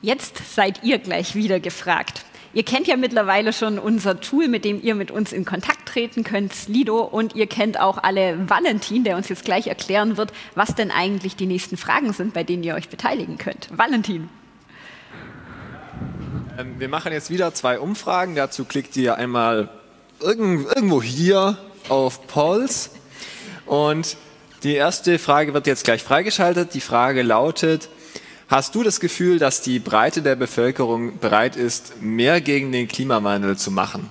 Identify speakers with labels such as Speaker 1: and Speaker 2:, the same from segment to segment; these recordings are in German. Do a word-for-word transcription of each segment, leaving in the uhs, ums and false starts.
Speaker 1: Jetzt seid ihr gleich wieder gefragt. Ihr kennt ja mittlerweile schon unser Tool, mit dem ihr mit uns in Kontakt treten könnt, Slido, und ihr kennt auch alle Valentin, der uns jetzt gleich erklären wird, was denn eigentlich die nächsten Fragen sind, bei denen ihr euch beteiligen könnt. Valentin.
Speaker 2: Ähm, wir machen jetzt wieder zwei Umfragen. Dazu klickt ihr einmal irgendwo hier auf Polls. Und die erste Frage wird jetzt gleich freigeschaltet. Die Frage lautet: Hast du das Gefühl, dass die Breite der Bevölkerung bereit ist, mehr gegen den Klimawandel zu machen?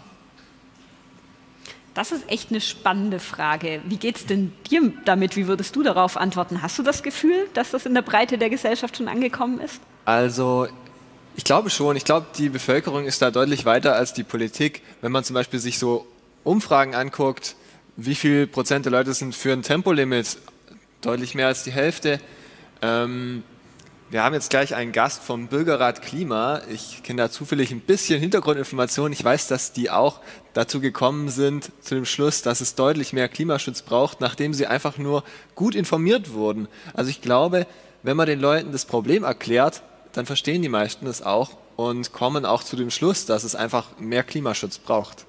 Speaker 1: Das ist echt eine spannende Frage. Wie geht es denn dir damit? Wie würdest du darauf antworten? Hast du das Gefühl, dass das in der Breite der Gesellschaft schon angekommen ist?
Speaker 2: Also, ich glaube schon. Ich glaube, die Bevölkerung ist da deutlich weiter als die Politik. Wenn man zum Beispiel sich so Umfragen anguckt, wie viel Prozent der Leute sind für ein Tempolimit? Deutlich mehr als die Hälfte. Ähm, Wir haben jetzt gleich einen Gast vom Bürgerrat Klima. Ich kenne da zufällig ein bisschen Hintergrundinformationen. Ich weiß, dass die auch dazu gekommen sind, zu dem Schluss, dass es deutlich mehr Klimaschutz braucht, nachdem sie einfach nur gut informiert wurden. Also ich glaube, wenn man den Leuten das Problem erklärt, dann verstehen die meisten das auch und kommen auch zu dem Schluss, dass es einfach mehr Klimaschutz braucht.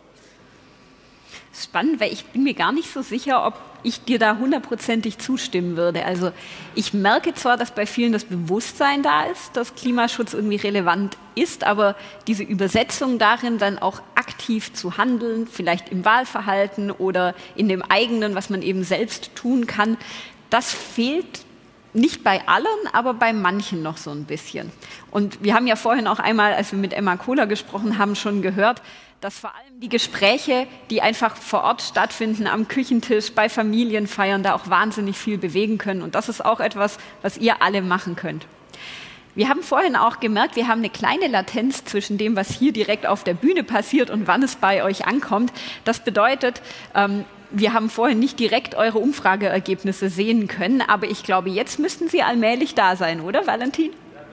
Speaker 1: Spannend, weil ich bin mir gar nicht so sicher, ob ich dir da hundertprozentig zustimmen würde. Also ich merke zwar, dass bei vielen das Bewusstsein da ist, dass Klimaschutz irgendwie relevant ist, aber diese Übersetzung darin, dann auch aktiv zu handeln, vielleicht im Wahlverhalten oder in dem eigenen, was man eben selbst tun kann, das fehlt nicht bei allen, aber bei manchen noch so ein bisschen. Und wir haben ja vorhin auch einmal, als wir mit Emma Kohler gesprochen haben, schon gehört, dass vor allem die Gespräche, die einfach vor Ort stattfinden, am Küchentisch, bei Familienfeiern, da auch wahnsinnig viel bewegen können. Und das ist auch etwas, was ihr alle machen könnt. Wir haben vorhin auch gemerkt, wir haben eine kleine Latenz zwischen dem, was hier direkt auf der Bühne passiert und wann es bei euch ankommt. Das bedeutet, ähm, wir haben vorhin nicht direkt eure Umfrageergebnisse sehen können, aber ich glaube, jetzt müssten sie allmählich da sein, oder, Valentin?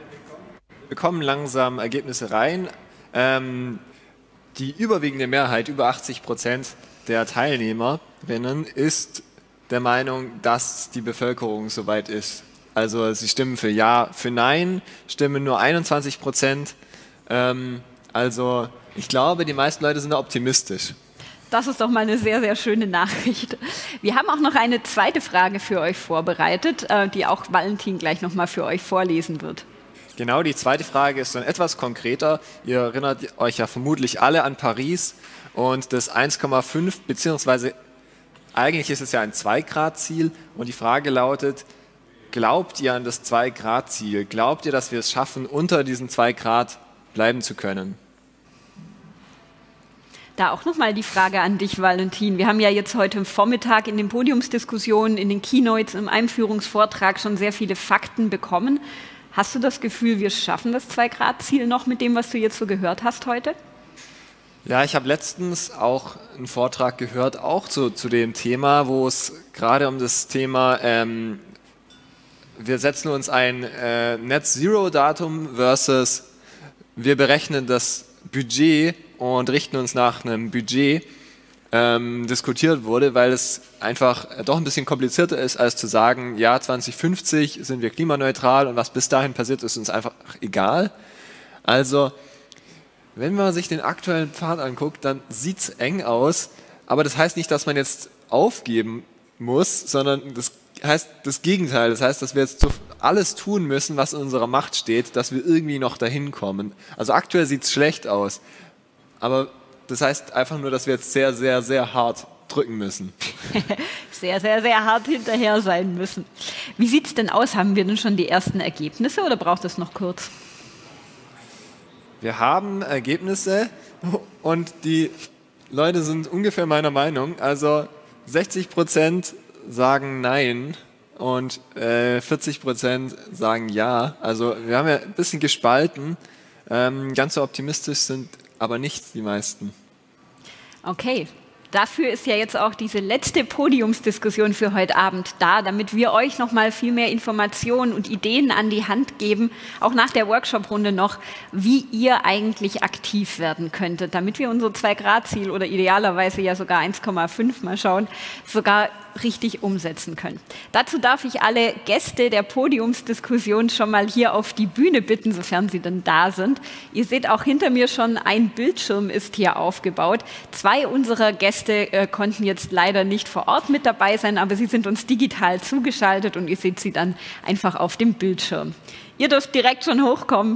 Speaker 2: Wir bekommen langsam Ergebnisse rein. Ähm, die überwiegende Mehrheit, über achtzig Prozent der Teilnehmerinnen, ist der Meinung, dass die Bevölkerung soweit ist. Also sie stimmen für Ja, für Nein stimmen nur einundzwanzig Prozent. Ähm, also ich glaube, die meisten Leute sind da optimistisch.
Speaker 1: Das ist doch mal eine sehr, sehr schöne Nachricht. Wir haben auch noch eine zweite Frage für euch vorbereitet, die auch Valentin gleich noch mal für euch vorlesen wird.
Speaker 2: Genau, die zweite Frage ist dann etwas konkreter. Ihr erinnert euch ja vermutlich alle an Paris und das eins Komma fünf, beziehungsweise eigentlich ist es ja ein zwei Grad Ziel und die Frage lautet: Glaubt ihr an das zwei Grad Ziel? Glaubt ihr, dass wir es schaffen, unter diesen zwei Grad bleiben zu können?
Speaker 1: Da auch nochmal die Frage an dich, Valentin. Wir haben ja jetzt heute Vormittag in den Podiumsdiskussionen, in den Keynotes, im Einführungsvortrag schon sehr viele Fakten bekommen. Hast du das Gefühl, wir schaffen das zwei Grad Ziel noch mit dem, was du jetzt so gehört hast heute?
Speaker 2: Ja, ich habe letztens auch einen Vortrag gehört, auch zu, zu dem Thema, wo es gerade um das Thema, ähm, wir setzen uns ein äh, Net-Zero-Datum versus wir berechnen das Budget und richten uns nach einem Budget, ähm, diskutiert wurde, weil es einfach doch ein bisschen komplizierter ist, als zu sagen, ja, zwanzig fünfzig sind wir klimaneutral und was bis dahin passiert, ist uns einfach egal. Also, wenn man sich den aktuellen Pfad anguckt, dann sieht es eng aus, aber das heißt nicht, dass man jetzt aufgeben muss, sondern das heißt das Gegenteil. Das heißt, dass wir jetzt alles tun müssen, was in unserer Macht steht, dass wir irgendwie noch dahin kommen. Also aktuell sieht es schlecht aus, aber das heißt einfach nur, dass wir jetzt sehr, sehr, sehr hart drücken müssen.
Speaker 1: Sehr, sehr, sehr hart hinterher sein müssen. Wie sieht es denn aus? Haben wir denn schon die ersten Ergebnisse oder braucht es noch kurz?
Speaker 2: Wir haben Ergebnisse und die Leute sind ungefähr meiner Meinung. Also sechzig Prozent sagen Nein und äh, vierzig Prozent sagen Ja. Also wir haben ja ein bisschen gespalten. Ähm, ganz so optimistisch sind aber nicht die meisten.
Speaker 1: Okay, Dafür ist ja jetzt auch diese letzte Podiumsdiskussion für heute Abend da, damit wir euch noch mal viel mehr Informationen und Ideen an die Hand geben, auch nach der Workshop-Runde noch, wie ihr eigentlich aktiv werden könntet, damit wir unser zwei Grad Ziel oder idealerweise ja sogar eins Komma fünf mal schauen, sogar richtig umsetzen können. Dazu darf ich alle Gäste der Podiumsdiskussion schon mal hier auf die Bühne bitten, sofern sie denn da sind. Ihr seht auch hinter mir schon, ein Bildschirm ist hier aufgebaut. Zwei unserer Gäste äh, konnten jetzt leider nicht vor Ort mit dabei sein, aber sie sind uns digital zugeschaltet und ihr seht sie dann einfach auf dem Bildschirm. Ihr dürft direkt schon hochkommen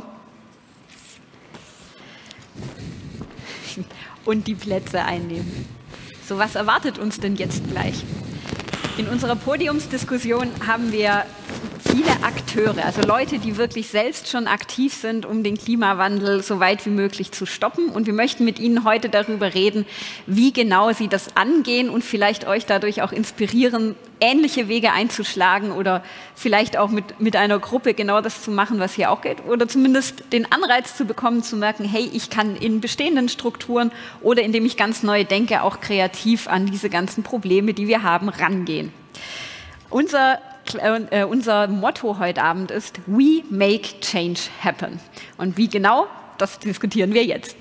Speaker 1: und die Plätze einnehmen. So, was erwartet uns denn jetzt gleich? In unserer Podiumsdiskussion haben wir viele Akteure, also Leute, die wirklich selbst schon aktiv sind, um den Klimawandel so weit wie möglich zu stoppen. Und wir möchten mit Ihnen heute darüber reden, wie genau Sie das angehen und vielleicht euch dadurch auch inspirieren, ähnliche Wege einzuschlagen oder vielleicht auch mit, mit einer Gruppe genau das zu machen, was hier auch geht. Oder zumindest den Anreiz zu bekommen, zu merken, hey, ich kann in bestehenden Strukturen oder indem ich ganz neu denke, auch kreativ an diese ganzen Probleme, die wir haben, rangehen. Unser Äh, unser Motto heute Abend ist We make change happen. Und wie genau, das diskutieren wir jetzt.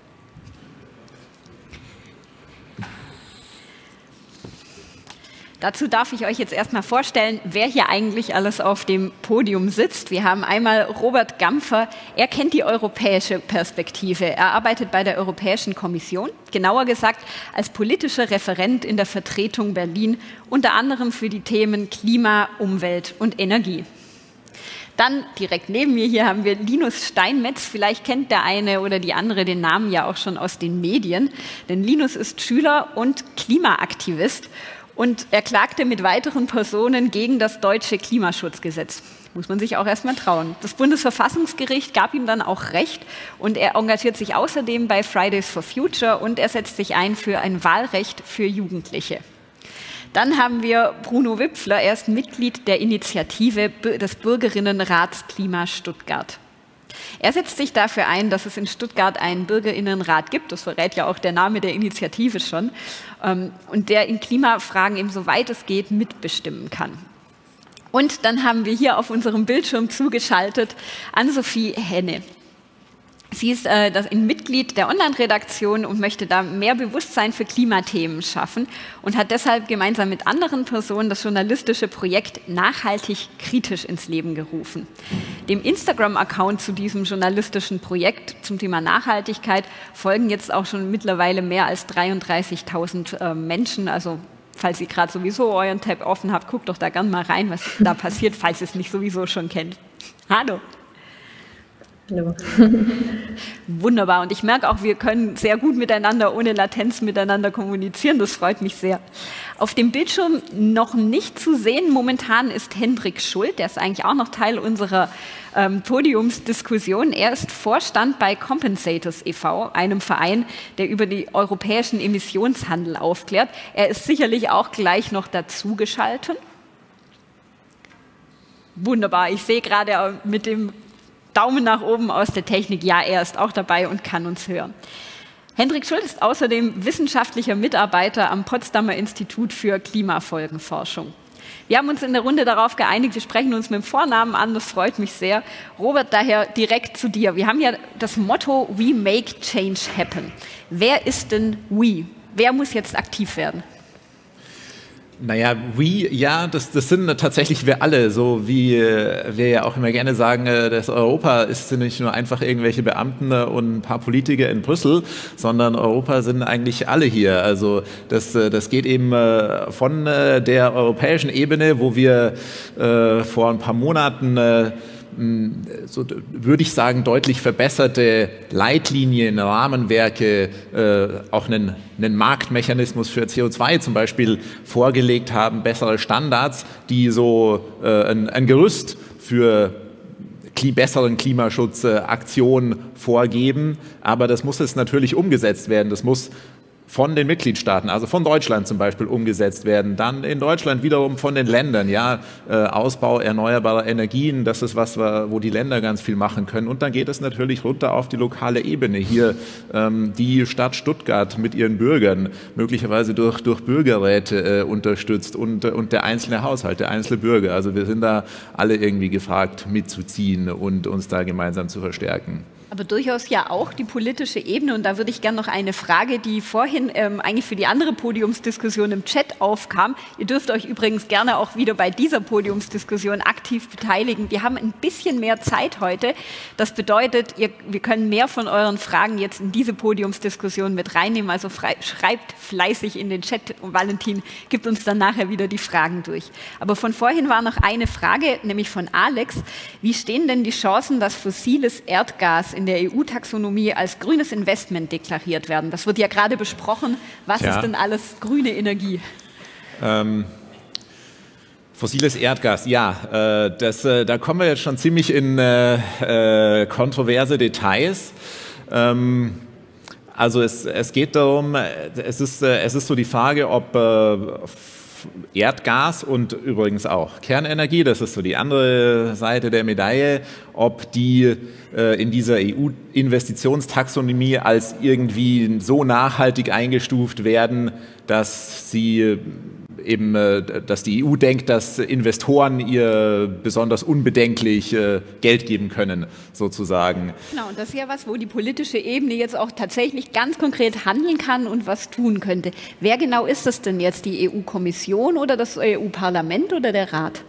Speaker 1: Dazu darf ich euch jetzt erstmal vorstellen, wer hier eigentlich alles auf dem Podium sitzt. Wir haben einmal Robert Gampfer. Er kennt die europäische Perspektive. Er arbeitet bei der Europäischen Kommission, genauer gesagt als politischer Referent in der Vertretung Berlin, unter anderem für die Themen Klima, Umwelt und Energie. Dann direkt neben mir hier haben wir Linus Steinmetz. Vielleicht kennt der eine oder die andere den Namen ja auch schon aus den Medien. Denn Linus ist Schüler und Klimaaktivist. Und er klagte mit weiteren Personen gegen das deutsche Klimaschutzgesetz. Muss man sich auch erstmal trauen. Das Bundesverfassungsgericht gab ihm dann auch Recht und er engagiert sich außerdem bei Fridays for Future und er setzt sich ein für ein Wahlrecht für Jugendliche. Dann haben wir Bruno Wipfler, er ist Mitglied der Initiative des Bürgerinnenrats Klima Stuttgart. Er setzt sich dafür ein, dass es in Stuttgart einen Bürgerinnenrat gibt, das verrät ja auch der Name der Initiative schon, und der in Klimafragen eben soweit es geht mitbestimmen kann. Und dann haben wir hier auf unserem Bildschirm zugeschaltet Ann-Sophie Henne. Sie ist äh, das, ein Mitglied der Online-Redaktion und möchte da mehr Bewusstsein für Klimathemen schaffen und hat deshalb gemeinsam mit anderen Personen das journalistische Projekt Nachhaltig kritisch ins Leben gerufen. Dem Instagram-Account zu diesem journalistischen Projekt zum Thema Nachhaltigkeit folgen jetzt auch schon mittlerweile mehr als dreiunddreißigtausend äh, Menschen. Also falls ihr gerade sowieso euren Tab offen habt, guckt doch da gerne mal rein, was da passiert, falls ihr es nicht sowieso schon kennt. Hallo.
Speaker 3: Hallo.
Speaker 1: Wunderbar. Und ich merke auch, wir können sehr gut miteinander, ohne Latenz miteinander kommunizieren. Das freut mich sehr. Auf dem Bildschirm noch nicht zu sehen momentan ist Hendrik Schuld. Der ist eigentlich auch noch Teil unserer ähm, Podiumsdiskussion. Er ist Vorstand bei Compensators e V, einem Verein, der über den europäischen Emissionshandel aufklärt. Er ist sicherlich auch gleich noch dazugeschaltet. Wunderbar. Ich sehe gerade mit dem Daumen nach oben aus der Technik, ja, er ist auch dabei und kann uns hören. Hendrik Schuld ist außerdem wissenschaftlicher Mitarbeiter am Potsdamer Institut für Klimafolgenforschung. Wir haben uns in der Runde darauf geeinigt, wir sprechen uns mit dem Vornamen an, das freut mich sehr. Robert, daher direkt zu dir. Wir haben ja das Motto We make change happen. Wer ist denn we? Wer muss jetzt aktiv werden?
Speaker 4: Naja, we, ja, das, das sind tatsächlich wir alle, so wie äh, wir ja auch immer gerne sagen, äh, das Europa ist nicht nur einfach irgendwelche Beamten und ein paar Politiker in Brüssel, sondern Europa sind eigentlich alle hier. Also das, äh, das geht eben äh, von äh, der europäischen Ebene, wo wir äh, vor ein paar Monaten äh, so würde ich sagen, deutlich verbesserte Leitlinien, Rahmenwerke, äh, auch einen, einen Marktmechanismus für C O zwei zum Beispiel vorgelegt haben, bessere Standards, die so äh, ein, ein Gerüst für kli- besseren Klimaschutzaktionen äh, vorgeben. Aber das muss jetzt natürlich umgesetzt werden. Das muss von den Mitgliedstaaten, also von Deutschland zum Beispiel, umgesetzt werden. Dann in Deutschland wiederum von den Ländern, ja, äh, Ausbau erneuerbarer Energien, das ist was, wo die Länder ganz viel machen können. Und dann geht es natürlich runter auf die lokale Ebene. Hier ähm, die Stadt Stuttgart mit ihren Bürgern, möglicherweise durch, durch Bürgerräte äh, unterstützt und, und der einzelne Haushalt, der einzelne Bürger. Also wir sind da alle irgendwie gefragt, mitzuziehen und uns da gemeinsam zu verstärken.
Speaker 1: Aber durchaus ja auch die politische Ebene. Und da würde ich gerne noch eine Frage, die vorhin ähm, eigentlich für die andere Podiumsdiskussion im Chat aufkam. Ihr dürft euch übrigens gerne auch wieder bei dieser Podiumsdiskussion aktiv beteiligen. Wir haben ein bisschen mehr Zeit heute. Das bedeutet, ihr, wir können mehr von euren Fragen jetzt in diese Podiumsdiskussion mit reinnehmen. Also frei, schreibt fleißig in den Chat und Valentin gibt uns dann nachher wieder die Fragen durch. Aber von vorhin war noch eine Frage, nämlich von Alex. Wie stehen denn die Chancen, dass fossiles Erdgas in der E U-Taxonomie als grünes Investment deklariert werden? Das wird ja gerade besprochen. Was ja. ist denn alles grüne Energie?
Speaker 4: Ähm, fossiles Erdgas, ja. Äh, das, äh, da kommen wir jetzt schon ziemlich in äh, äh, kontroverse Details. Ähm, also es, es geht darum, es ist, äh, es ist so die Frage, ob äh, Erdgas und übrigens auch Kernenergie, das ist so die andere Seite der Medaille, ob die äh, in dieser E U-Investitionstaxonomie als irgendwie so nachhaltig eingestuft werden, dass sie eben, äh, dass die E U denkt, dass Investoren ihr besonders unbedenklich äh, Geld geben können, sozusagen.
Speaker 1: Genau, und das ist ja was, wo die politische Ebene jetzt auch tatsächlich ganz konkret handeln kann und was tun könnte. Wer genau ist das denn jetzt? Die E U-Kommission oder das E U-Parlament oder der Rat?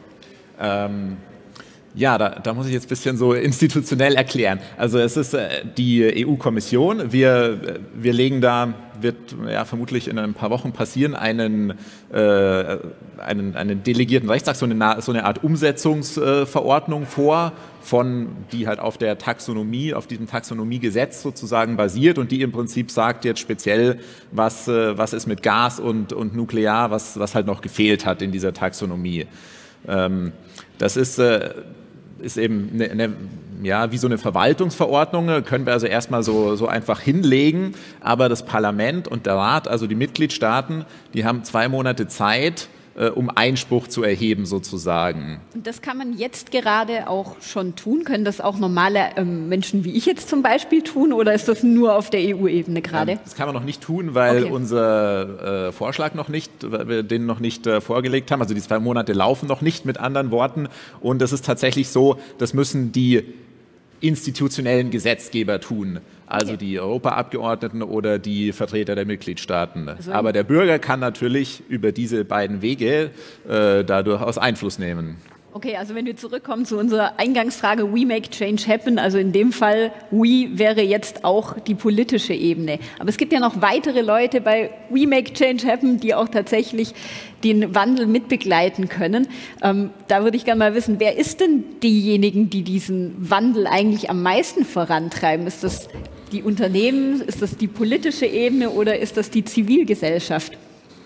Speaker 1: Ähm
Speaker 4: Ja, da, da muss ich jetzt ein bisschen so institutionell erklären. Also es ist äh, die E U-Kommission. Wir, wir legen da, wird ja vermutlich in ein paar Wochen passieren, einen, äh, einen, einen delegierten Rechtsakt, so eine, so eine Art Umsetzungsverordnung äh, vor, von, die halt auf der Taxonomie, auf diesem Taxonomiegesetz sozusagen basiert und die im Prinzip sagt jetzt speziell, was, äh, was ist mit Gas und, und Nuklear, was, was halt noch gefehlt hat in dieser Taxonomie. Ähm, das ist äh, ist eben eine, eine, ja, wie so eine Verwaltungsverordnung, können wir also erstmal so, so einfach hinlegen, aber das Parlament und der Rat, also die Mitgliedstaaten, die haben zwei Monate Zeit, äh, um Einspruch zu erheben sozusagen.
Speaker 1: Und das kann man jetzt gerade auch schon tun? Können das auch normale ähm, Menschen wie ich jetzt zum Beispiel tun oder ist das nur auf der E U-Ebene gerade?
Speaker 4: Ähm, das kann man noch nicht tun, weil okay. unser äh, Vorschlag noch nicht, weil wir den noch nicht äh, vorgelegt haben. Also die zwei Monate laufen noch nicht, mit anderen Worten. Und es ist tatsächlich so, das müssen die institutionellen Gesetzgeber tun, also okay. die Europaabgeordneten oder die Vertreter der Mitgliedstaaten. Also aber der Bürger kann natürlich über diese beiden Wege äh, da durchaus Einfluss nehmen.
Speaker 1: Okay, also wenn wir zurückkommen zu unserer Eingangsfrage, we make change happen, also in dem Fall, we wäre jetzt auch die politische Ebene. Aber es gibt ja noch weitere Leute bei we make change happen, die auch tatsächlich den Wandel mitbegleiten können. Ähm, da würde ich gerne mal wissen, wer ist denn diejenigen, die diesen Wandel eigentlich am meisten vorantreiben? Ist das die Unternehmen, ist das die politische Ebene oder ist das die Zivilgesellschaft?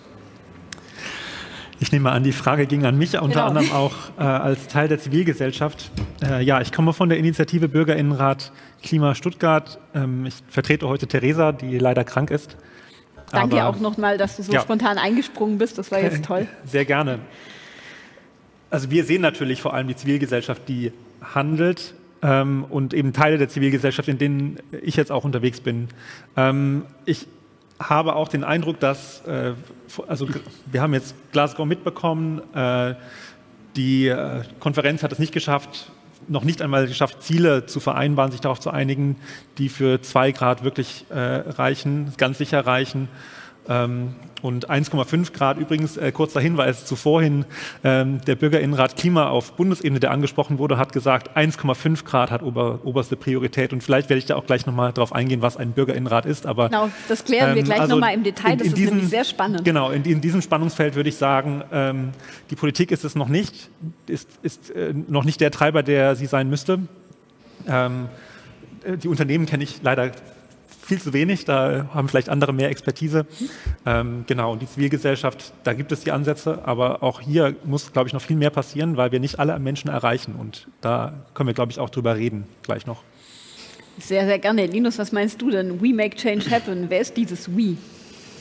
Speaker 5: Ich nehme an, die Frage ging an mich, unter genau. anderem auch äh, als Teil der Zivilgesellschaft. Äh, ja, ich komme von der Initiative Bürgerinnenrat Klima Stuttgart. Ähm, ich vertrete heute Theresa, die leider krank ist.
Speaker 1: Danke Aber, auch nochmal, dass du so ja. spontan eingesprungen bist. Das war jetzt toll.
Speaker 5: Sehr gerne. Also wir sehen natürlich vor allem die Zivilgesellschaft, die handelt ähm, und eben Teile der Zivilgesellschaft, in denen ich jetzt auch unterwegs bin. Ähm, ich habe auch den Eindruck, dass, äh, also wir haben jetzt Glasgow mitbekommen, äh, die äh, Konferenz hat es nicht geschafft, noch nicht einmal geschafft, Ziele zu vereinbaren, sich darauf zu einigen, die für zwei Grad wirklich äh, reichen, ganz sicher reichen. Ähm, und eins Komma fünf Grad übrigens, äh, kurzer Hinweis zu vorhin, ähm, der Bürgerinnenrat Klima auf Bundesebene, der angesprochen wurde, hat gesagt, eins Komma fünf Grad hat ober, oberste Priorität und vielleicht werde ich da auch gleich nochmal darauf eingehen, was ein Bürgerinnenrat ist. Aber,
Speaker 1: genau, das klären ähm, wir gleich also nochmal im Detail, das in, in ist diesen, nämlich sehr spannend.
Speaker 5: Genau, in, in diesem Spannungsfeld würde ich sagen, ähm, die Politik ist es noch nicht, ist, ist äh, noch nicht der Treiber, der sie sein müsste. Ähm, die Unternehmen kenne ich leider viel zu wenig, da haben vielleicht andere mehr Expertise. Ähm, genau, und die Zivilgesellschaft, da gibt es die Ansätze, aber auch hier muss, glaube ich, noch viel mehr passieren, weil wir nicht alle Menschen erreichen und da können wir, glaube ich, auch drüber reden, gleich noch.
Speaker 1: Sehr, sehr gerne. Linus, was meinst du denn? We make change happen. Wer ist dieses We?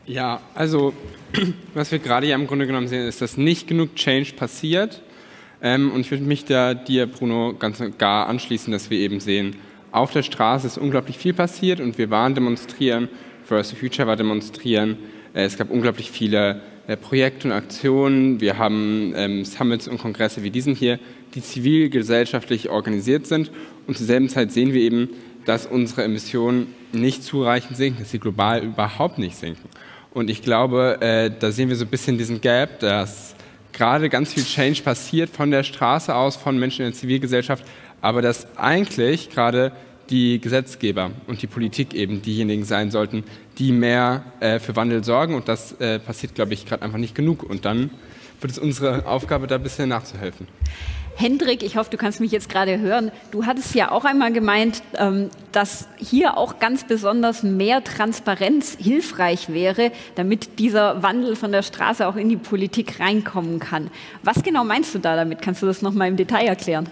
Speaker 6: Ja, also was wir gerade ja im Grunde genommen sehen, ist, dass nicht genug Change passiert. Ähm, und ich würde mich da dir, Bruno, ganz und gar anschließen, dass wir eben sehen, auf der Straße ist unglaublich viel passiert und wir waren demonstrieren, Fridays for Future war demonstrieren. Äh, es gab unglaublich viele äh, Projekte und Aktionen. Wir haben ähm, Summits und Kongresse wie diesen hier, die zivilgesellschaftlich organisiert sind. Und zur selben Zeit sehen wir eben, dass unsere Emissionen nicht zureichend sinken, dass sie global überhaupt nicht sinken. Und ich glaube, äh, da sehen wir so ein bisschen diesen Gap, dass gerade ganz viel Change passiert von der Straße aus, von Menschen in der Zivilgesellschaft, aber dass eigentlich gerade die Gesetzgeber und die Politik eben diejenigen sein sollten, die mehr äh, für Wandel sorgen. Und das äh, passiert, glaube ich, gerade einfach nicht genug. Und dann wird es unsere Aufgabe, da ein bisschen nachzuhelfen.
Speaker 1: Hendrik, ich hoffe, du kannst mich jetzt gerade hören. Du hattest ja auch einmal gemeint, dass hier auch ganz besonders mehr Transparenz hilfreich wäre, damit dieser Wandel von der Straße auch in die Politik reinkommen kann. Was genau meinst du da damit? Kannst du das noch mal im Detail erklären?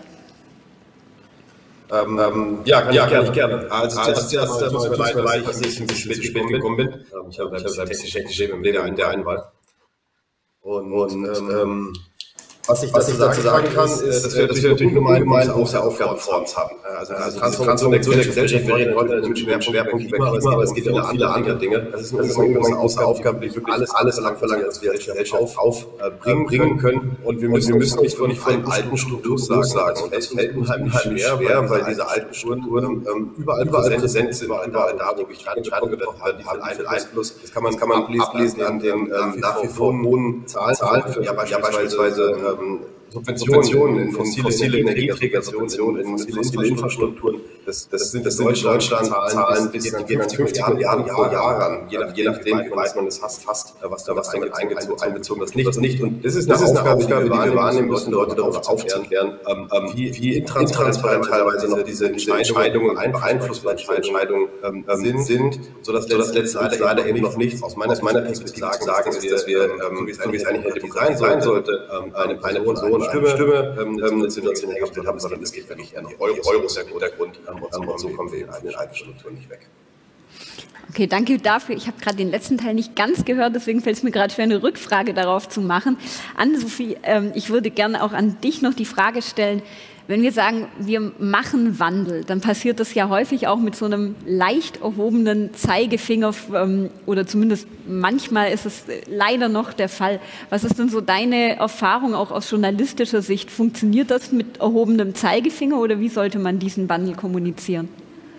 Speaker 7: Ähm, ähm, ja, kann, ja, ich, kann ich gerne. Also zuerst, zuerst äh, tut mir leid, dass ich ein bisschen spät, spät gekommen bin. Ähm, ich habe ein bisschen technische Probleme in der Einwahl. Und, und ähm, Was ich, was ich dazu sagen kann, ist, ist dass wir das natürlich ungemein große Aufgaben vor uns haben. Also, also Transformation der Gesellschaft, wir reden heute mit dem Schwerpunkt Klima, aber es geht auch viele andere Dinge. Das ist eine ungemein große Aufgabe, die wirklich alles, alles lang verlangt, dass wir als Gesellschaft aufbringen können. Und wir müssen nicht von alten Strukturen loslagen. Und das fällt unheimlich schwer, weil diese alten Strukturen überall präsent sind, überall da, wo ich gerade getroffen habe, die haben einen Einfluss. Das kann man ablesen an den nach wie vor hohen Zahlen, ja beispielsweise Subventionen in fossile Energieträger, Subventionen in fossile Infrastrukturen. Das, das sind das in Deutschland Zahlen, die gehen an fünfzig Milliarden pro Jahr ran. Je, nach, je nachdem, wie weiß man es fast, fast, was da was damit einbezogen ist. Nicht, nicht. Und das ist eine, das Aufgabe, ist eine Aufgabe, die wir wahrnehmen müssen, Leute darauf aufzuklären, ähm, wie, wie intransparent teilweise noch diese Entscheidungen und beeinflussbare Entscheidungen ähm, sind, sind, sodass letztendlich leider eben noch nichts aus meiner Perspektive sagen, ist, dass wir, ähm, so wie es eigentlich hätte sein sollte, eine Person Stimme, Stimme ähm, ähm, Situation hergestellt haben, sondern es geht wirklich eher noch Euro, Euro ist der Grund, ähm, und, und so kommen wir eben von den alten Strukturen nicht weg.
Speaker 1: Okay, danke dafür. Ich habe gerade den letzten Teil nicht ganz gehört, deswegen fällt es mir gerade schwer, eine Rückfrage darauf zu machen. Ann-Sophie, ähm, ich würde gerne auch an dich noch die Frage stellen, wenn wir sagen, wir machen Wandel, dann passiert das ja häufig auch mit so einem leicht erhobenen Zeigefinger ähm, oder zumindest manchmal ist es leider noch der Fall. Was ist denn so deine Erfahrung auch aus journalistischer Sicht? Funktioniert das mit erhobenem Zeigefinger oder wie sollte man diesen Wandel kommunizieren?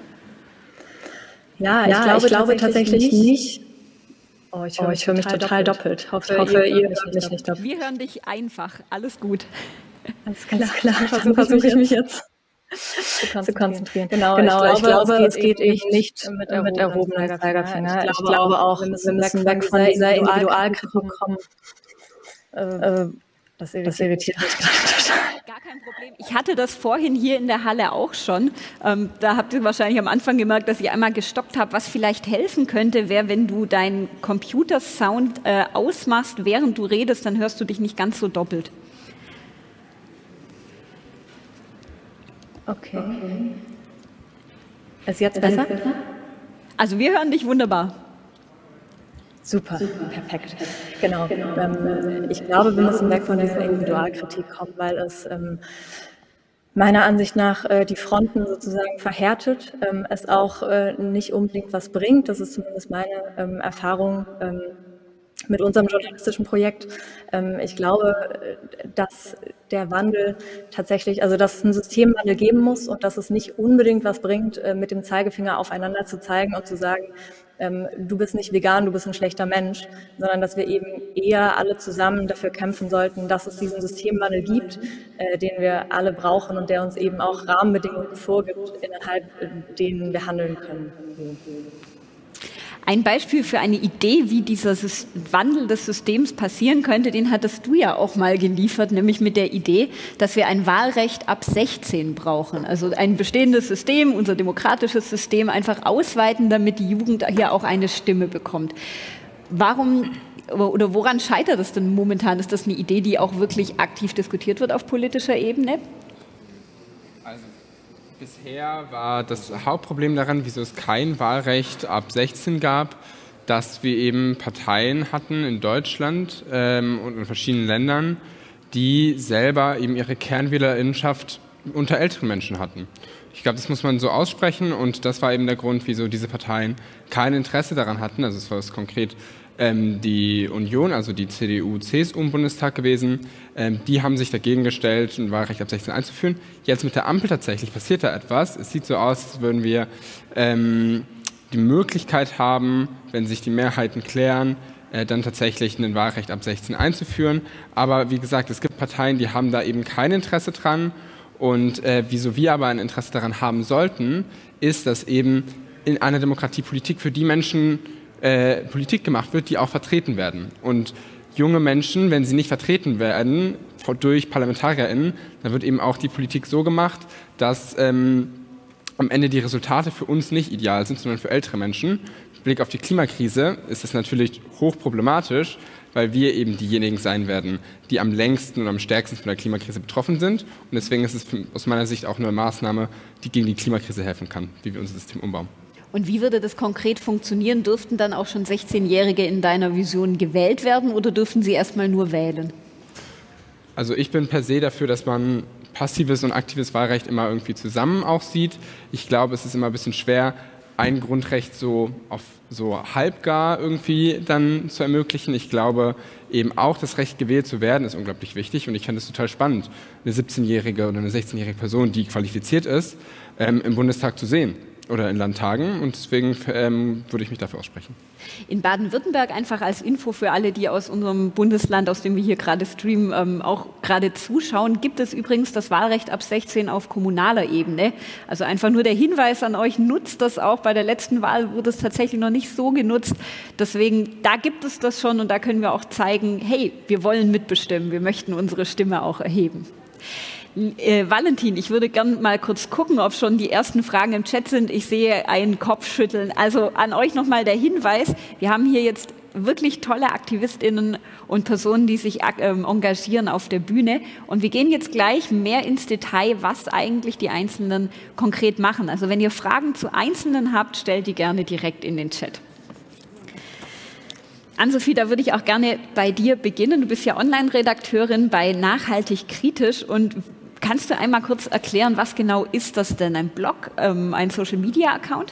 Speaker 3: Ja, ich, ja, glaube, ich glaube tatsächlich nicht. nicht. Oh, ich höre oh, mich, hör mich total doppelt. Ich hoffe, hoffe ihr, ihr hört mich nicht doppelt.
Speaker 1: Wir hören dich einfach. Alles gut.
Speaker 3: Alles klar, klar. Versuche versuch ich mich jetzt zu konzentrieren. Zu konzentrieren. Genau, genau, ich glaube, ich glaube es geht eben nicht mit, mit erhobenem Zeigefinger. Ich, ich glaube auch, wir müssen weg von dieser Individualkritik kommen. Äh, das irritiert mich gerade total.
Speaker 1: Gar kein Problem. Ich hatte das vorhin hier in der Halle auch schon. Ähm, da habt ihr wahrscheinlich am Anfang gemerkt, dass ich einmal gestoppt habe. Was vielleicht helfen könnte, wäre, wenn du deinen Computersound äh, ausmachst, während du redest, dann hörst du dich nicht ganz so doppelt.
Speaker 3: Okay. Ist jetzt besser?
Speaker 1: Also wir hören dich wunderbar.
Speaker 3: Super, Super. Perfekt. Genau. genau. Ähm, ich glaube, wir müssen weg von dieser Individualkritik kommen, weil es ähm, meiner Ansicht nach äh, die Fronten sozusagen verhärtet, ähm, es auch äh, nicht unbedingt was bringt. Das ist zumindest meine ähm, Erfahrung ähm, mit unserem journalistischen Projekt. Ähm, ich glaube, dass der Wandel tatsächlich, also dass es einen Systemwandel geben muss und dass es nicht unbedingt was bringt, äh, mit dem Zeigefinger aufeinander zu zeigen und zu sagen, ähm, du bist nicht vegan, du bist ein schlechter Mensch, sondern dass wir eben eher alle zusammen dafür kämpfen sollten, dass es diesen Systemwandel gibt, äh, den wir alle brauchen und der uns eben auch Rahmenbedingungen vorgibt, innerhalb denen wir handeln können.
Speaker 1: Ein Beispiel für eine Idee, wie dieser Wandel des Systems passieren könnte, den hattest du ja auch mal geliefert, nämlich mit der Idee, dass wir ein Wahlrecht ab sechzehn brauchen. Also ein bestehendes System, unser demokratisches System einfach ausweiten, damit die Jugend hier auch eine Stimme bekommt. Warum oder woran scheitert es denn momentan? Ist das eine Idee, die auch wirklich aktiv diskutiert wird auf politischer Ebene?
Speaker 6: Bisher war das Hauptproblem daran, wieso es kein Wahlrecht ab sechzehn gab, dass wir eben Parteien hatten in Deutschland ähm, und in verschiedenen Ländern, die selber eben ihre KernwählerInnenschaft unter älteren Menschen hatten. Ich glaube, das muss man so aussprechen und das war eben der Grund, wieso diese Parteien kein Interesse daran hatten. Also es war es konkret ähm, die Union, also die C D U, C S U im Bundestag gewesen. Ähm, die haben sich dagegen gestellt, ein Wahlrecht ab sechzehn einzuführen. Jetzt mit der Ampel tatsächlich passiert da etwas. Es sieht so aus, als würden wir ähm, die Möglichkeit haben, wenn sich die Mehrheiten klären, äh, dann tatsächlich ein Wahlrecht ab sechzehn einzuführen. Aber wie gesagt, es gibt Parteien, die haben da eben kein Interesse dran. Und äh, wieso wir aber ein Interesse daran haben sollten, ist, dass eben in einer Demokratie Politik für die Menschen äh, Politik gemacht wird, die auch vertreten werden. Und junge Menschen, wenn sie nicht vertreten werden durch ParlamentarierInnen, dann wird eben auch die Politik so gemacht, dass ähm, am Ende die Resultate für uns nicht ideal sind, sondern für ältere Menschen. Mit Blick auf die Klimakrise ist das natürlich hochproblematisch, weil wir eben diejenigen sein werden, die am längsten und am stärksten von der Klimakrise betroffen sind. Und deswegen ist es aus meiner Sicht auch eine Maßnahme, die gegen die Klimakrise helfen kann, wie wir unser System umbauen.
Speaker 1: Und wie würde das konkret funktionieren? Dürften dann auch schon sechzehnjährige in deiner Vision gewählt werden oder dürfen sie erstmal nur wählen?
Speaker 6: Also ich bin per se dafür, dass man passives und aktives Wahlrecht immer irgendwie zusammen auch sieht. Ich glaube, es ist immer ein bisschen schwer, ein Grundrecht so auf so halbgar irgendwie dann zu ermöglichen. Ich glaube, eben auch das Recht gewählt zu werden ist unglaublich wichtig und ich fände es total spannend, eine siebzehnjährige oder eine sechzehnjährige Person, die qualifiziert ist, ähm, im Bundestag zu sehen oder in Landtagen und deswegen ähm, würde ich mich dafür aussprechen.
Speaker 1: In Baden-Württemberg, einfach als Info für alle, die aus unserem Bundesland, aus dem wir hier gerade streamen, ähm, auch gerade zuschauen, gibt es übrigens das Wahlrecht ab sechzehn auf kommunaler Ebene. Also einfach nur der Hinweis an euch, nutzt das auch. Bei der letzten Wahl wurde es tatsächlich noch nicht so genutzt. Deswegen, da gibt es das schon und da können wir auch zeigen, hey, wir wollen mitbestimmen, wir möchten unsere Stimme auch erheben. Äh, Valentin, ich würde gerne mal kurz gucken, ob schon die ersten Fragen im Chat sind. Ich sehe einen Kopfschütteln. Also an euch nochmal der Hinweis, wir haben hier jetzt wirklich tolle AktivistInnen und Personen, die sich äh, engagieren auf der Bühne. Und wir gehen jetzt gleich mehr ins Detail, was eigentlich die Einzelnen konkret machen. Also wenn ihr Fragen zu Einzelnen habt, stellt die gerne direkt in den Chat. Ann-Sophie, da würde ich auch gerne bei dir beginnen. Du bist ja Online-Redakteurin bei Nachhaltig Kritisch und kannst du einmal kurz erklären, was genau ist das denn? Ein Blog, ähm, ein Social-Media-Account?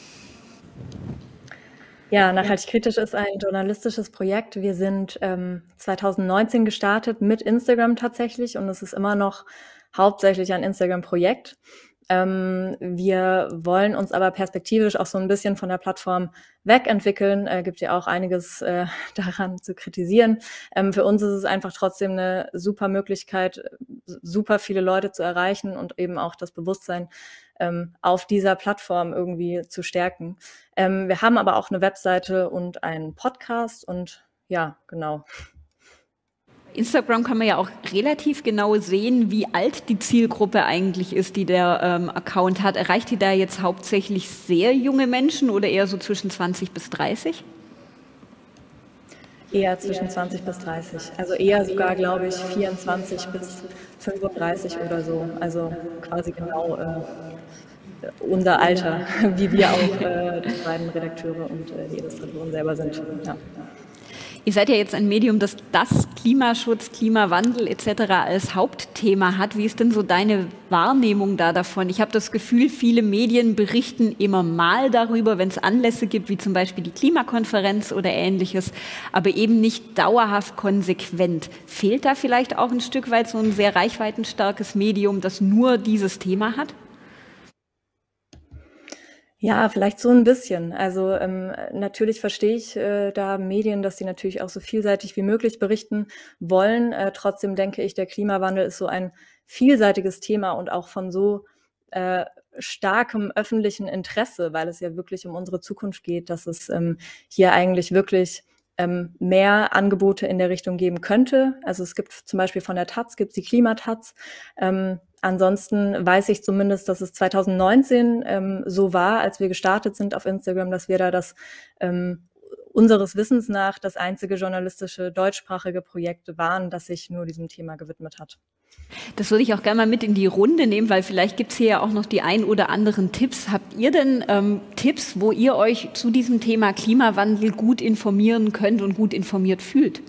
Speaker 3: Ja, Nachhaltig Kritisch ist ein journalistisches Projekt. Wir sind ähm, zweitausendneunzehn gestartet mit Instagram tatsächlich und es ist immer noch hauptsächlich ein Instagram-Projekt. Ähm, wir wollen uns aber perspektivisch auch so ein bisschen von der Plattform wegentwickeln. Äh, gibt ja auch einiges äh, daran zu kritisieren. Ähm, für uns ist es einfach trotzdem eine super Möglichkeit, super viele Leute zu erreichen und eben auch das Bewusstsein ähm, auf dieser Plattform irgendwie zu stärken. Ähm, wir haben aber auch eine Webseite und einen Podcast und ja, genau.
Speaker 1: Instagram kann man ja auch relativ genau sehen, wie alt die Zielgruppe eigentlich ist, die der ähm, Account hat. Erreicht die da jetzt hauptsächlich sehr junge Menschen oder eher so zwischen zwanzig bis dreißig?
Speaker 3: Eher zwischen zwanzig bis dreißig. Also eher sogar, glaube ich, vierundzwanzig bis fünfunddreißig oder so. Also quasi genau äh, unser Alter, wie wir auch äh, die beiden Redakteure und äh, die Illustratoren selber sind. Ja.
Speaker 1: Ihr seid ja jetzt ein Medium, das das Klimaschutz, Klimawandel et cetera als Hauptthema hat. Wie ist denn so deine Wahrnehmung da davon? Ich habe das Gefühl, viele Medien berichten immer mal darüber, wenn es Anlässe gibt, wie zum Beispiel die Klimakonferenz oder Ähnliches, aber eben nicht dauerhaft konsequent. Fehlt da vielleicht auch ein Stück weit so ein sehr reichweitenstarkes Medium, das nur dieses Thema hat?
Speaker 3: Ja, vielleicht so ein bisschen. Also ähm, natürlich verstehe ich äh, da Medien, dass sie natürlich auch so vielseitig wie möglich berichten wollen. Äh, trotzdem denke ich, der Klimawandel ist so ein vielseitiges Thema und auch von so äh, starkem öffentlichen Interesse, weil es ja wirklich um unsere Zukunft geht, dass es ähm, hier eigentlich wirklich ähm, mehr Angebote in der Richtung geben könnte. Also es gibt zum Beispiel von der Taz, gibt es die Klimataz. Ähm, Ansonsten weiß ich zumindest, dass es zweitausendneunzehn ähm, so war, als wir gestartet sind auf Instagram, dass wir da das ähm, unseres Wissens nach das einzige journalistische deutschsprachige Projekt waren, das sich nur diesem Thema gewidmet hat.
Speaker 1: Das würde ich auch gerne mal mit in die Runde nehmen, weil vielleicht gibt es hier ja auch noch die ein oder anderen Tipps. Habt ihr denn ähm, Tipps, wo ihr euch zu diesem Thema Klimawandel gut informieren könnt und gut informiert fühlt?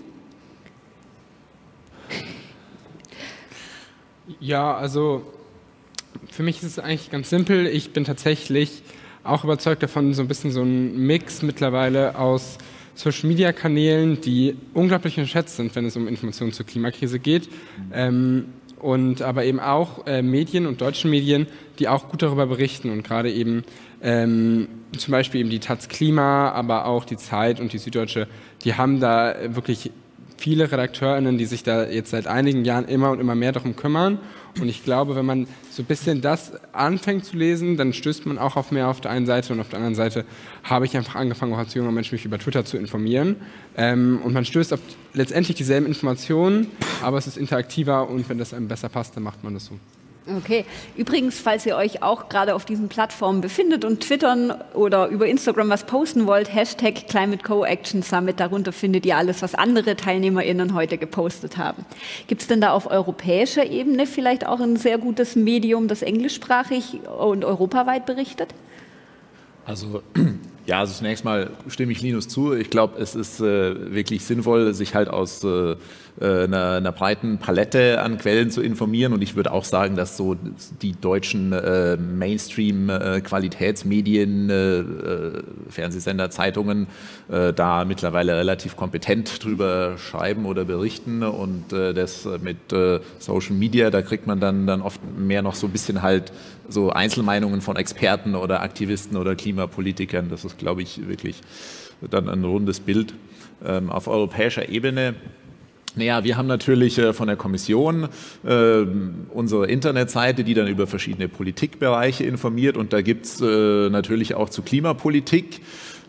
Speaker 6: Ja, also für mich ist es eigentlich ganz simpel. Ich bin tatsächlich auch überzeugt davon, so ein bisschen so ein Mix mittlerweile aus Social-Media-Kanälen, die unglaublich unterschätzt sind, wenn es um Informationen zur Klimakrise geht. Ähm, und aber eben auch äh, Medien und deutsche Medien, die auch gut darüber berichten und gerade eben ähm, zum Beispiel eben die Taz Klima, aber auch die Zeit und die Süddeutsche, die haben da wirklich viele RedakteurInnen, die sich da jetzt seit einigen Jahren immer und immer mehr darum kümmern. Und ich glaube, wenn man so ein bisschen das anfängt zu lesen, dann stößt man auch auf mehr auf der einen Seite und auf der anderen Seite habe ich einfach angefangen, auch als junger Mensch mich über Twitter zu informieren. Ähm, und man stößt auf letztendlich dieselben Informationen, aber es ist interaktiver und wenn das einem besser passt, dann macht man das so.
Speaker 1: Okay. Übrigens, falls ihr euch auch gerade auf diesen Plattformen befindet und twittern oder über Instagram was posten wollt, Hashtag Climate Co-Action Summit, darunter findet ihr alles, was andere TeilnehmerInnen heute gepostet haben. Gibt es denn da auf europäischer Ebene vielleicht auch ein sehr gutes Medium, das englischsprachig und europaweit berichtet?
Speaker 4: Also ja, also zunächst mal stimme ich Linus zu. Ich glaube, es ist äh, wirklich sinnvoll, sich halt aus äh, einer, einer breiten Palette an Quellen zu informieren. Und ich würde auch sagen, dass so die deutschen äh, Mainstream-Qualitätsmedien, äh, äh, Fernsehsender, Zeitungen äh, da mittlerweile relativ kompetent drüber schreiben oder berichten. Und äh, das mit äh, Social Media, da kriegt man dann, dann oft mehr noch so ein bisschen halt so Einzelmeinungen von Experten oder Aktivisten oder Klimapolitikern. Das ist, glaube ich, wirklich dann ein rundes Bild. Ähm, auf europäischer Ebene, naja, wir haben natürlich äh, von der Kommission äh, unsere Internetseite, die dann über verschiedene Politikbereiche informiert, und da gibt es äh, natürlich auch zu Klimapolitik.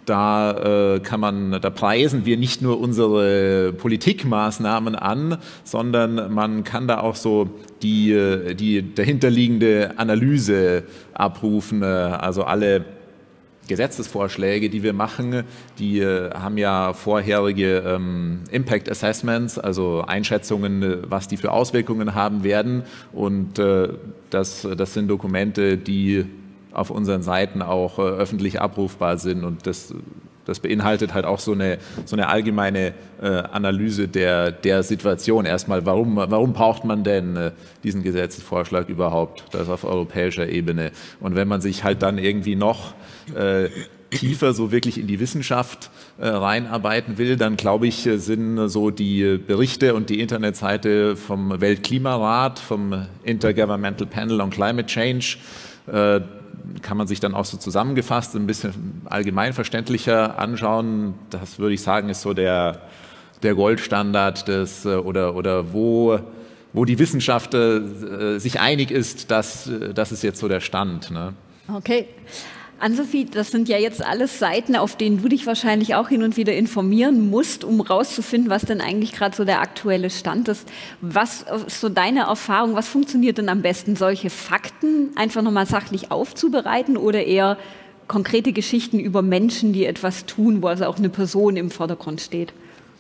Speaker 4: Da äh, kann man, da preisen wir nicht nur unsere Politikmaßnahmen an, sondern man kann da auch so die, die dahinterliegende Analyse abrufen. Also alle Gesetzesvorschläge, die wir machen, die äh, haben ja vorherige ähm, Impact Assessments, also Einschätzungen, was die für Auswirkungen haben werden. Und äh, das, das sind Dokumente, die auf unseren Seiten auch äh, öffentlich abrufbar sind, und das, das beinhaltet halt auch so eine, so eine allgemeine äh, Analyse der, der Situation. Erstmal, warum, warum braucht man denn äh, diesen Gesetzesvorschlag überhaupt, das auf europäischer Ebene? Und wenn man sich halt dann irgendwie noch äh, tiefer so wirklich in die Wissenschaft äh, reinarbeiten will, dann glaube ich, sind so die Berichte und die Internetseite vom Weltklimarat, vom Intergovernmental Panel on Climate Change, äh, kann man sich dann auch so zusammengefasst ein bisschen allgemeinverständlicher anschauen. Das würde ich sagen, ist so der, der Goldstandard des, oder, oder wo, wo die Wissenschaft äh, sich einig ist, dass das ist jetzt so der Stand. Ne?
Speaker 1: Okay. Ann-Sophie, das sind ja jetzt alles Seiten, auf denen du dich wahrscheinlich auch hin und wieder informieren musst, um rauszufinden, was denn eigentlich gerade so der aktuelle Stand ist. Was ist so deine Erfahrung, was funktioniert denn am besten? Solche Fakten einfach nochmal sachlich aufzubereiten oder eher konkrete Geschichten über Menschen, die etwas tun, wo also auch eine Person im Vordergrund steht?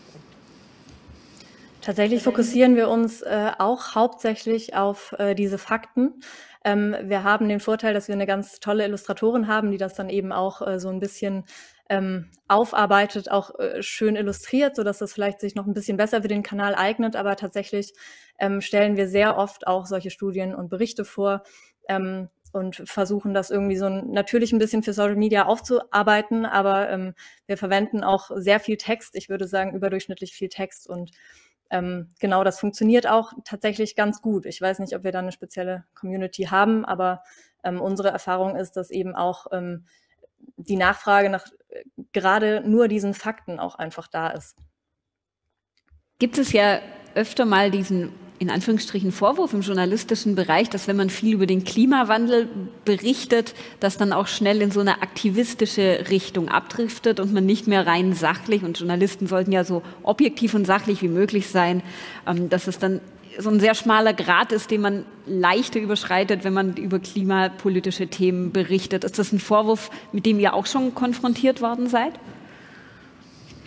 Speaker 3: Tatsächlich fokussieren wir uns äh, auch hauptsächlich auf äh, diese Fakten. Ähm, wir haben den Vorteil, dass wir eine ganz tolle Illustratorin haben, die das dann eben auch äh, so ein bisschen ähm, aufarbeitet, auch äh, schön illustriert, sodass das vielleicht sich noch ein bisschen besser für den Kanal eignet. Aber tatsächlich ähm, stellen wir sehr oft auch solche Studien und Berichte vor ähm, und versuchen das irgendwie so natürlich ein bisschen für Social Media aufzuarbeiten. Aber ähm, wir verwenden auch sehr viel Text. Ich würde sagen, überdurchschnittlich viel Text, und Ähm, genau, das funktioniert auch tatsächlich ganz gut. Ich weiß nicht, ob wir da eine spezielle Community haben, aber ähm, unsere Erfahrung ist, dass eben auch ähm, die Nachfrage nach äh, gerade nur diesen Fakten auch einfach da ist.
Speaker 1: Gibt es ja öfter mal diesen, in Anführungsstrichen, Vorwurf im journalistischen Bereich, dass wenn man viel über den Klimawandel berichtet, das dann auch schnell in so eine aktivistische Richtung abdriftet und man nicht mehr rein sachlich, und Journalisten sollten ja so objektiv und sachlich wie möglich sein, dass es dann so ein sehr schmaler Grat ist, den man leichter überschreitet, wenn man über klimapolitische Themen berichtet. Ist das ein Vorwurf, mit dem ihr auch schon konfrontiert worden seid?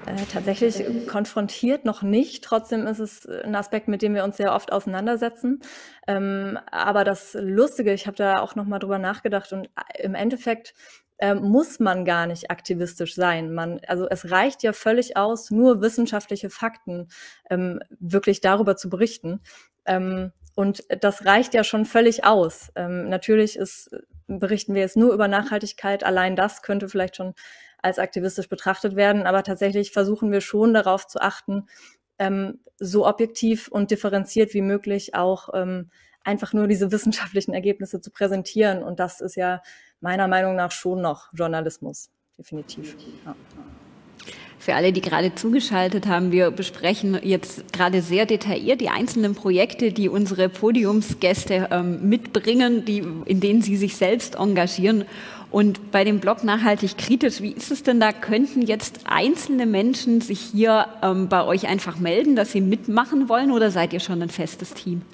Speaker 3: Äh, tatsächlich konfrontiert noch nicht. Trotzdem ist es ein Aspekt, mit dem wir uns sehr oft auseinandersetzen. Ähm, aber das Lustige, ich habe da auch noch mal drüber nachgedacht und im Endeffekt äh, muss man gar nicht aktivistisch sein. Man, also es reicht ja völlig aus, nur wissenschaftliche Fakten ähm, wirklich darüber zu berichten. Ähm, und das reicht ja schon völlig aus. Ähm, natürlich ist, berichten wir jetzt nur über Nachhaltigkeit. Allein das könnte vielleicht schon als aktivistisch betrachtet werden, aber tatsächlich versuchen wir schon darauf zu achten, ähm, so objektiv und differenziert wie möglich auch ähm, einfach nur diese wissenschaftlichen Ergebnisse zu präsentieren. Und das ist ja meiner Meinung nach schon noch Journalismus, definitiv. Ja.
Speaker 1: Für alle, die gerade zugeschaltet haben, wir besprechen jetzt gerade sehr detailliert die einzelnen Projekte, die unsere Podiumsgäste ähm, mitbringen, die, in denen sie sich selbst engagieren. Und bei dem Blog Nachhaltig Kritisch, wie ist es denn da? Könnten jetzt einzelne Menschen sich hier ähm, bei euch einfach melden, dass sie mitmachen wollen, oder seid ihr schon ein festes Team?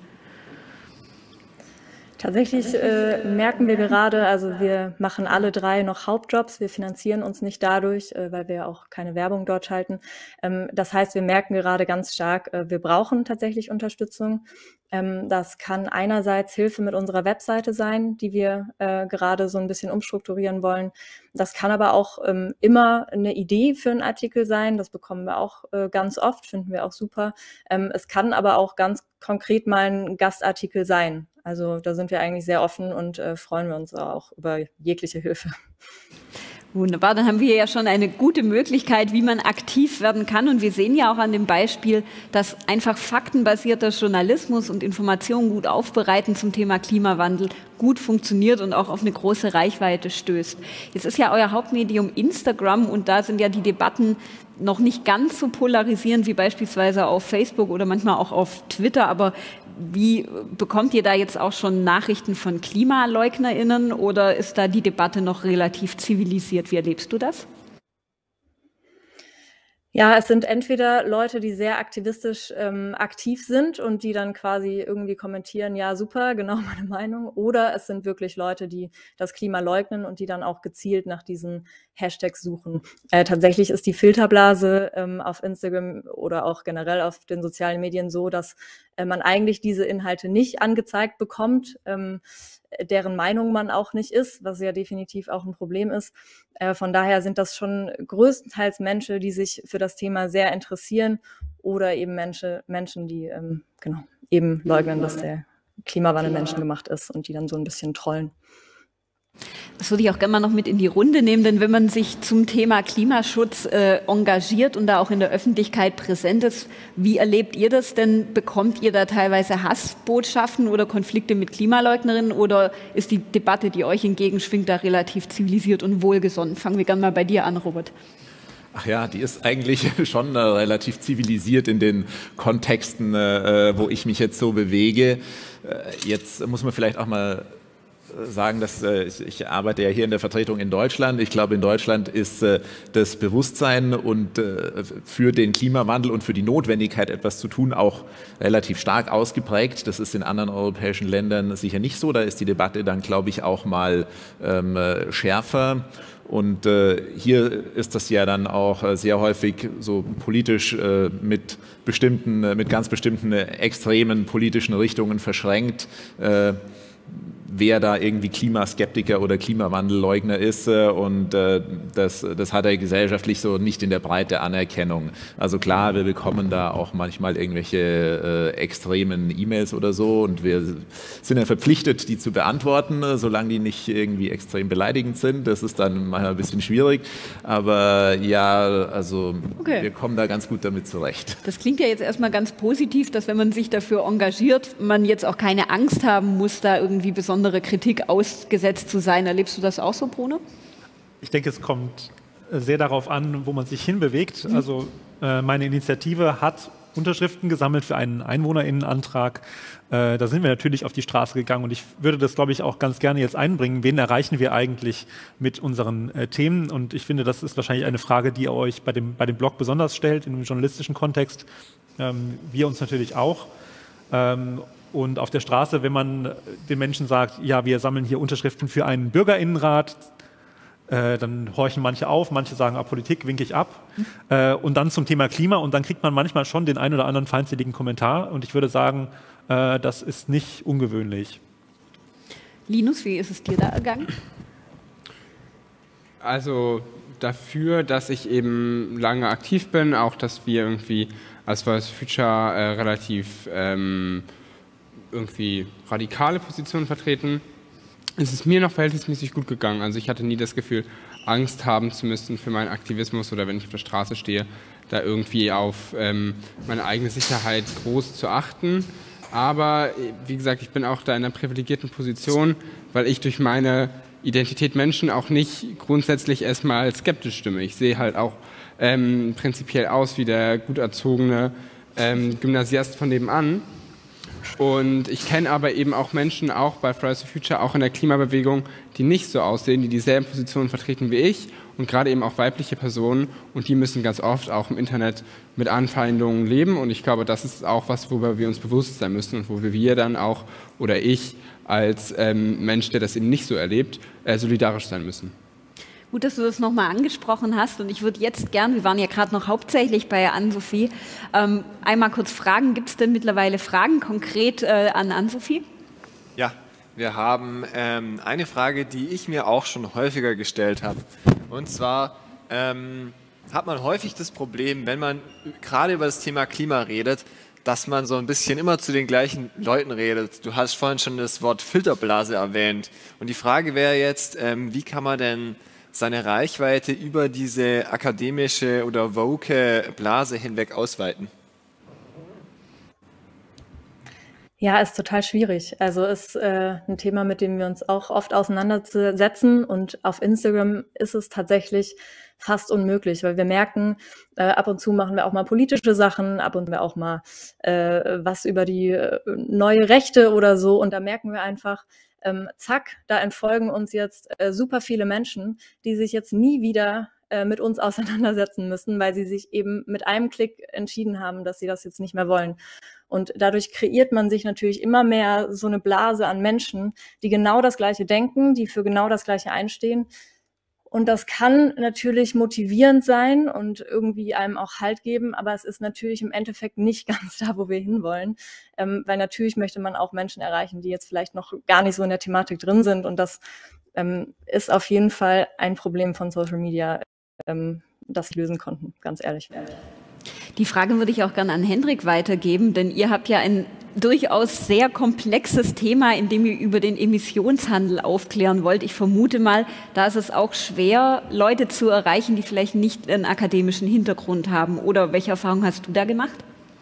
Speaker 3: Tatsächlich äh, merken wir gerade, also wir machen alle drei noch Hauptjobs, wir finanzieren uns nicht dadurch, äh, weil wir auch keine Werbung dort schalten. Ähm, das heißt, wir merken gerade ganz stark, äh, wir brauchen tatsächlich Unterstützung. Ähm, das kann einerseits Hilfe mit unserer Webseite sein, die wir äh, gerade so ein bisschen umstrukturieren wollen. Das kann aber auch ähm, immer eine Idee für einen Artikel sein, das bekommen wir auch äh, ganz oft, finden wir auch super. Ähm, es kann aber auch ganz konkret mal ein Gastartikel sein. Also da sind wir eigentlich sehr offen und äh, freuen wir uns auch über jegliche Hilfe.
Speaker 1: Wunderbar, dann haben wir ja schon eine gute Möglichkeit, wie man aktiv werden kann. Und wir sehen ja auch an dem Beispiel, dass einfach faktenbasierter Journalismus und Informationen gut aufbereiten zum Thema Klimawandel gut funktioniert und auch auf eine große Reichweite stößt. Jetzt ist ja euer Hauptmedium Instagram und da sind ja die Debatten noch nicht ganz so polarisierend wie beispielsweise auf Facebook oder manchmal auch auf Twitter. Aber wie bekommt ihr da jetzt auch schon Nachrichten von KlimaleugnerInnen oder ist da die Debatte noch relativ zivilisiert? Wie erlebst du das?
Speaker 3: Ja, es sind entweder Leute, die sehr aktivistisch ähm, aktiv sind und die dann quasi irgendwie kommentieren, ja super, genau meine Meinung, oder es sind wirklich Leute, die das Klima leugnen und die dann auch gezielt nach diesen Hashtags suchen. Äh, tatsächlich ist die Filterblase ähm, auf Instagram oder auch generell auf den sozialen Medien so, dass äh, man eigentlich diese Inhalte nicht angezeigt bekommt, ähm, deren Meinung man auch nicht ist, was ja definitiv auch ein Problem ist. Äh, von daher sind das schon größtenteils Menschen, die sich für das Thema sehr interessieren oder eben Menschen, Menschen die ähm, genau, eben leugnen, dass der Klimawandel menschengemacht ist und die dann so ein bisschen trollen.
Speaker 1: Das würde ich auch gerne mal noch mit in die Runde nehmen, denn wenn man sich zum Thema Klimaschutz äh, engagiert und da auch in der Öffentlichkeit präsent ist, wie erlebt ihr das denn? Bekommt ihr da teilweise Hassbotschaften oder Konflikte mit Klimaleugnerinnen oder ist die Debatte, die euch entgegenschwingt, da relativ zivilisiert und wohlgesonnen? Fangen wir gerne mal bei dir an, Robert.
Speaker 4: Ach ja, die ist eigentlich schon äh, relativ zivilisiert in den Kontexten, äh, wo ich mich jetzt so bewege. Äh, jetzt muss man vielleicht auch mal sagen, dass äh, ich, ich arbeite ja hier in der Vertretung in Deutschland. Ich glaube, in Deutschland ist äh, das Bewusstsein und äh, für den Klimawandel und für die Notwendigkeit, etwas zu tun, auch relativ stark ausgeprägt. Das ist in anderen europäischen Ländern sicher nicht so. Da ist die Debatte dann, glaube ich, auch mal ähm, schärfer. Und äh, hier ist das ja dann auch äh, sehr häufig so politisch äh, mit bestimmten, äh, mit ganz bestimmten äh, extremen politischen Richtungen verschränkt. Äh, wer da irgendwie Klimaskeptiker oder Klimawandelleugner ist und äh, das, das hat er gesellschaftlich so nicht in der Breite Anerkennung. Also klar, wir bekommen da auch manchmal irgendwelche äh, extremen E-Mails oder so und wir sind ja verpflichtet, die zu beantworten, solange die nicht irgendwie extrem beleidigend sind. Das ist dann manchmal ein bisschen schwierig, aber ja, also okay. Wir kommen da ganz gut damit zurecht.
Speaker 1: Das klingt ja jetzt erstmal ganz positiv, dass wenn man sich dafür engagiert, man jetzt auch keine Angst haben muss, da irgendwie besonders Kritik ausgesetzt zu sein. Erlebst du das auch so, Bruno?
Speaker 5: Ich denke, es kommt sehr darauf an, wo man sich hinbewegt. Mhm. Also äh, meine Initiative hat Unterschriften gesammelt für einen EinwohnerInnenantrag. Äh, da sind wir natürlich auf die Straße gegangen und ich würde das, glaube ich, auch ganz gerne jetzt einbringen. Wen erreichen wir eigentlich mit unseren äh, Themen? Und ich finde, das ist wahrscheinlich eine Frage, die ihr euch bei dem, bei dem Blog besonders stellt, in dem journalistischen Kontext. Ähm, wir uns natürlich auch. Ähm, Und auf der Straße, wenn man den Menschen sagt, ja, wir sammeln hier Unterschriften für einen BürgerInnenrat, Äh, dann horchen manche auf, manche sagen, ah, Politik winke ich ab. Mhm. Äh, und dann zum Thema Klima und dann kriegt man manchmal schon den ein oder anderen feindseligen Kommentar und ich würde sagen, äh, das ist nicht ungewöhnlich.
Speaker 1: Linus, wie ist es dir da ergangen?
Speaker 6: Also dafür, dass ich eben lange aktiv bin, auch dass wir irgendwie als Fridays for Future äh, relativ ähm, irgendwie radikale Positionen vertreten, ist es mir noch verhältnismäßig gut gegangen. Also ich hatte nie das Gefühl, Angst haben zu müssen für meinen Aktivismus oder wenn ich auf der Straße stehe, da irgendwie auf ähm, meine eigene Sicherheit groß zu achten. Aber wie gesagt, ich bin auch da in einer privilegierten Position, weil ich durch meine Identität Menschen auch nicht grundsätzlich erstmal skeptisch stimme. Ich sehe halt auch ähm, prinzipiell aus wie der gut erzogene ähm, Gymnasiast von nebenan. Und ich kenne aber eben auch Menschen, auch bei Fridays for Future, auch in der Klimabewegung, die nicht so aussehen, die dieselben Positionen vertreten wie ich und gerade eben auch weibliche Personen und die müssen ganz oft auch im Internet mit Anfeindungen leben und ich glaube, das ist auch was, worüber wir uns bewusst sein müssen und wo wir dann auch oder ich als ähm, Mensch, der das eben nicht so erlebt, äh, solidarisch sein müssen.
Speaker 1: Gut, dass du das nochmal angesprochen hast und ich würde jetzt gern, wir waren ja gerade noch hauptsächlich bei Ann-Sophie, ähm, einmal kurz fragen, gibt es denn mittlerweile Fragen konkret äh, an Ann-Sophie?
Speaker 2: Ja, wir haben ähm, eine Frage, die ich mir auch schon häufiger gestellt habe. Und zwar ähm, hat man häufig das Problem, wenn man gerade über das Thema Klima redet, dass man so ein bisschen immer zu den gleichen Leuten redet. Du hast vorhin schon das Wort Filterblase erwähnt. Und die Frage wäre jetzt, ähm, wie kann man denn seine Reichweite über diese akademische oder woke Blase hinweg ausweiten?
Speaker 3: Ja, ist total schwierig. Also ist äh, ein Thema, mit dem wir uns auch oft auseinandersetzen und auf Instagram ist es tatsächlich fast unmöglich, weil wir merken, äh, ab und zu machen wir auch mal politische Sachen, ab und zu auch mal äh, was über die äh, neue Rechte oder so und da merken wir einfach, ähm, zack, da entfolgen uns jetzt äh, super viele Menschen, die sich jetzt nie wieder äh, mit uns auseinandersetzen müssen, weil sie sich eben mit einem Klick entschieden haben, dass sie das jetzt nicht mehr wollen. Und dadurch kreiert man sich natürlich immer mehr so eine Blase an Menschen, die genau das Gleiche denken, die für genau das Gleiche einstehen. Und das kann natürlich motivierend sein und irgendwie einem auch Halt geben, aber es ist natürlich im Endeffekt nicht ganz da, wo wir hinwollen, ähm, weil natürlich möchte man auch Menschen erreichen, die jetzt vielleicht noch gar nicht so in der Thematik drin sind und das ähm, ist auf jeden Fall ein Problem von Social Media, ähm, das sie lösen konnten, ganz ehrlich.
Speaker 1: Die Frage würde ich auch gerne an Hendrik weitergeben, denn ihr habt ja ein durchaus sehr komplexes Thema, in dem ihr über den Emissionshandel aufklären wollt. Ich vermute mal, da ist es auch schwer, Leute zu erreichen, die vielleicht nicht einen akademischen Hintergrund haben. Oder welche Erfahrung hast du da gemacht?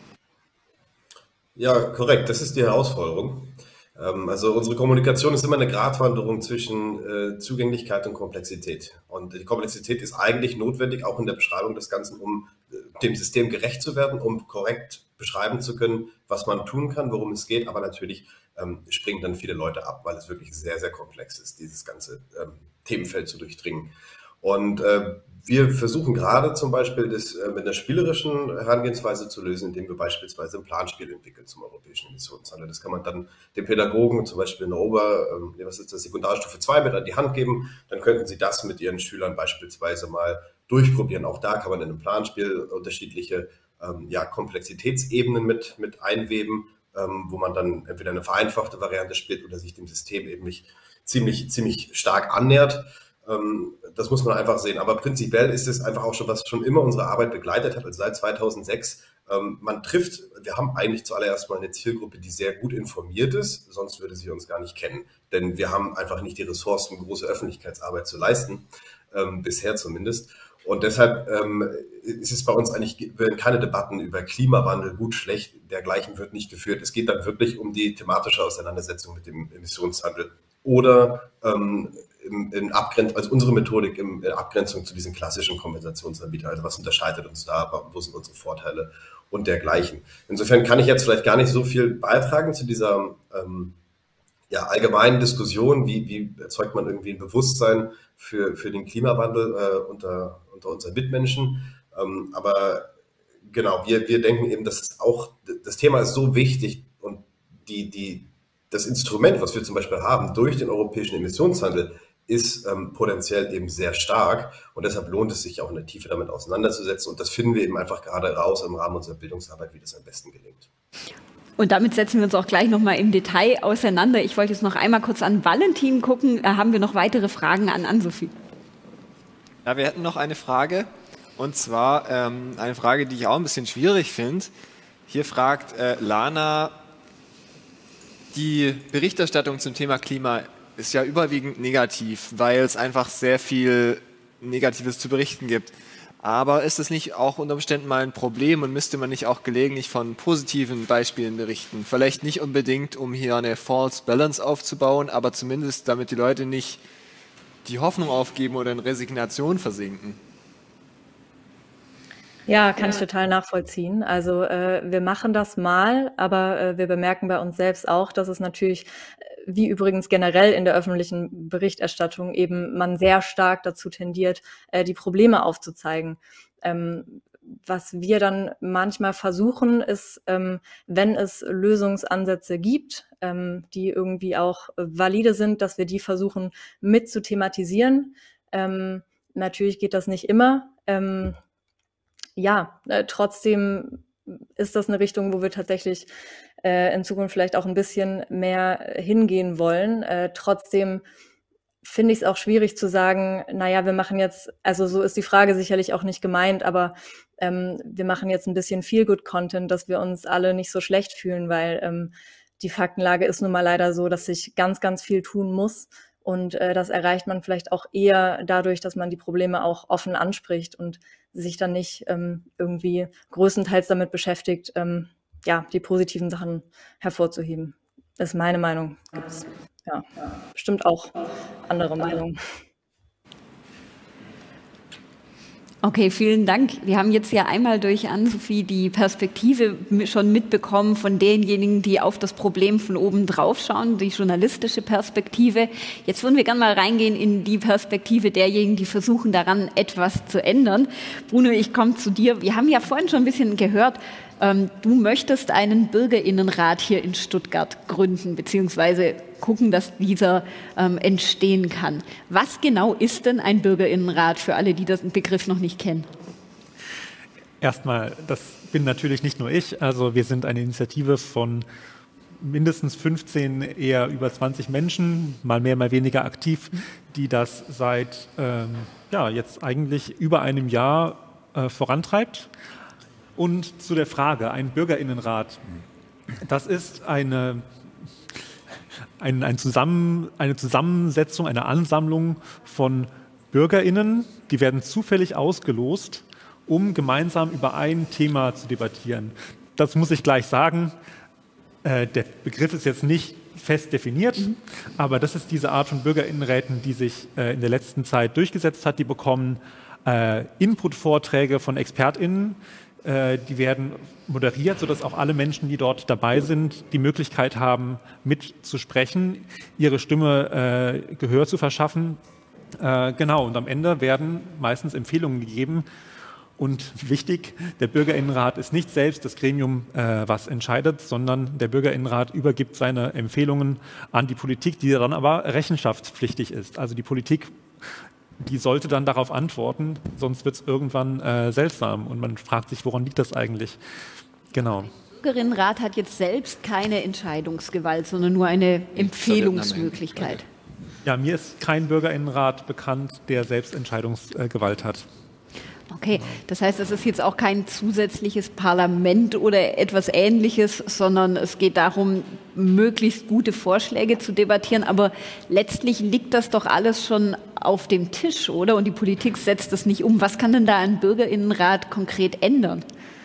Speaker 7: Ja, korrekt. Das ist die Herausforderung. Also unsere Kommunikation ist immer eine Gratwanderung zwischen äh, Zugänglichkeit und Komplexität. Und die Komplexität ist eigentlich notwendig, auch in der Beschreibung des Ganzen, um äh, dem System gerecht zu werden, um korrekt beschreiben zu können, was man tun kann, worum es geht. Aber natürlich ähm, springen dann viele Leute ab, weil es wirklich sehr, sehr komplex ist, dieses ganze ähm, Themenfeld zu durchdringen. Und äh, wir versuchen gerade zum Beispiel das äh, mit einer spielerischen Herangehensweise zu lösen, indem wir beispielsweise ein Planspiel entwickeln zum europäischen Emissionshandel. Das kann man dann den Pädagogen zum Beispiel in der Ober, äh, was ist das, Sekundarstufe zwei mit an die Hand geben. Dann könnten sie das mit ihren Schülern beispielsweise mal durchprobieren. Auch da kann man in einem Planspiel unterschiedliche ähm, ja, Komplexitätsebenen mit, mit einweben, ähm, wo man dann entweder eine vereinfachte Variante spielt oder sich dem System eben nicht ziemlich, ziemlich stark annähert. Das muss man einfach sehen. Aber prinzipiell ist es einfach auch schon, was schon immer unsere Arbeit begleitet hat, also seit zweitausendsechs. Man trifft, wir haben eigentlich zuallererst mal eine Zielgruppe, die sehr gut informiert ist, sonst würde sie uns gar nicht kennen. Denn wir haben einfach nicht die Ressourcen, große Öffentlichkeitsarbeit zu leisten, ähm, bisher zumindest. Und deshalb ähm, ist es bei uns eigentlich, werden keine Debatten über Klimawandel, gut, schlecht, dergleichen wird nicht geführt. Es geht dann wirklich um die thematische Auseinandersetzung mit dem Emissionshandel oder ähm, in, in Abgrenzung, also unsere Methodik in Abgrenzung zu diesen klassischen Kompensationsanbietern. Also was unterscheidet uns da, wo sind unsere Vorteile und dergleichen. Insofern kann ich jetzt vielleicht gar nicht so viel beitragen zu dieser ähm, ja, allgemeinen Diskussion, wie, wie erzeugt man irgendwie ein Bewusstsein für, für den Klimawandel äh, unter, unter unseren Mitmenschen. Ähm, aber genau, wir, wir denken eben, dass auch das Thema ist so wichtig und die, die, das Instrument, was wir zum Beispiel haben durch den europäischen Emissionshandel, ist ähm, potenziell eben sehr stark und deshalb lohnt es sich auch in der Tiefe damit auseinanderzusetzen und das finden wir eben einfach gerade raus im Rahmen unserer Bildungsarbeit, wie das am besten gelingt.
Speaker 1: Und damit setzen wir uns auch gleich nochmal im Detail auseinander. Ich wollte jetzt noch einmal kurz an Valentin gucken. Äh, haben wir noch weitere Fragen an Ann-Sophie?
Speaker 2: Ja, wir hätten noch eine Frage. Und zwar ähm, eine Frage, die ich auch ein bisschen schwierig finde. Hier fragt äh, Lana, die Berichterstattung zum Thema Klima ist ja überwiegend negativ, weil es einfach sehr viel Negatives zu berichten gibt. Aber ist es nicht auch unter Umständen mal ein Problem und müsste man nicht auch gelegentlich von positiven Beispielen berichten? Vielleicht nicht unbedingt, um hier eine False Balance aufzubauen, aber zumindest, damit die Leute nicht die Hoffnung aufgeben oder in Resignation versinken.
Speaker 3: Ja, kann ich total nachvollziehen. Also äh, wir machen das mal, aber äh, wir bemerken bei uns selbst auch, dass es natürlich, wie übrigens generell in der öffentlichen Berichterstattung, eben man sehr stark dazu tendiert, äh, die Probleme aufzuzeigen. Ähm, was wir dann manchmal versuchen, ist, ähm, wenn es Lösungsansätze gibt, ähm, die irgendwie auch valide sind, dass wir die versuchen mit zu thematisieren. Ähm, natürlich geht das nicht immer. Ähm, ja, äh, trotzdem ist das eine Richtung, wo wir tatsächlich äh, in Zukunft vielleicht auch ein bisschen mehr hingehen wollen. Äh, trotzdem finde ich es auch schwierig zu sagen, naja, wir machen jetzt, also so ist die Frage sicherlich auch nicht gemeint, aber ähm, wir machen jetzt ein bisschen Feel-Good-Content, dass wir uns alle nicht so schlecht fühlen, weil ähm, die Faktenlage ist nun mal leider so, dass sich ganz, ganz viel tun muss. Und äh, das erreicht man vielleicht auch eher dadurch, dass man die Probleme auch offen anspricht und sich dann nicht ähm, irgendwie größtenteils damit beschäftigt, ähm, ja, die positiven Sachen hervorzuheben. Das ist meine Meinung. Gibt's, ja, bestimmt auch andere Meinungen.
Speaker 1: Okay, vielen Dank. Wir haben jetzt ja einmal durch Ann-Sophie die Perspektive schon mitbekommen von denjenigen, die auf das Problem von oben drauf schauen, die journalistische Perspektive. Jetzt würden wir gerne mal reingehen in die Perspektive derjenigen, die versuchen daran etwas zu ändern. Bruno, ich komme zu dir. Wir haben ja vorhin schon ein bisschen gehört, ähm, du möchtest einen Bürgerinnenrat hier in Stuttgart gründen, beziehungsweise gucken, dass dieser ähm, entstehen kann. Was genau ist denn ein Bürgerinnenrat für alle, die den Begriff noch nicht kennen?
Speaker 5: Erstmal, das bin natürlich nicht nur ich. Also wir sind eine Initiative von mindestens fünfzehn, eher über zwanzig Menschen, mal mehr, mal weniger aktiv, die das seit ähm, ja, jetzt eigentlich über einem Jahr äh, vorantreibt. Und zu der Frage, ein Bürgerinnenrat, das ist eine Ein, ein Zusammen, eine Zusammensetzung, eine Ansammlung von BürgerInnen, die werden zufällig ausgelost, um gemeinsam über ein Thema zu debattieren. Das muss ich gleich sagen, äh, der Begriff ist jetzt nicht fest definiert, mhm. aber das ist diese Art von BürgerInnenräten, die sich äh, in der letzten Zeit durchgesetzt hat. Die bekommen äh, Input-Vorträge von ExpertInnen, die werden moderiert, sodass auch alle Menschen, die dort dabei sind, die Möglichkeit haben, mitzusprechen, ihre Stimme äh, Gehör zu verschaffen. Äh, genau, und am Ende werden meistens Empfehlungen gegeben. Und wichtig, der Bürgerinnenrat ist nicht selbst das Gremium, äh, was entscheidet, sondern der Bürgerinnenrat übergibt seine Empfehlungen an die Politik, die dann aber rechenschaftspflichtig ist. Also die Politik, die sollte dann darauf antworten, sonst wird es irgendwann äh, seltsam und man fragt sich, woran liegt das eigentlich? Genau.
Speaker 1: Der Bürgerinnenrat hat jetzt selbst keine Entscheidungsgewalt, sondern nur eine Empfehlungsmöglichkeit.
Speaker 5: Ja, mir ist kein Bürgerinnenrat bekannt, der selbst Entscheidungsgewalt hat.
Speaker 1: Okay, das heißt, es ist jetzt auch kein zusätzliches Parlament oder etwas Ähnliches, sondern es geht darum, möglichst gute Vorschläge zu debattieren. Aber letztlich liegt das doch alles schon auf dem Tisch, oder? Und die Politik setzt das nicht um. Was kann denn da ein Bürgerinnenrat konkret ändern?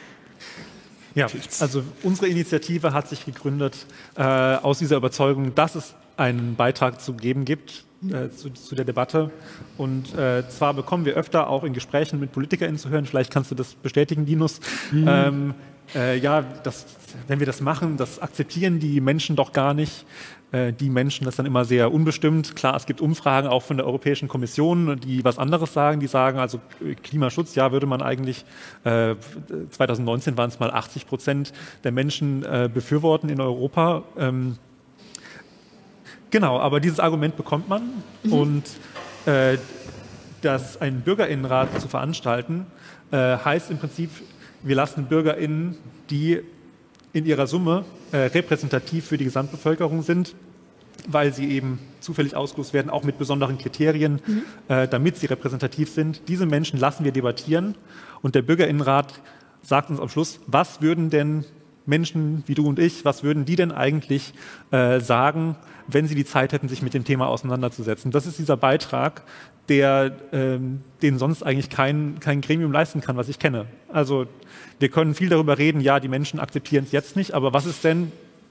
Speaker 5: Ja, also unsere Initiative hat sich gegründet äh, aus dieser Überzeugung, dass es einen Beitrag zu geben gibt, Äh, zu, zu der Debatte. Und äh, zwar bekommen wir öfter auch in Gesprächen mit PolitikerInnen zu hören, vielleicht kannst du das bestätigen, Linus, mhm. ähm, äh, ja, das, wenn wir das machen, das akzeptieren die Menschen doch gar nicht. Äh, die Menschen, das ist dann immer sehr unbestimmt. Klar, es gibt Umfragen auch von der Europäischen Kommission, die was anderes sagen. Die sagen, also Klimaschutz, ja, würde man eigentlich, äh, zwanzig neunzehn waren es mal achtzig Prozent der Menschen äh, befürworten in Europa. Ähm, Genau, aber dieses Argument bekommt man mhm. und äh, dass einen BürgerInnenrat zu veranstalten, äh, heißt im Prinzip, wir lassen BürgerInnen, die in ihrer Summe äh, repräsentativ für die Gesamtbevölkerung sind, weil sie eben zufällig ausgelost werden, auch mit besonderen Kriterien, mhm. äh, damit sie repräsentativ sind. Diese Menschen lassen wir debattieren und der BürgerInnenrat sagt uns am Schluss, was würden denn Menschen wie du und ich, was würden die denn eigentlich äh, sagen, wenn sie die Zeit hätten, sich mit dem Thema auseinanderzusetzen. Das ist dieser Beitrag, der, ähm, den sonst eigentlich kein, kein Gremium leisten kann, was ich kenne. Also wir können viel darüber reden, ja, die Menschen akzeptieren es jetzt nicht, aber was ist denn...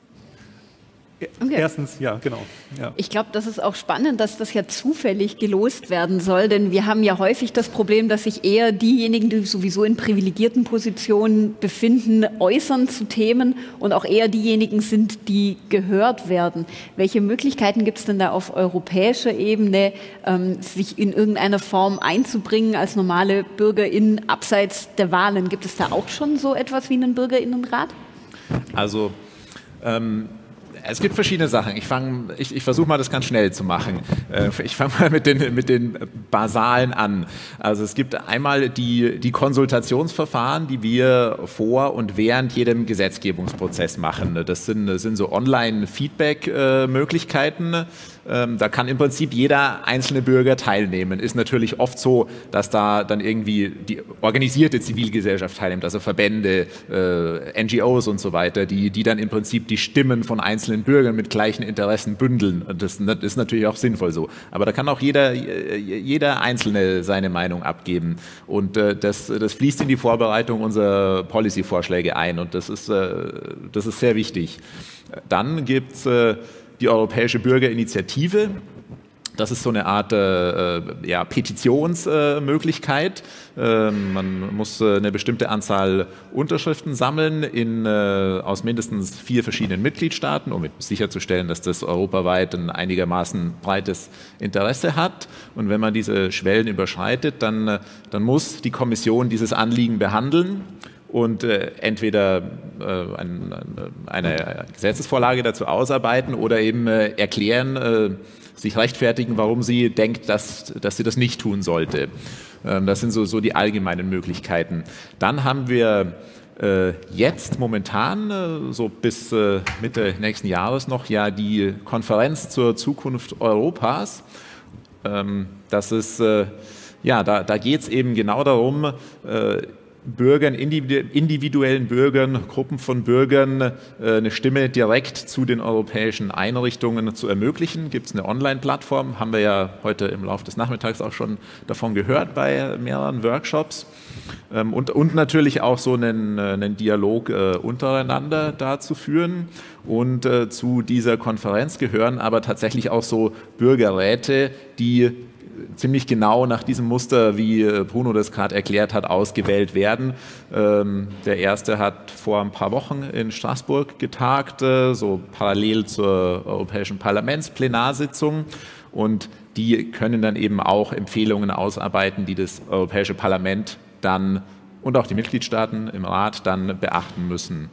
Speaker 5: Okay. Erstens, ja, genau. Ja.
Speaker 1: Ich glaube, das ist auch spannend, dass das ja zufällig gelost werden soll, denn wir haben ja häufig das Problem, dass sich eher diejenigen, die sowieso in privilegierten Positionen befinden, äußern zu Themen und auch eher diejenigen sind, die gehört werden. Welche Möglichkeiten gibt es denn da auf europäischer Ebene, ähm, sich in irgendeiner Form einzubringen als normale BürgerInnen abseits der Wahlen? Gibt es da auch schon so etwas wie einen BürgerInnenrat?
Speaker 4: Also, ähm es gibt verschiedene Sachen. Ich, fang, ich, ich versuche mal, das ganz schnell zu machen. Ich fange mal mit den, mit den Basalen an. Also es gibt einmal die, die Konsultationsverfahren, die wir vor und während jedem Gesetzgebungsprozess machen. Das sind, das sind so Online-Feedback-Möglichkeiten. Da kann im Prinzip jeder einzelne Bürger teilnehmen. Ist natürlich oft so, dass da dann irgendwie die organisierte Zivilgesellschaft teilnimmt, also Verbände, äh, N G Os und so weiter, die, die dann im Prinzip die Stimmen von einzelnen Bürgern mit gleichen Interessen bündeln. Das, das ist natürlich auch sinnvoll so. Aber da kann auch jeder, jeder Einzelne seine Meinung abgeben. Und äh, das, das fließt in die Vorbereitung unserer Policy-Vorschläge ein. Und das ist, äh, das ist sehr wichtig. Dann gibt es äh, die Europäische Bürgerinitiative. Das ist so eine Art äh, ja, Petitionsmöglichkeit. Äh, man muss äh, eine bestimmte Anzahl Unterschriften sammeln in, äh, aus mindestens vier verschiedenen Mitgliedstaaten, um sicherzustellen, dass das europaweit ein einigermaßen breites Interesse hat. Und wenn man diese Schwellen überschreitet, dann, dann muss die Kommission dieses Anliegen behandeln und äh, entweder äh, ein, eine Gesetzesvorlage dazu ausarbeiten oder eben äh, erklären, äh, sich rechtfertigen, warum sie denkt, dass, dass sie das nicht tun sollte. Ähm, das sind so, so die allgemeinen Möglichkeiten. Dann haben wir äh, jetzt momentan, äh, so bis äh, Mitte nächsten Jahres noch, ja die Konferenz zur Zukunft Europas. Ähm, das ist, äh, ja, da, da geht es eben genau darum, äh, Bürgern, individuellen Bürgern, Gruppen von Bürgern eine Stimme direkt zu den europäischen Einrichtungen zu ermöglichen. Gibt es eine Online-Plattform, haben wir ja heute im Laufe des Nachmittags auch schon davon gehört bei mehreren Workshops. Und, und natürlich auch so einen, einen Dialog untereinander da zu führen. Und zu dieser Konferenz gehören aber tatsächlich auch so Bürgerräte, die ziemlich genau nach diesem Muster, wie Bruno das gerade erklärt hat, ausgewählt werden. Ähm, der erste hat vor ein paar Wochen in Straßburg getagt, äh, so parallel zur Europäischen Parlamentsplenarsitzung. Und die können dann eben auch Empfehlungen ausarbeiten, die das Europäische Parlament dann und auch die Mitgliedstaaten im Rat dann beachten müssen.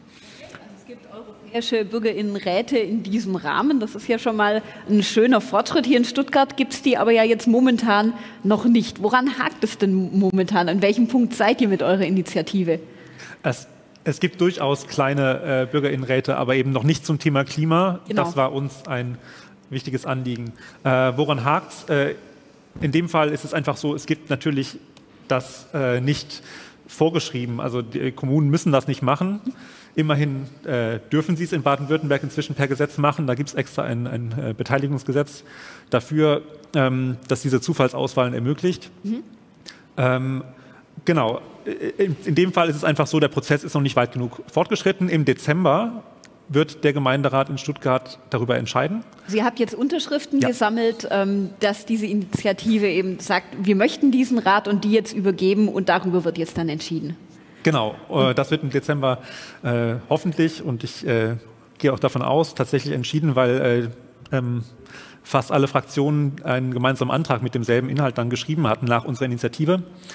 Speaker 1: Europäische BürgerInnenräte in diesem Rahmen. Das ist ja schon mal ein schöner Fortschritt. Hier in Stuttgart gibt es die aber ja jetzt momentan noch nicht. Woran hakt es denn momentan? An welchem Punkt seid ihr mit eurer Initiative?
Speaker 5: Es, es gibt durchaus kleine äh, BürgerInnenräte, aber eben noch nicht zum Thema Klima. Genau. Das war uns ein wichtiges Anliegen. Äh, woran hakt es? Äh, in dem Fall ist es einfach so, es gibt natürlich das äh, nicht vorgeschrieben. Also die Kommunen müssen das nicht machen. Immerhin äh, dürfen sie es in Baden-Württemberg inzwischen per Gesetz machen. Da gibt es extra ein, ein äh, Beteiligungsgesetz dafür, ähm, dass diese Zufallsauswahlen ermöglicht. Mhm. Ähm, genau, in, in dem Fall ist es einfach so, der Prozess ist noch nicht weit genug fortgeschritten. Im Dezember wird der Gemeinderat in Stuttgart darüber entscheiden.
Speaker 1: Sie habt jetzt Unterschriften
Speaker 5: ja.
Speaker 1: gesammelt, ähm, dass diese Initiative eben sagt, wir möchten diesen Rat und die jetzt übergeben und darüber wird jetzt dann entschieden.
Speaker 5: Genau, äh, das wird im Dezember äh, hoffentlich und ich äh, gehe auch davon aus, tatsächlich entschieden, weil äh, ähm, fast alle Fraktionen einen gemeinsamen Antrag mit demselben Inhalt dann geschrieben hatten nach unserer Initiative.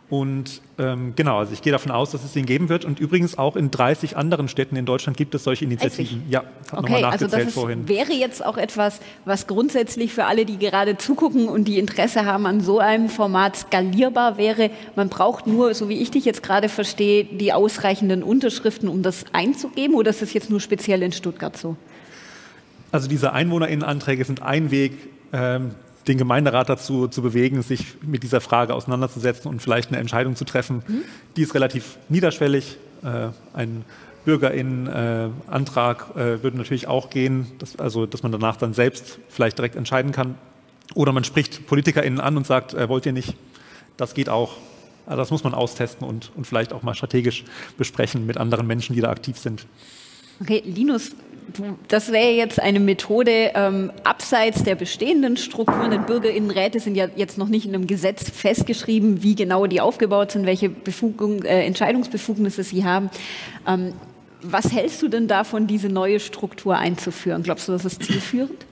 Speaker 5: Und ähm, genau, also ich gehe davon aus, dass es den geben wird. Und übrigens auch in dreißig anderen Städten in Deutschland gibt es solche Initiativen.
Speaker 1: dreißig?
Speaker 5: Ja, hat
Speaker 1: okay,
Speaker 5: nochmal
Speaker 1: also
Speaker 5: nachgezählt
Speaker 1: das ist,
Speaker 5: vorhin.
Speaker 1: wäre jetzt auch etwas, was grundsätzlich für alle, die gerade zugucken und die Interesse haben an so einem Format, skalierbar wäre. Man braucht nur, so wie ich dich jetzt gerade verstehe, die ausreichenden Unterschriften, um das einzugeben. Oder ist das jetzt nur speziell in Stuttgart so? Also diese EinwohnerInnenanträge sind ein Weg, ähm, den Gemeinderat dazu zu bewegen, sich mit dieser Frage auseinanderzusetzen und vielleicht eine Entscheidung zu treffen. Mhm. Die ist relativ niederschwellig. Äh, ein BürgerInnen-Antrag äh, würde natürlich auch gehen, dass, also, dass man danach dann selbst vielleicht direkt entscheiden kann. Oder man spricht PolitikerInnen an und sagt, äh, wollt ihr nicht? Das geht auch. Also das muss man austesten und, und vielleicht auch mal strategisch besprechen mit anderen Menschen, die da aktiv sind. Okay, Linus, das wäre jetzt eine Methode ähm, abseits der bestehenden Strukturen. Denn BürgerInnenräte sind ja jetzt noch nicht in einem Gesetz festgeschrieben, wie genau die aufgebaut sind, welche Befugung, äh, Entscheidungsbefugnisse sie haben. Ähm, was hältst du denn davon, diese neue Struktur einzuführen? Glaubst du, das ist zielführend?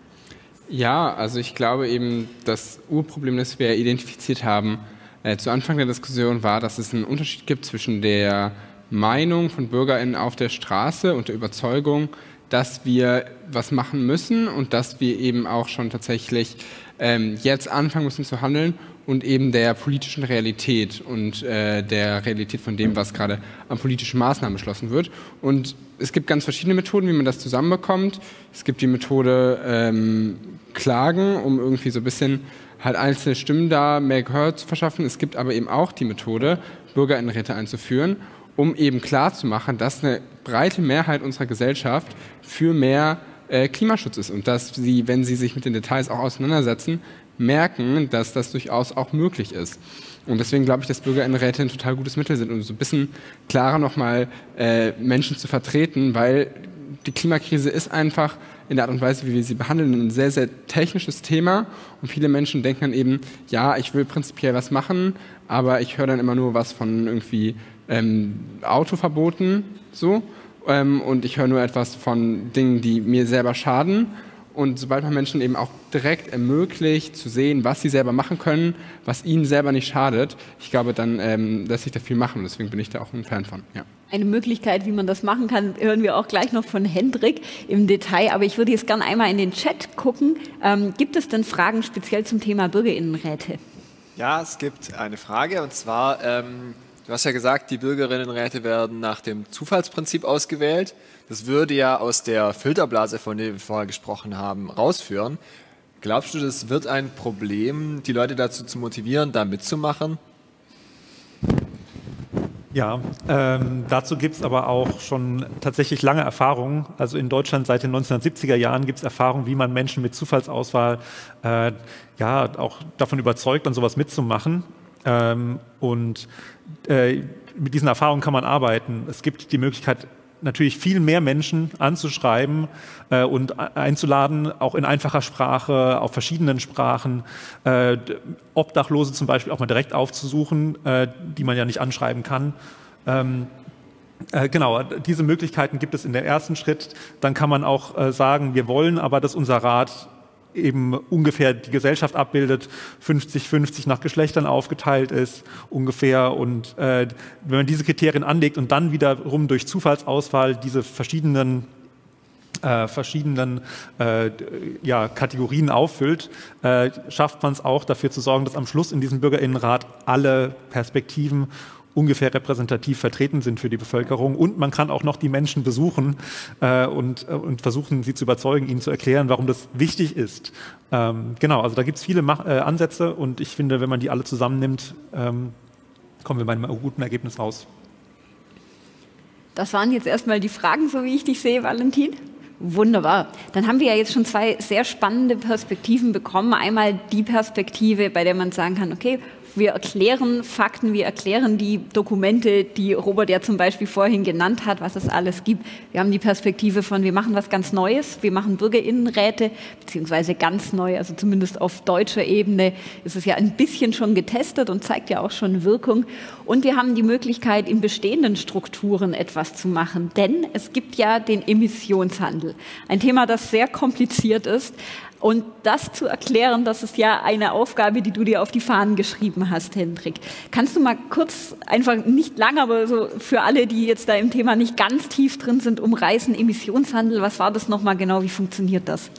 Speaker 6: Ja, also ich glaube eben, das Urproblem, das wir identifiziert haben, äh, zu Anfang der Diskussion war, dass es einen Unterschied gibt zwischen der Meinung von BürgerInnen auf der Straße und der Überzeugung, dass wir was machen müssen und dass wir eben auch schon tatsächlich ähm, jetzt anfangen müssen zu handeln und eben der politischen Realität und äh, der Realität von dem, was gerade an politischen Maßnahmen beschlossen wird. Und es gibt ganz verschiedene Methoden, wie man das zusammenbekommt. Es gibt die Methode ähm, Klagen, um irgendwie so ein bisschen halt einzelne Stimmen da mehr Gehör zu verschaffen. Es gibt aber eben auch die Methode, BürgerInnenräte einzuführen, um eben klarzumachen, dass eine breite Mehrheit unserer Gesellschaft für mehr äh, Klimaschutz ist und dass sie, wenn sie sich mit den Details auch auseinandersetzen, merken, dass das durchaus auch möglich ist. Und deswegen glaube ich, dass BürgerInnenräte ein total gutes Mittel sind, um so ein bisschen klarer nochmal äh, Menschen zu vertreten, weil die Klimakrise ist einfach in der Art und Weise, wie wir sie behandeln, ein sehr, sehr technisches Thema. Und viele Menschen denken dann eben, ja, ich will prinzipiell was machen, aber ich höre dann immer nur was von irgendwie ähm, Autoverboten, so. Ähm, und ich höre nur etwas von Dingen, die mir selber schaden. Und sobald man Menschen eben auch direkt ermöglicht, zu sehen, was sie selber machen können, was ihnen selber nicht schadet, ich glaube, dann ähm, lässt sich da viel machen. Deswegen bin ich da auch ein Fan von. Ja.
Speaker 1: Eine Möglichkeit, wie man das machen kann, hören wir auch gleich noch von Hendrik im Detail. Aber ich würde jetzt gerne einmal in den Chat gucken. Ähm, gibt es denn Fragen speziell zum Thema BürgerInnenräte?
Speaker 2: Ja, es gibt eine Frage. Und zwar, ähm, du hast ja gesagt, die BürgerInnenräte werden nach dem Zufallsprinzip ausgewählt. Das würde ja aus der Filterblase, von der wir vorher gesprochen haben, rausführen. Glaubst du, das wird ein Problem, die Leute dazu zu motivieren, da mitzumachen?
Speaker 5: Ja, ähm, dazu gibt es aber auch schon tatsächlich lange Erfahrungen. Also in Deutschland seit den neunzehnhundertsiebziger Jahren gibt es Erfahrungen, wie man Menschen mit Zufallsauswahl äh, ja, auch davon überzeugt, an sowas mitzumachen. Ähm, und äh, mit diesen Erfahrungen kann man arbeiten. Es gibt die Möglichkeit, natürlich viel mehr Menschen anzuschreiben äh, und einzuladen, auch in einfacher Sprache, auf verschiedenen Sprachen, äh, Obdachlose zum Beispiel auch mal direkt aufzusuchen, äh, die man ja nicht anschreiben kann. Ähm, äh, genau, diese Möglichkeiten gibt es in der ersten Schritt. Dann kann man auch äh, sagen, wir wollen aber, dass unser Rat eben ungefähr die Gesellschaft abbildet, fünfzig fünfzig nach Geschlechtern aufgeteilt ist ungefähr. Und äh, wenn man diese Kriterien anlegt und dann wiederum durch Zufallsauswahl diese verschiedenen, äh, verschiedenen äh, ja, Kategorien auffüllt, äh, schafft man es auch, dafür zu sorgen, dass am Schluss in diesem BürgerInnenrat alle Perspektiven ungefähr repräsentativ vertreten sind für die Bevölkerung. Und man kann auch noch die Menschen besuchen äh, und, äh, und versuchen, sie zu überzeugen, ihnen zu erklären, warum das wichtig ist. Ähm, genau, also da gibt es viele Mach äh, Ansätze und ich finde, wenn man die alle zusammennimmt, ähm, kommen wir bei einem guten Ergebnis raus.
Speaker 1: Das waren jetzt erstmal die Fragen, so wie ich dich sehe, Valentin. Wunderbar. Dann haben wir ja jetzt schon zwei sehr spannende Perspektiven bekommen. Einmal die Perspektive, bei der man sagen kann, okay, wir erklären Fakten, wir erklären die Dokumente, die Robert ja zum Beispiel vorhin genannt hat, was es alles gibt. Wir haben die Perspektive von, wir machen was ganz Neues, wir machen BürgerInnenräte, beziehungsweise ganz neu, also zumindest auf deutscher Ebene ist es ja ein bisschen schon getestet und zeigt ja auch schon Wirkung. Und wir haben die Möglichkeit, in bestehenden Strukturen etwas zu machen, denn es gibt ja den Emissionshandel. Ein Thema, das sehr kompliziert ist, Und das zu erklären, das ist ja eine Aufgabe, die du dir auf die Fahnen geschrieben hast, Hendrik. Kannst du mal kurz, einfach nicht lang, aber so für alle, die jetzt da im Thema nicht ganz tief drin sind, umreißen, Emissionshandel, was war das nochmal genau, wie funktioniert das?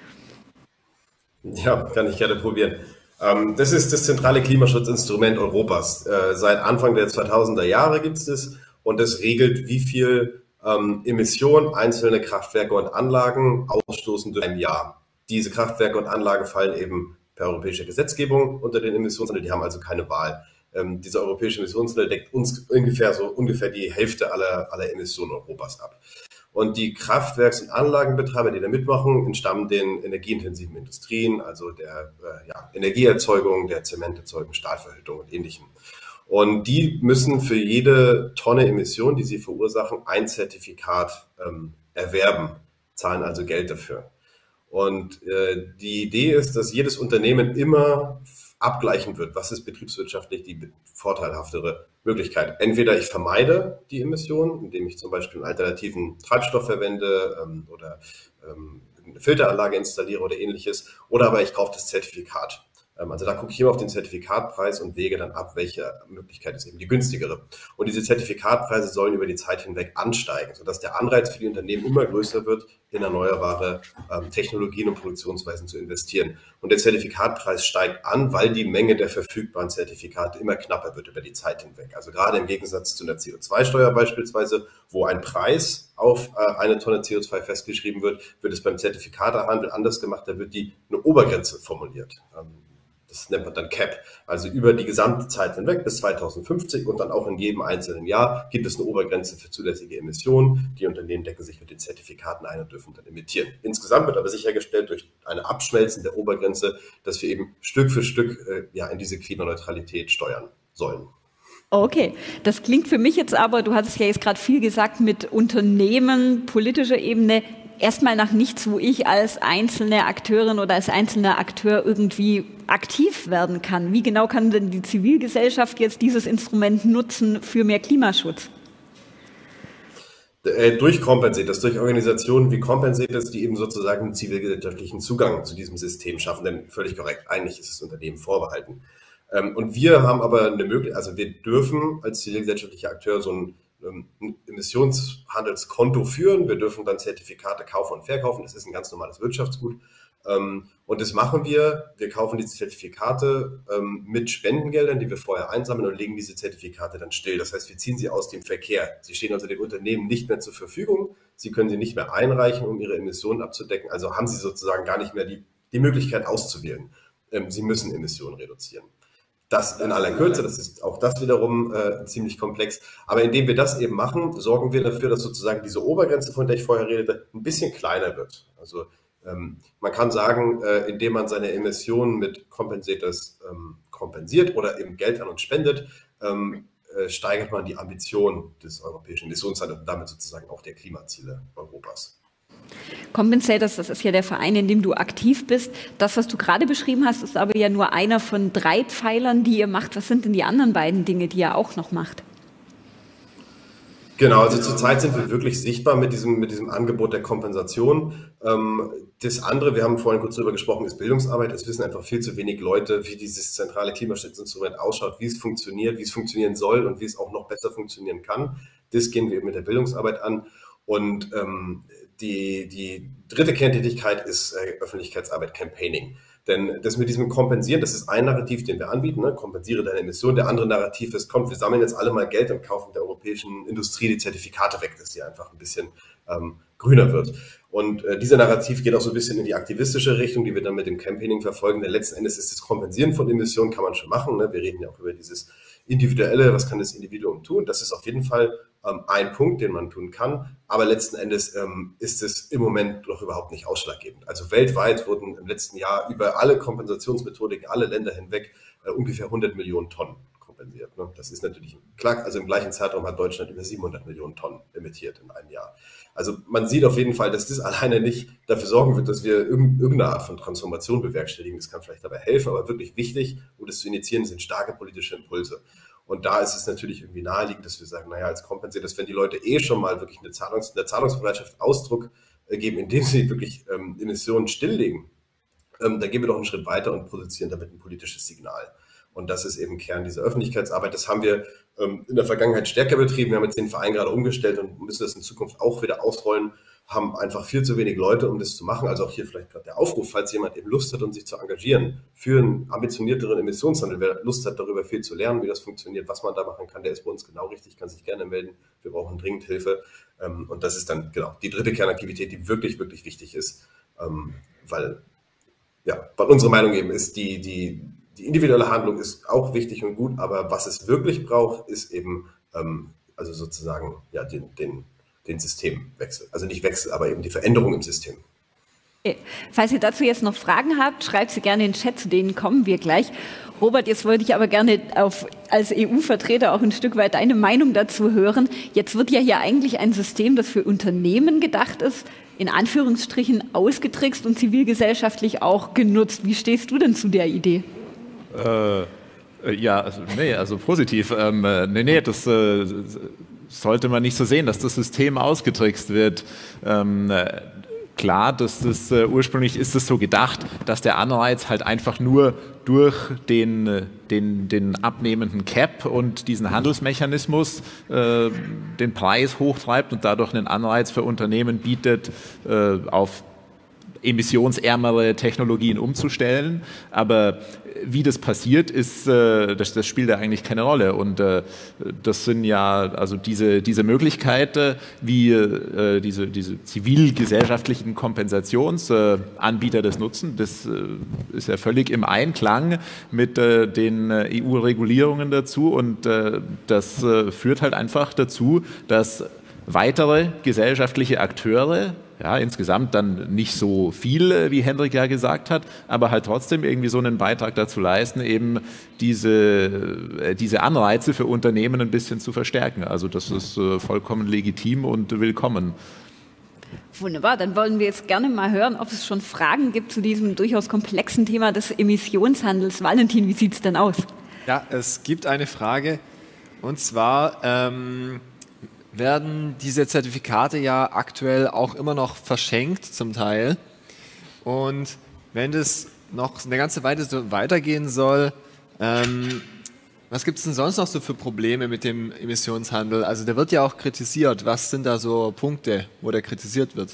Speaker 7: Ja, kann ich gerne probieren. Das ist das zentrale Klimaschutzinstrument Europas. Seit Anfang der zweitausender Jahre gibt es das und das regelt, wie viel Emissionen einzelne Kraftwerke und Anlagen ausstoßen durch ein Jahr. Diese Kraftwerke und Anlagen fallen eben per europäischer Gesetzgebung unter den Emissionshandel, die haben also keine Wahl. Ähm, dieser europäische Emissionshandel deckt uns ungefähr so ungefähr die Hälfte aller, aller Emissionen Europas ab. Und die Kraftwerks- und Anlagenbetreiber, die da mitmachen, entstammen den energieintensiven Industrien, also der äh, ja, Energieerzeugung, der Zementerzeugung, Stahlverhüttung und Ähnlichem. Und die müssen für jede Tonne Emission, die sie verursachen, ein Zertifikat ähm, erwerben, zahlen also Geld dafür. Und äh, die Idee ist, dass jedes Unternehmen immer abgleichen wird, was ist betriebswirtschaftlich die vorteilhaftere Möglichkeit. Entweder ich vermeide die Emissionen, indem ich zum Beispiel einen alternativen Treibstoff verwende ähm, oder ähm, eine Filteranlage installiere oder ähnliches, oder aber ich kaufe das Zertifikat. Also da gucke ich immer auf den Zertifikatpreis und wäge dann ab, welche Möglichkeit ist eben die günstigere. Und diese Zertifikatpreise sollen über die Zeit hinweg ansteigen, sodass der Anreiz für die Unternehmen immer größer wird, in erneuerbare ähm, Technologien und Produktionsweisen zu investieren. Und der Zertifikatpreis steigt an, weil die Menge der verfügbaren Zertifikate immer knapper wird über die Zeit hinweg. Also gerade im Gegensatz zu einer C O zwei Steuer beispielsweise, wo ein Preis auf äh, eine Tonne C O zwei festgeschrieben wird, wird es beim Zertifikatehandel anders gemacht, da wird die eine Obergrenze formuliert. Ähm, Das nennt man dann Cap. Also über die gesamte Zeit hinweg bis zweitausendfünfzig und dann auch in jedem einzelnen Jahr gibt es eine Obergrenze für zulässige Emissionen. Die Unternehmen decken sich mit den Zertifikaten ein und dürfen dann emittieren. Insgesamt wird aber sichergestellt durch eine Abschmelzen der Obergrenze, dass wir eben Stück für Stück äh, ja, in diese Klimaneutralität steuern sollen.
Speaker 1: Okay, das klingt für mich jetzt aber, du hattest ja jetzt gerade viel gesagt, mit Unternehmen, politischer Ebene, erstmal nach nichts, wo ich als einzelne Akteurin oder als einzelner Akteur irgendwie aktiv werden kann. Wie genau kann denn die Zivilgesellschaft jetzt dieses Instrument nutzen für mehr Klimaschutz?
Speaker 7: Durch Compensates, durch Organisationen wie Compensates, die eben sozusagen einen zivilgesellschaftlichen Zugang zu diesem System schaffen. Denn völlig korrekt, eigentlich ist es Unternehmen vorbehalten. Und wir haben aber eine Möglichkeit, also wir dürfen als zivilgesellschaftlicher Akteur so ein ein Emissionshandelskonto führen. Wir dürfen dann Zertifikate kaufen und verkaufen. Das ist ein ganz normales Wirtschaftsgut. Und das machen wir. Wir kaufen diese Zertifikate mit Spendengeldern, die wir vorher einsammeln und legen diese Zertifikate dann still. Das heißt, wir ziehen sie aus dem Verkehr. Sie stehen also den Unternehmen nicht mehr zur Verfügung. Sie können sie nicht mehr einreichen, um ihre Emissionen abzudecken. Also haben sie sozusagen gar nicht mehr die, die Möglichkeit auszuwählen. Sie müssen Emissionen reduzieren. Das in aller Kürze, das ist auch das wiederum äh, ziemlich komplex. Aber indem wir das eben machen, sorgen wir dafür, dass sozusagen diese Obergrenze, von der ich vorher redete, ein bisschen kleiner wird. Also ähm, man kann sagen, äh, indem man seine Emissionen mit Compensators ähm, kompensiert oder eben Geld an uns spendet, ähm, äh, steigert man die Ambition des europäischen Emissionshandels und damit sozusagen auch der Klimaziele Europas.
Speaker 1: Compensators, das ist ja der Verein, in dem du aktiv bist. Das, was du gerade beschrieben hast, ist aber ja nur einer von drei Pfeilern, die ihr macht. Was sind denn die anderen beiden Dinge, die ihr auch noch macht?
Speaker 7: Genau, also zurzeit sind wir wirklich sichtbar mit diesem, mit diesem Angebot der Kompensation. Das andere, wir haben vorhin kurz darüber gesprochen, ist Bildungsarbeit. Es wissen einfach viel zu wenig Leute, wie dieses zentrale Klimaschutzinstrument ausschaut, wie es funktioniert, wie es funktionieren soll und wie es auch noch besser funktionieren kann. Das gehen wir eben mit der Bildungsarbeit an. Und ähm, die, die dritte Kerntätigkeit ist äh, Öffentlichkeitsarbeit, Campaigning. Denn das mit diesem Kompensieren, das ist ein Narrativ, den wir anbieten, ne? Kompensiere deine Emissionen. Der andere Narrativ ist, kommt, wir sammeln jetzt alle mal Geld und kaufen der europäischen Industrie die Zertifikate weg, dass sie einfach ein bisschen ähm, grüner wird. Und äh, dieser Narrativ geht auch so ein bisschen in die aktivistische Richtung, die wir dann mit dem Campaigning verfolgen. Denn letzten Endes ist das Kompensieren von Emissionen, kann man schon machen. Ne? Wir reden ja auch über dieses Individuelle, was kann das Individuum tun? Das ist auf jeden Fall ähm, ein Punkt, den man tun kann. Aber letzten Endes ähm, ist es im Moment noch überhaupt nicht ausschlaggebend. Also weltweit wurden im letzten Jahr über alle Kompensationsmethodiken, alle Länder hinweg äh, ungefähr hundert Millionen Tonnen kompensiert. Ne? Das ist natürlich klar. Also im gleichen Zeitraum hat Deutschland über siebenhundert Millionen Tonnen emittiert in einem Jahr. Also man sieht auf jeden Fall, dass das alleine nicht dafür sorgen wird, dass wir irgendeine Art von Transformation bewerkstelligen. Das kann vielleicht dabei helfen, aber wirklich wichtig, um das zu initiieren, sind starke politische Impulse. Und da ist es natürlich irgendwie naheliegend, dass wir sagen, naja, als Kompensiert, dass wenn die Leute eh schon mal wirklich eine, Zahlungs-, eine Zahlungsbereitschaft Ausdruck geben, indem sie wirklich ähm, Emissionen stilllegen, ähm, dann gehen wir doch einen Schritt weiter und produzieren damit ein politisches Signal. Und das ist eben Kern dieser Öffentlichkeitsarbeit. Das haben wir ähm, in der Vergangenheit stärker betrieben. Wir haben jetzt den Verein gerade umgestellt und müssen das in Zukunft auch wieder ausrollen, haben einfach viel zu wenig Leute, um das zu machen. Also auch hier vielleicht gerade der Aufruf, falls jemand eben Lust hat, um sich zu engagieren für einen ambitionierteren Emissionshandel. Wer Lust hat, darüber viel zu lernen, wie das funktioniert, was man da machen kann, der ist bei uns genau richtig, kann sich gerne melden. Wir brauchen dringend Hilfe. Und das ist dann genau die dritte Kernaktivität, die wirklich, wirklich wichtig ist, weil, ja, weil unsere Meinung eben ist, die, die, die individuelle Handlung ist auch wichtig und gut, aber was es wirklich braucht, ist eben also sozusagen ja, den, den den Systemwechsel. Also nicht Wechsel, aber eben die Veränderung im System.
Speaker 1: Falls ihr dazu jetzt noch Fragen habt, schreibt sie gerne in den Chat, zu denen kommen wir gleich. Robert, jetzt wollte ich aber gerne auf, als E U-Vertreter auch ein Stück weit deine Meinung dazu hören. Jetzt wird ja hier eigentlich ein System, das für Unternehmen gedacht ist, in Anführungsstrichen ausgetrickst und zivilgesellschaftlich auch genutzt. Wie stehst du denn zu der Idee?
Speaker 4: Äh, ja, also, nee, also positiv. Ähm, nee, nee, das äh, sollte man nicht so sehen, dass das System ausgetrickst wird. Ähm, klar, dass das äh, ursprünglich ist es so gedacht, dass der Anreiz halt einfach nur durch den, den, den abnehmenden Cap und diesen Handelsmechanismus äh, den Preis hochtreibt und dadurch einen Anreiz für Unternehmen bietet, äh, auf emissionsärmere Technologien umzustellen. Aber wie das passiert, ist, äh, das, das spielt ja eigentlich keine Rolle. Und äh, das sind ja, also diese, diese Möglichkeiten, wie äh, diese, diese zivilgesellschaftlichen Kompensationsanbieter das nutzen, das äh, ist ja völlig im Einklang mit äh, den äh, E U-Regulierungen dazu. Und äh, das äh, führt halt einfach dazu, dass weitere gesellschaftliche Akteure, ja, insgesamt dann nicht so viel, wie Hendrik ja gesagt hat, aber halt trotzdem irgendwie so einen Beitrag dazu leisten, eben diese, diese Anreize für Unternehmen ein bisschen zu verstärken. Also das ist vollkommen legitim und willkommen.
Speaker 1: Wunderbar, dann wollen wir jetzt gerne mal hören, ob es schon Fragen gibt zu diesem durchaus komplexen Thema des Emissionshandels. Valentin, wie sieht es denn aus?
Speaker 2: Ja, es gibt eine Frage, und zwar ähm, werden diese Zertifikate ja aktuell auch immer noch verschenkt zum Teil. Und wenn das noch eine ganze Weile so weitergehen soll, ähm, was gibt es denn sonst noch so für Probleme mit dem Emissionshandel? Also der wird ja auch kritisiert. Was sind da so Punkte, wo der kritisiert wird?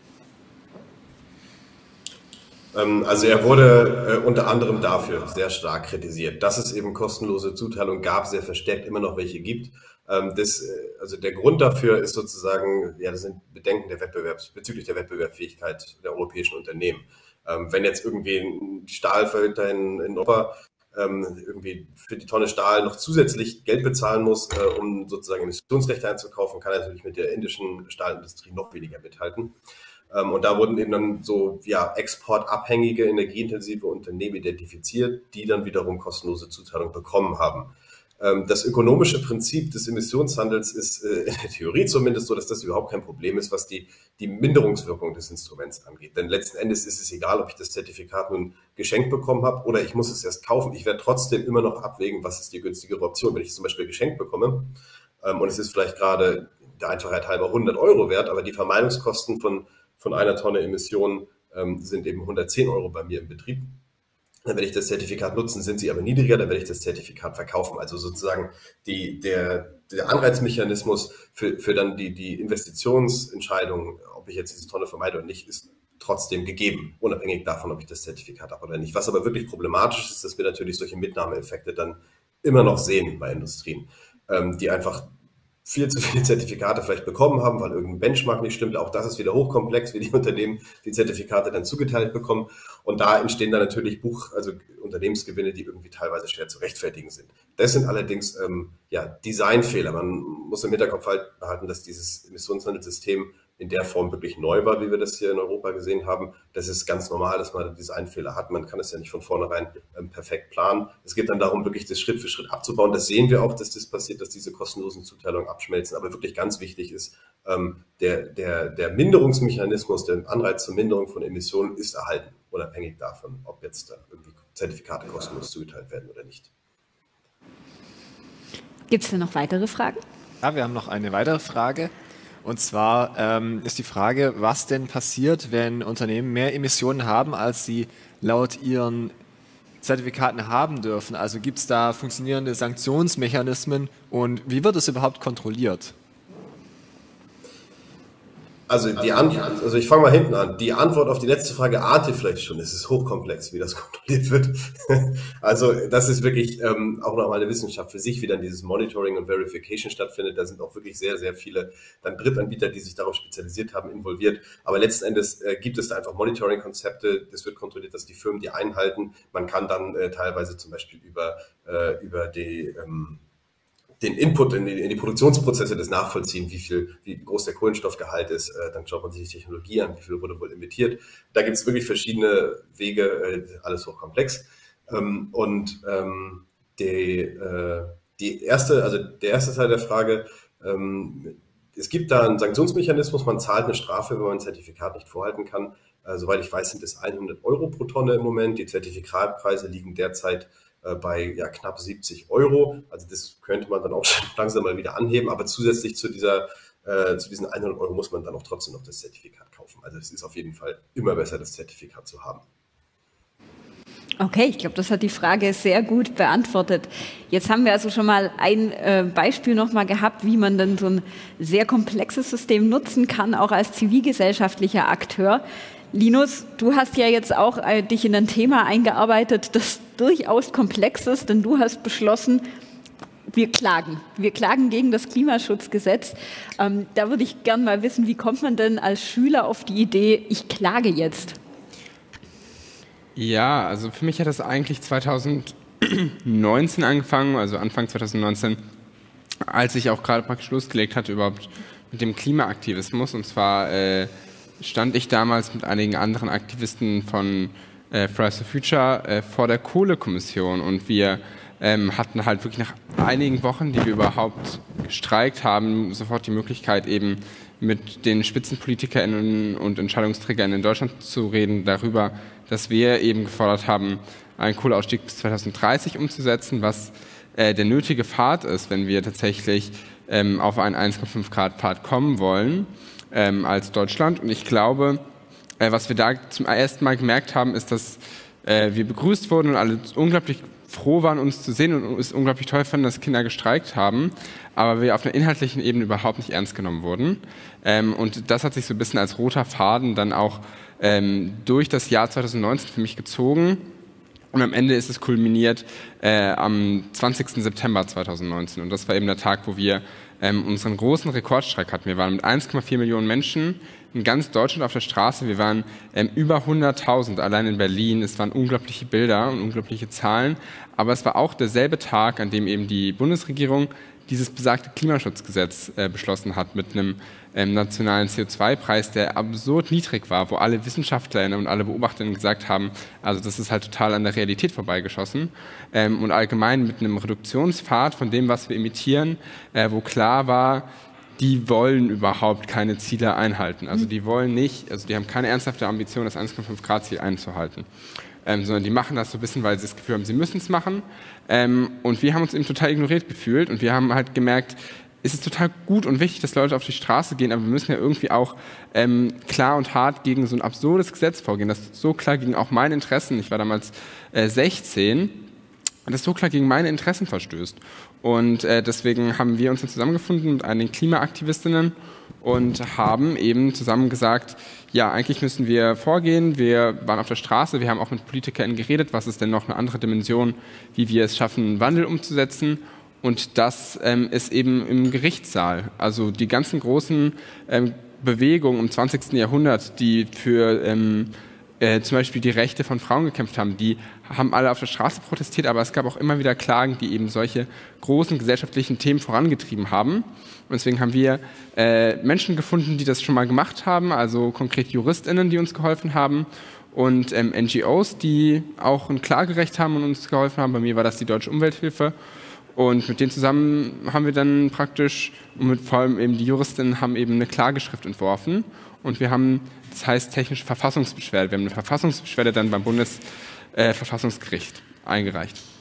Speaker 7: Ähm, also er wurde äh, unter anderem dafür sehr stark kritisiert, dass es eben kostenlose Zuteilung gab, sehr verstärkt immer noch welche gibt. Das, also der Grund dafür ist sozusagen, ja, das sind Bedenken der Wettbewerbs, bezüglich der Wettbewerbsfähigkeit der europäischen Unternehmen. Ähm, wenn jetzt irgendwie ein Stahlverhüter in, in Europa ähm, irgendwie für die Tonne Stahl noch zusätzlich Geld bezahlen muss, äh, um sozusagen Emissionsrechte einzukaufen, kann er natürlich mit der indischen Stahlindustrie noch weniger mithalten. Ähm, und da wurden eben dann so ja, exportabhängige, energieintensive Unternehmen identifiziert, die dann wiederum kostenlose Zuteilung bekommen haben. Das ökonomische Prinzip des Emissionshandels ist in der Theorie zumindest so, dass das überhaupt kein Problem ist, was die, die Minderungswirkung des Instruments angeht. Denn letzten Endes ist es egal, ob ich das Zertifikat nun geschenkt bekommen habe oder ich muss es erst kaufen. Ich werde trotzdem immer noch abwägen, was ist die günstigere Option. Wenn ich es zum Beispiel geschenkt bekomme und es ist vielleicht gerade der Einfachheit halber hundert Euro wert, aber die Vermeidungskosten von, von einer Tonne Emissionen sind eben hundertzehn Euro bei mir im Betrieb. Dann werde ich das Zertifikat nutzen, sind sie aber niedriger, dann werde ich das Zertifikat verkaufen. Also sozusagen die, der, der Anreizmechanismus für, für dann die, die Investitionsentscheidung, ob ich jetzt diese Tonne vermeide oder nicht, ist trotzdem gegeben, unabhängig davon, ob ich das Zertifikat habe oder nicht. Was aber wirklich problematisch ist, dass wir natürlich solche Mitnahmeeffekte dann immer noch sehen bei Industrien, ähm, die einfach viel zu viele Zertifikate vielleicht bekommen haben, weil irgendein Benchmark nicht stimmt. Auch das ist wieder hochkomplex, wie die Unternehmen die Zertifikate dann zugeteilt bekommen. Und da entstehen dann natürlich Buch, also Unternehmensgewinne, die irgendwie teilweise schwer zu rechtfertigen sind. Das sind allerdings ähm, ja, Designfehler. Man muss im Hinterkopf halt behalten, dass dieses Emissionshandelssystem in der Form wirklich neu war, wie wir das hier in Europa gesehen haben. Das ist ganz normal, dass man Designfehler hat. Man kann es ja nicht von vornherein ähm, perfekt planen. Es geht dann darum, wirklich das Schritt für Schritt abzubauen. Das sehen wir auch, dass das passiert, dass diese kostenlosen Zuteilungen abschmelzen. Aber wirklich ganz wichtig ist, ähm, der, der, der Minderungsmechanismus, der Anreiz zur Minderung von Emissionen ist erhalten, unabhängig davon, ob jetzt da irgendwie Zertifikate kostenlos zugeteilt werden oder nicht.
Speaker 1: Gibt es denn noch weitere Fragen?
Speaker 2: Ja, wir haben noch eine weitere Frage. Und zwar ähm, ist die Frage, was denn passiert, wenn Unternehmen mehr Emissionen haben, als sie laut ihren Zertifikaten haben dürfen. Also gibt es da funktionierende Sanktionsmechanismen und wie wird es überhaupt kontrolliert?
Speaker 7: Also, die Antwort, also ich fange mal hinten an. Die Antwort auf die letzte Frage ahnt ihr vielleicht schon. Es ist hochkomplex, wie das kontrolliert wird. Also das ist wirklich ähm, auch nochmal eine Wissenschaft für sich, wie dann dieses Monitoring und Verification stattfindet. Da sind auch wirklich sehr, sehr viele dann Drittanbieter, die sich darauf spezialisiert haben, involviert. Aber letzten Endes äh, gibt es da einfach Monitoring-Konzepte. Es wird kontrolliert, dass die Firmen die einhalten. Man kann dann äh, teilweise zum Beispiel über, äh, über die ähm, den Input in die, in die Produktionsprozesse das nachvollziehen, wie viel, wie groß der Kohlenstoffgehalt ist, äh, dann schaut man sich die Technologie an, wie viel wurde wohl emittiert. Da gibt es wirklich verschiedene Wege, äh, alles hochkomplex. Ähm, und ähm, die, äh, die erste, also der erste Teil der Frage, ähm, es gibt da einen Sanktionsmechanismus, man zahlt eine Strafe, wenn man ein Zertifikat nicht vorhalten kann. Äh, soweit ich weiß, sind es hundert Euro pro Tonne im Moment. Die Zertifikatpreise liegen derzeit bei ja, knapp siebzig Euro. Also das könnte man dann auch langsam mal wieder anheben, aber zusätzlich zu dieser äh, zu diesen hundert Euro muss man dann auch trotzdem noch das Zertifikat kaufen. Also es ist auf jeden Fall immer besser, das Zertifikat zu haben.
Speaker 1: Okay, ich glaube, das hat die Frage sehr gut beantwortet. Jetzt haben wir also schon mal ein äh, Beispiel nochmal gehabt, wie man dann so ein sehr komplexes System nutzen kann, auch als zivilgesellschaftlicher Akteur. Linus, du hast ja jetzt auch äh, dich in ein Thema eingearbeitet, das durchaus komplex ist, denn du hast beschlossen, wir klagen. Wir klagen gegen das Klimaschutzgesetz. Ähm, da würde ich gerne mal wissen, wie kommt man denn als Schüler auf die Idee, ich klage jetzt?
Speaker 6: Ja, also für mich hat das eigentlich zweitausendneunzehn angefangen, also Anfang zweitausendneunzehn, als ich auch gerade praktisch losgelegt hatte überhaupt mit dem Klimaaktivismus. Und zwar äh, stand ich damals mit einigen anderen Aktivisten von äh, Fridays for Future äh, vor der Kohlekommission und wir ähm, hatten halt wirklich nach einigen Wochen, die wir überhaupt gestreikt haben, sofort die Möglichkeit eben mit den SpitzenpolitikerInnen und EntscheidungsträgerInnen in Deutschland zu reden darüber, dass wir eben gefordert haben, einen Kohleausstieg bis zweitausenddreißig umzusetzen, was äh, der nötige Pfad ist, wenn wir tatsächlich ähm, auf einen eins Komma fünf Grad Pfad kommen wollen. Ähm, als Deutschland. Und ich glaube, äh, was wir da zum ersten Mal gemerkt haben, ist, dass äh, wir begrüßt wurden und alle unglaublich froh waren, uns zu sehen und es unglaublich toll fanden, dass Kinder gestreikt haben, aber wir auf einer inhaltlichen Ebene überhaupt nicht ernst genommen wurden. Ähm, und das hat sich so ein bisschen als roter Faden dann auch ähm, durch das Jahr zweitausendneunzehn für mich gezogen. Und am Ende ist es kulminiert äh, am zwanzigsten September zweitausendneunzehn. Und das war eben der Tag, wo wir ähm, unseren großen Rekordstreik hatten. Wir waren mit eins Komma vier Millionen Menschen in ganz Deutschland auf der Straße. Wir waren ähm, über hunderttausend allein in Berlin. Es waren unglaubliche Bilder und unglaubliche Zahlen. Aber es war auch derselbe Tag, an dem eben die Bundesregierung dieses besagte Klimaschutzgesetz äh, beschlossen hat mit einem ähm, nationalen C O zwei Preis, der absurd niedrig war, wo alle WissenschaftlerInnen und alle BeobachterInnen gesagt haben, also das ist halt total an der Realität vorbeigeschossen. Ähm, und allgemein mit einem Reduktionspfad von dem, was wir emittieren, äh, wo klar war, die wollen überhaupt keine Ziele einhalten. Also die wollen nicht, also die haben keine ernsthafte Ambition, das eins Komma fünf Grad Ziel einzuhalten. Ähm, sondern die machen das so ein bisschen, weil sie das Gefühl haben, sie müssen es machen. Ähm, und wir haben uns eben total ignoriert gefühlt und wir haben halt gemerkt, es ist total gut und wichtig, dass Leute auf die Straße gehen, aber wir müssen ja irgendwie auch ähm, klar und hart gegen so ein absurdes Gesetz vorgehen, das so klar gegen auch meine Interessen, ich war damals äh, sechzehn, das so klar gegen meine Interessen verstößt. Und äh, deswegen haben wir uns dann zusammengefunden mit einigen Klimaaktivistinnen und haben eben zusammen gesagt, ja, eigentlich müssen wir vorgehen. Wir waren auf der Straße, wir haben auch mit PolitikerInnen geredet, was ist denn noch eine andere Dimension, wie wir es schaffen, Wandel umzusetzen. Und das ähm, ist eben im Gerichtssaal. Also die ganzen großen ähm, Bewegungen im zwanzigsten Jahrhundert, die für ähm, äh, zum Beispiel die Rechte von Frauen gekämpft haben, die haben alle auf der Straße protestiert, aber es gab auch immer wieder Klagen, die eben solche großen gesellschaftlichen Themen vorangetrieben haben. Und deswegen haben wir äh, Menschen gefunden, die das schon mal gemacht haben, also konkret JuristInnen, die uns geholfen haben und ähm, N G Os, die auch ein Klagerecht haben und uns geholfen haben. Bei mir war das die Deutsche Umwelthilfe. Und mit denen zusammen haben wir dann praktisch, und mit vor allem eben die Juristinnen haben eben eine Klageschrift entworfen. Und wir haben, das heißt technische Verfassungsbeschwerde, wir haben eine Verfassungsbeschwerde dann beim Bundesverfassungsgericht äh, eingereicht.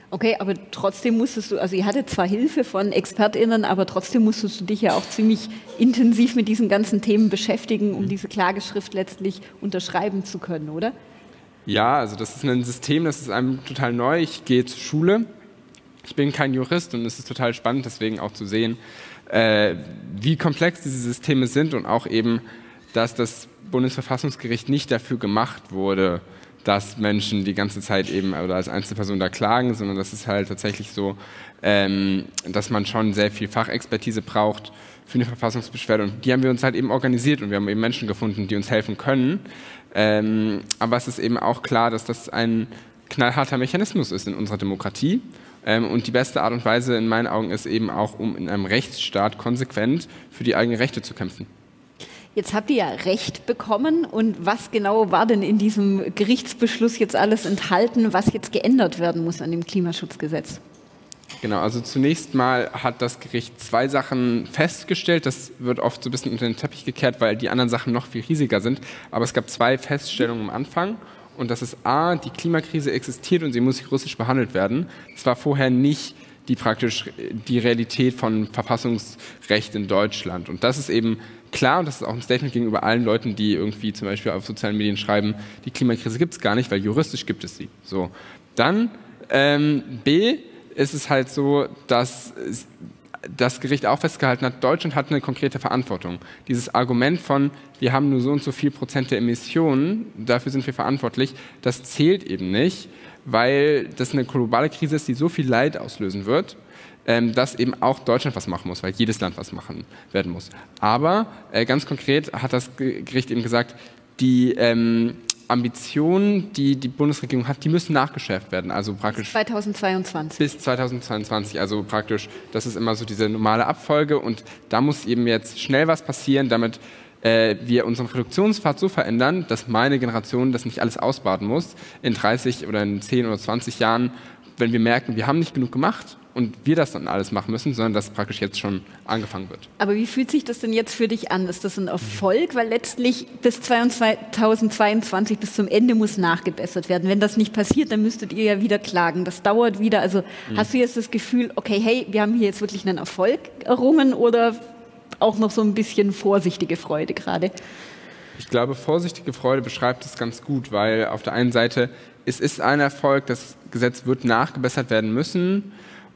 Speaker 1: Okay, aber trotzdem musstest du, also ihr hattet zwar Hilfe von ExpertInnen, aber trotzdem musstest du dich ja auch ziemlich intensiv mit diesen ganzen Themen beschäftigen, um diese Klageschrift letztlich unterschreiben zu können, oder?
Speaker 6: Ja, also das ist ein System, das ist einem total neu. Ich gehe zur Schule, ich bin kein Jurist und es ist total spannend, deswegen auch zu sehen, äh, wie komplex diese Systeme sind und auch eben, dass das Bundesverfassungsgericht nicht dafür gemacht wurde, dass Menschen die ganze Zeit eben oder als Einzelperson da klagen, sondern das ist halt tatsächlich so, ähm, dass man schon sehr viel Fachexpertise braucht für eine Verfassungsbeschwerde. Und die haben wir uns halt eben organisiert und wir haben eben Menschen gefunden, die uns helfen können. Ähm, aber es ist eben auch klar, dass das ein knallharter Mechanismus ist in unserer Demokratie. Ähm, und die beste Art und Weise in meinen Augen ist eben auch, um in einem Rechtsstaat konsequent für die eigenen Rechte zu kämpfen.
Speaker 1: Jetzt habt ihr ja Recht bekommen und was genau war denn in diesem Gerichtsbeschluss jetzt alles enthalten, was jetzt geändert werden muss an dem Klimaschutzgesetz?
Speaker 6: Genau, also zunächst mal hat das Gericht zwei Sachen festgestellt. Das wird oft so ein bisschen unter den Teppich gekehrt, weil die anderen Sachen noch viel riesiger sind. Aber es gab zwei Feststellungen am Anfang. Und das ist A, die Klimakrise existiert und sie muss juristisch behandelt werden. Das war vorher nicht die praktisch die Realität von Verfassungsrecht in Deutschland. Und das ist eben klar, und das ist auch ein Statement gegenüber allen Leuten, die irgendwie zum Beispiel auf sozialen Medien schreiben, die Klimakrise gibt es gar nicht, weil juristisch gibt es sie. So. Dann ähm, B, ist es halt so, dass das Gericht auch festgehalten hat, Deutschland hat eine konkrete Verantwortung. Dieses Argument von, wir haben nur so und so viel Prozent der Emissionen, dafür sind wir verantwortlich, das zählt eben nicht, weil das eine globale Krise ist, die so viel Leid auslösen wird, ähm, dass eben auch Deutschland was machen muss, weil jedes Land was machen werden muss. Aber äh, ganz konkret hat das Gericht eben gesagt, die ähm, Ambitionen, die die Bundesregierung hat, die müssen nachgeschärft werden. Also praktisch
Speaker 1: bis zweitausendzweiundzwanzig.
Speaker 6: Bis zweitausendzweiundzwanzig, also praktisch, das ist immer so diese normale Abfolge und da muss eben jetzt schnell was passieren, damit äh, wir unseren Reduktionspfad so verändern, dass meine Generation das nicht alles ausbaden muss in dreißig oder in zehn oder zwanzig Jahren, wenn wir merken, wir haben nicht genug gemacht und wir das dann alles machen müssen, sondern dass praktisch jetzt schon angefangen wird.
Speaker 1: Aber wie fühlt sich das denn jetzt für dich an? Ist das ein Erfolg? Weil letztlich bis zweitausendzweiundzwanzig, bis zum Ende muss nachgebessert werden. Wenn das nicht passiert, dann müsstet ihr ja wieder klagen. Das dauert wieder. Also mhm. hast du jetzt das Gefühl, okay, hey, wir haben hier jetzt wirklich einen Erfolg errungen oder auch noch so ein bisschen vorsichtige Freude gerade?
Speaker 6: Ich glaube, vorsichtige Freude beschreibt es ganz gut, weil auf der einen Seite, es ist ein Erfolg, das Gesetz wird nachgebessert werden müssen.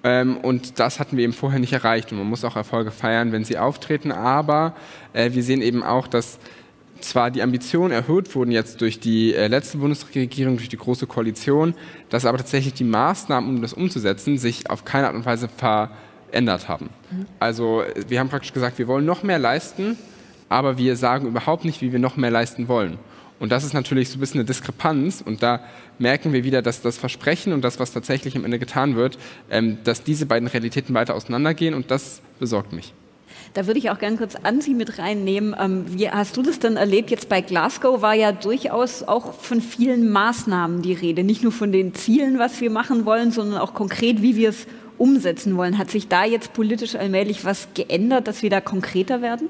Speaker 6: Und das hatten wir eben vorher nicht erreicht. Und man muss auch Erfolge feiern, wenn sie auftreten. Aber äh, wir sehen eben auch, dass zwar die Ambitionen erhöht wurden jetzt durch die äh, letzte Bundesregierung, durch die Große Koalition, dass aber tatsächlich die Maßnahmen, um das umzusetzen, sich auf keine Art und Weise verändert haben. Mhm. Also wir haben praktisch gesagt, wir wollen noch mehr leisten, aber wir sagen überhaupt nicht, wie wir noch mehr leisten wollen. Und das ist natürlich so ein bisschen eine Diskrepanz und da merken wir wieder, dass das Versprechen und das, was tatsächlich am Ende getan wird, ähm, dass diese beiden Realitäten weiter auseinandergehen und das besorgt mich.
Speaker 1: Da würde ich auch gerne kurz Ansi mit reinnehmen. Ähm, wie hast du das denn erlebt? Jetzt bei Glasgow war ja durchaus auch von vielen Maßnahmen die Rede. Nicht nur von den Zielen, was wir machen wollen, sondern auch konkret, wie wir es umsetzen wollen. Hat sich da jetzt politisch allmählich was geändert, dass wir da konkreter werden?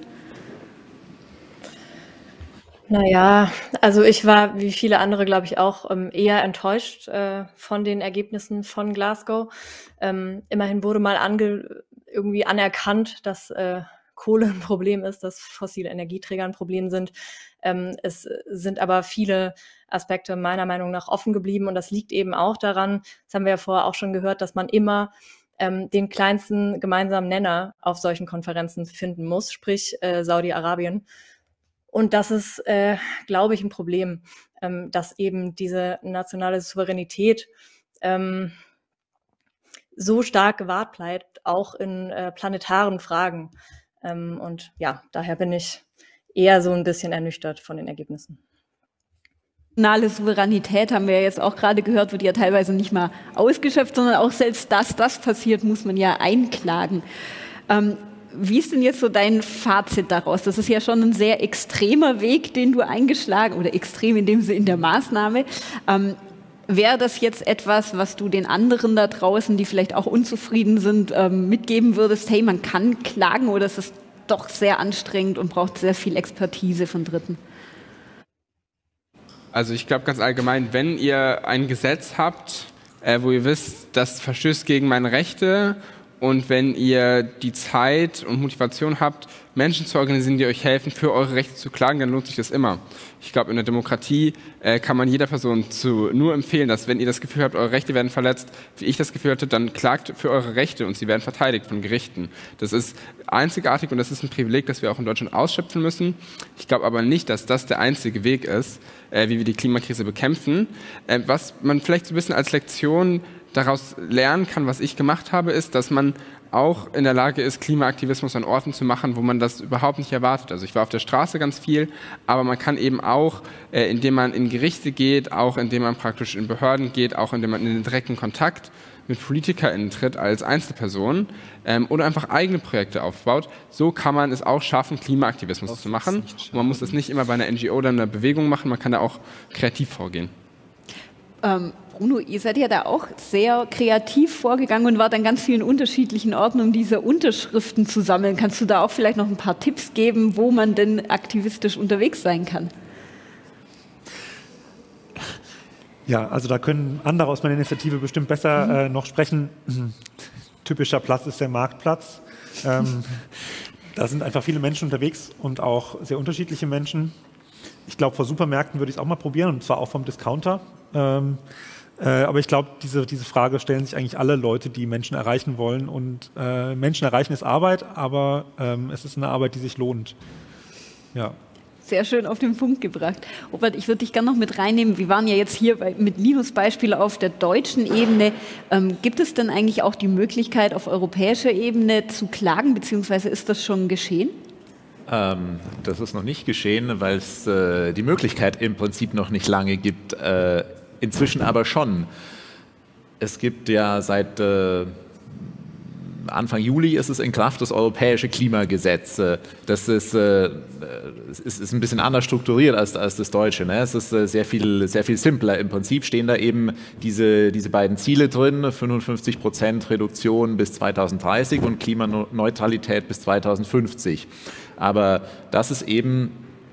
Speaker 3: Naja, also ich war, wie viele andere, glaube ich, auch ähm, eher enttäuscht äh, von den Ergebnissen von Glasgow. Ähm, immerhin wurde mal ange irgendwie anerkannt, dass äh, Kohle ein Problem ist, dass fossile Energieträger ein Problem sind. Ähm, es sind aber viele Aspekte meiner Meinung nach offen geblieben und das liegt eben auch daran, das haben wir ja vorher auch schon gehört, dass man immer ähm, den kleinsten gemeinsamen Nenner auf solchen Konferenzen finden muss, sprich äh, Saudi-Arabien. Und das ist, äh, glaube ich, ein Problem, ähm, dass eben diese nationale Souveränität ähm, so stark gewahrt bleibt, auch in äh, planetaren Fragen. Ähm, und ja, daher bin ich eher so ein bisschen ernüchtert von den Ergebnissen.
Speaker 1: Nationale Souveränität, haben wir ja jetzt auch gerade gehört, wird ja teilweise nicht mal ausgeschöpft, sondern auch selbst das, das passiert, muss man ja einklagen. Ähm, Wie ist denn jetzt so dein Fazit daraus? Das ist ja schon ein sehr extremer Weg, den du eingeschlagen, oder extrem in dem Sinne in der Maßnahme. Ähm, Wäre das jetzt etwas, was du den anderen da draußen, die vielleicht auch unzufrieden sind, ähm, mitgeben würdest? Hey, man kann klagen oder ist es doch sehr anstrengend und braucht sehr viel Expertise von Dritten?
Speaker 6: Also ich glaube ganz allgemein, wenn ihr ein Gesetz habt, äh, wo ihr wisst, das verstößt gegen meine Rechte. Und wenn ihr die Zeit und Motivation habt, Menschen zu organisieren, die euch helfen, für eure Rechte zu klagen, dann lohnt sich das immer. Ich glaube, in der Demokratie äh, kann man jeder Person zu, nur empfehlen, dass wenn ihr das Gefühl habt, eure Rechte werden verletzt, wie ich das Gefühl hatte, dann klagt für eure Rechte und sie werden verteidigt von Gerichten. Das ist einzigartig und das ist ein Privileg, das wir auch in Deutschland ausschöpfen müssen. Ich glaube aber nicht, dass das der einzige Weg ist, äh, wie wir die Klimakrise bekämpfen. Äh, was man vielleicht so ein bisschen als Lektion daraus lernen kann, was ich gemacht habe, ist, dass man auch in der Lage ist, Klimaaktivismus an Orten zu machen, wo man das überhaupt nicht erwartet. Also ich war auf der Straße ganz viel, aber man kann eben auch, äh, indem man in Gerichte geht, auch indem man praktisch in Behörden geht, auch indem man in den direkten Kontakt mit PolitikerInnen tritt als Einzelperson ähm, oder einfach eigene Projekte aufbaut. So kann man es auch schaffen, Klimaaktivismus das zu machen. Und man muss das nicht immer bei einer N G O oder einer Bewegung machen, man kann da auch kreativ vorgehen.
Speaker 1: Ähm, Bruno, ihr seid ja da auch sehr kreativ vorgegangen und wart an ganz vielen unterschiedlichen Orten, um diese Unterschriften zu sammeln. Kannst du da auch vielleicht noch ein paar Tipps geben, wo man denn aktivistisch unterwegs sein kann?
Speaker 5: Ja, also da können andere aus meiner Initiative bestimmt besser mhm. äh, noch sprechen. Typischer Platz ist der Marktplatz. Ähm, da sind einfach viele Menschen unterwegs und auch sehr unterschiedliche Menschen. Ich glaube, vor Supermärkten würde ich es auch mal probieren, und zwar auch vom Discounter. Ähm, äh, aber ich glaube, diese, diese Frage stellen sich eigentlich alle Leute, die Menschen erreichen wollen. Und äh, Menschen erreichen ist Arbeit, aber ähm, es ist eine Arbeit, die sich lohnt. Ja.
Speaker 1: Sehr schön auf den Punkt gebracht. Robert, ich würde dich gerne noch mit reinnehmen. Wir waren ja jetzt hier bei, mit Linus Beispiel auf der deutschen Ebene. Ähm, gibt es denn eigentlich auch die Möglichkeit, auf europäischer Ebene zu klagen, beziehungsweise ist das schon geschehen?
Speaker 4: Ähm, das ist noch nicht geschehen, weil es äh, die Möglichkeit im Prinzip noch nicht lange gibt. Äh, inzwischen aber schon. Es gibt ja seit äh, Anfang Juli ist es in Kraft, das europäische Klimagesetz. Das ist, äh, ist, ist ein bisschen anders strukturiert als, als das deutsche. Ne? Es ist äh, sehr viel, sehr viel simpler. Im Prinzip stehen da eben diese, diese beiden Ziele drin, fünfundfünfzig Prozent Reduktion bis zweitausenddreißig und Klimaneutralität bis zweitausendfünfzig. Aber das ist eben,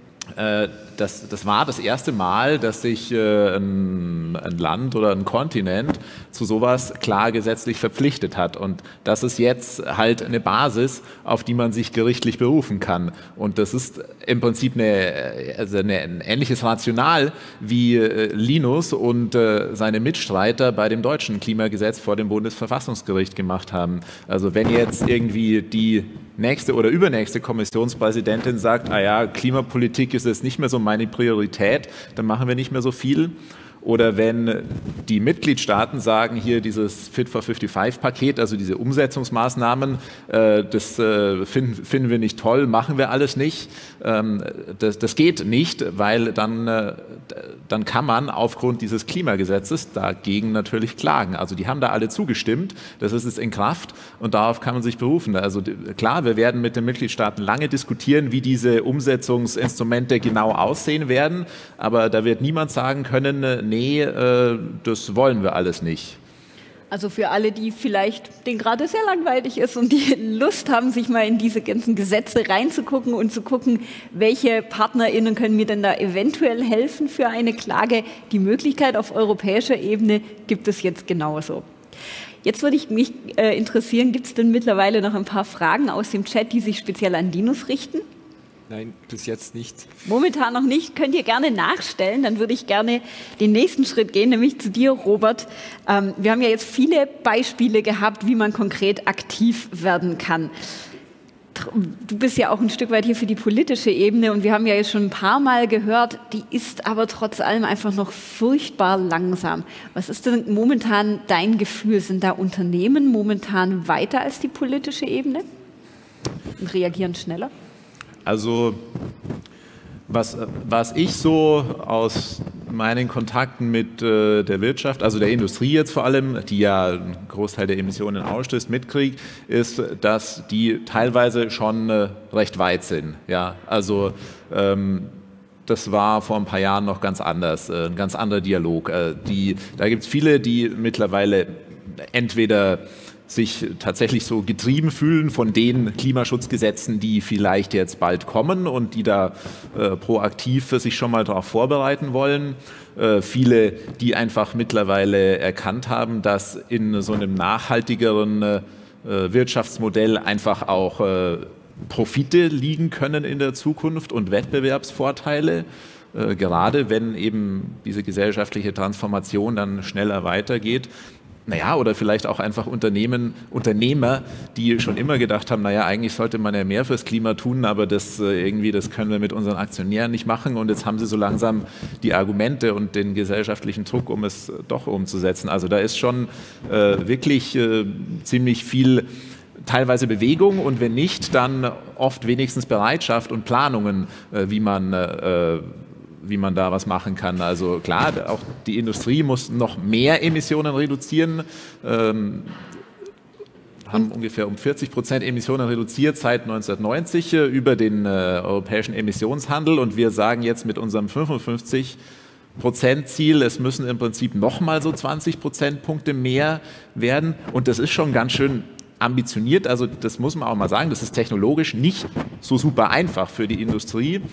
Speaker 4: äh, das, das war das erste Mal, dass sich äh, ein, ein Land oder ein Kontinent zu sowas klar gesetzlich verpflichtet hat. Und das ist jetzt halt eine Basis, auf die man sich gerichtlich berufen kann. Und das ist im Prinzip eine, also eine, ein ähnliches Rational, wie äh, Linus und äh, seine Mitstreiter bei dem deutschen Klimagesetz vor dem Bundesverfassungsgericht gemacht haben. Also wenn jetzt irgendwie die nächste oder übernächste Kommissionspräsidentin sagt, ah ja, Klimapolitik ist jetzt nicht mehr so meine Priorität, dann machen wir nicht mehr so viel. Oder wenn die Mitgliedstaaten sagen, hier dieses Fit for fünfundfünfzig Paket, also diese Umsetzungsmaßnahmen, äh, das äh, finden, finden wir nicht toll, machen wir alles nicht. Ähm, das, das geht nicht, weil dann, äh, dann kann man aufgrund dieses Klimagesetzes dagegen natürlich klagen. Also die haben da alle zugestimmt, das ist jetzt in Kraft und darauf kann man sich berufen. Also klar, wir werden mit den Mitgliedstaaten lange diskutieren, wie diese Umsetzungsinstrumente genau aussehen werden, aber da wird niemand sagen können, nee, äh, das wollen wir alles nicht.
Speaker 1: Also für alle, die vielleicht, denen gerade sehr langweilig ist und die Lust haben, sich mal in diese ganzen Gesetze reinzugucken und zu gucken, welche PartnerInnen können mir denn da eventuell helfen für eine Klage. Die Möglichkeit auf europäischer Ebene gibt es jetzt genauso. Jetzt würde ich mich äh, interessieren, gibt es denn mittlerweile noch ein paar Fragen aus dem Chat, die sich speziell an Linus richten?
Speaker 2: Nein, bis jetzt nicht.
Speaker 1: Momentan noch nicht. Könnt ihr gerne nachstellen. Dann würde ich gerne den nächsten Schritt gehen, nämlich zu dir, Robert. Ähm, wir haben ja jetzt viele Beispiele gehabt, wie man konkret aktiv werden kann. Du bist ja auch ein Stück weit hier für die politische Ebene und wir haben ja jetzt schon ein paar Mal gehört, die ist aber trotz allem einfach noch furchtbar langsam. Was ist denn momentan dein Gefühl? Sind da Unternehmen momentan weiter als die politische Ebene und reagieren schneller?
Speaker 4: Also was, was ich so aus meinen Kontakten mit äh, der Wirtschaft, also der Industrie jetzt vor allem, die ja einen Großteil der Emissionen ausstößt, mitkriegt, ist, dass die teilweise schon äh, recht weit sind. Ja, also ähm, das war vor ein paar Jahren noch ganz anders, äh, ein ganz anderer Dialog. Äh, die, da gibt es viele, die mittlerweile entweder sich tatsächlich so getrieben fühlen von den Klimaschutzgesetzen, die vielleicht jetzt bald kommen und die da äh, proaktiv sich schon mal darauf vorbereiten wollen. Äh, viele, die einfach mittlerweile erkannt haben, dass in so einem nachhaltigeren äh, Wirtschaftsmodell einfach auch äh, Profite liegen können in der Zukunft und Wettbewerbsvorteile. Äh, gerade wenn eben diese gesellschaftliche Transformation dann schneller weitergeht. Naja, oder vielleicht auch einfach Unternehmen, Unternehmer, die schon immer gedacht haben, naja, eigentlich sollte man ja mehr fürs Klima tun, aber das äh, irgendwie, das können wir mit unseren Aktionären nicht machen und jetzt haben sie so langsam die Argumente und den gesellschaftlichen Druck, um es doch umzusetzen. Also da ist schon äh, wirklich äh, ziemlich viel teilweise Bewegung und wenn nicht, dann oft wenigstens Bereitschaft und Planungen, äh, wie man äh, wie man da was machen kann. Also klar, auch die Industrie muss noch mehr Emissionen reduzieren, ähm, haben ungefähr um vierzig Prozent Emissionen reduziert seit neunzehnhundertneunzig äh, über den äh, europäischen Emissionshandel und wir sagen jetzt mit unserem fünfundfünfzig Prozent Ziel, es müssen im Prinzip nochmal so zwanzig Prozentpunkte mehr werden und das ist schon ganz schön ambitioniert, also das muss man auch mal sagen, das ist technologisch nicht so super einfach für die Industrie.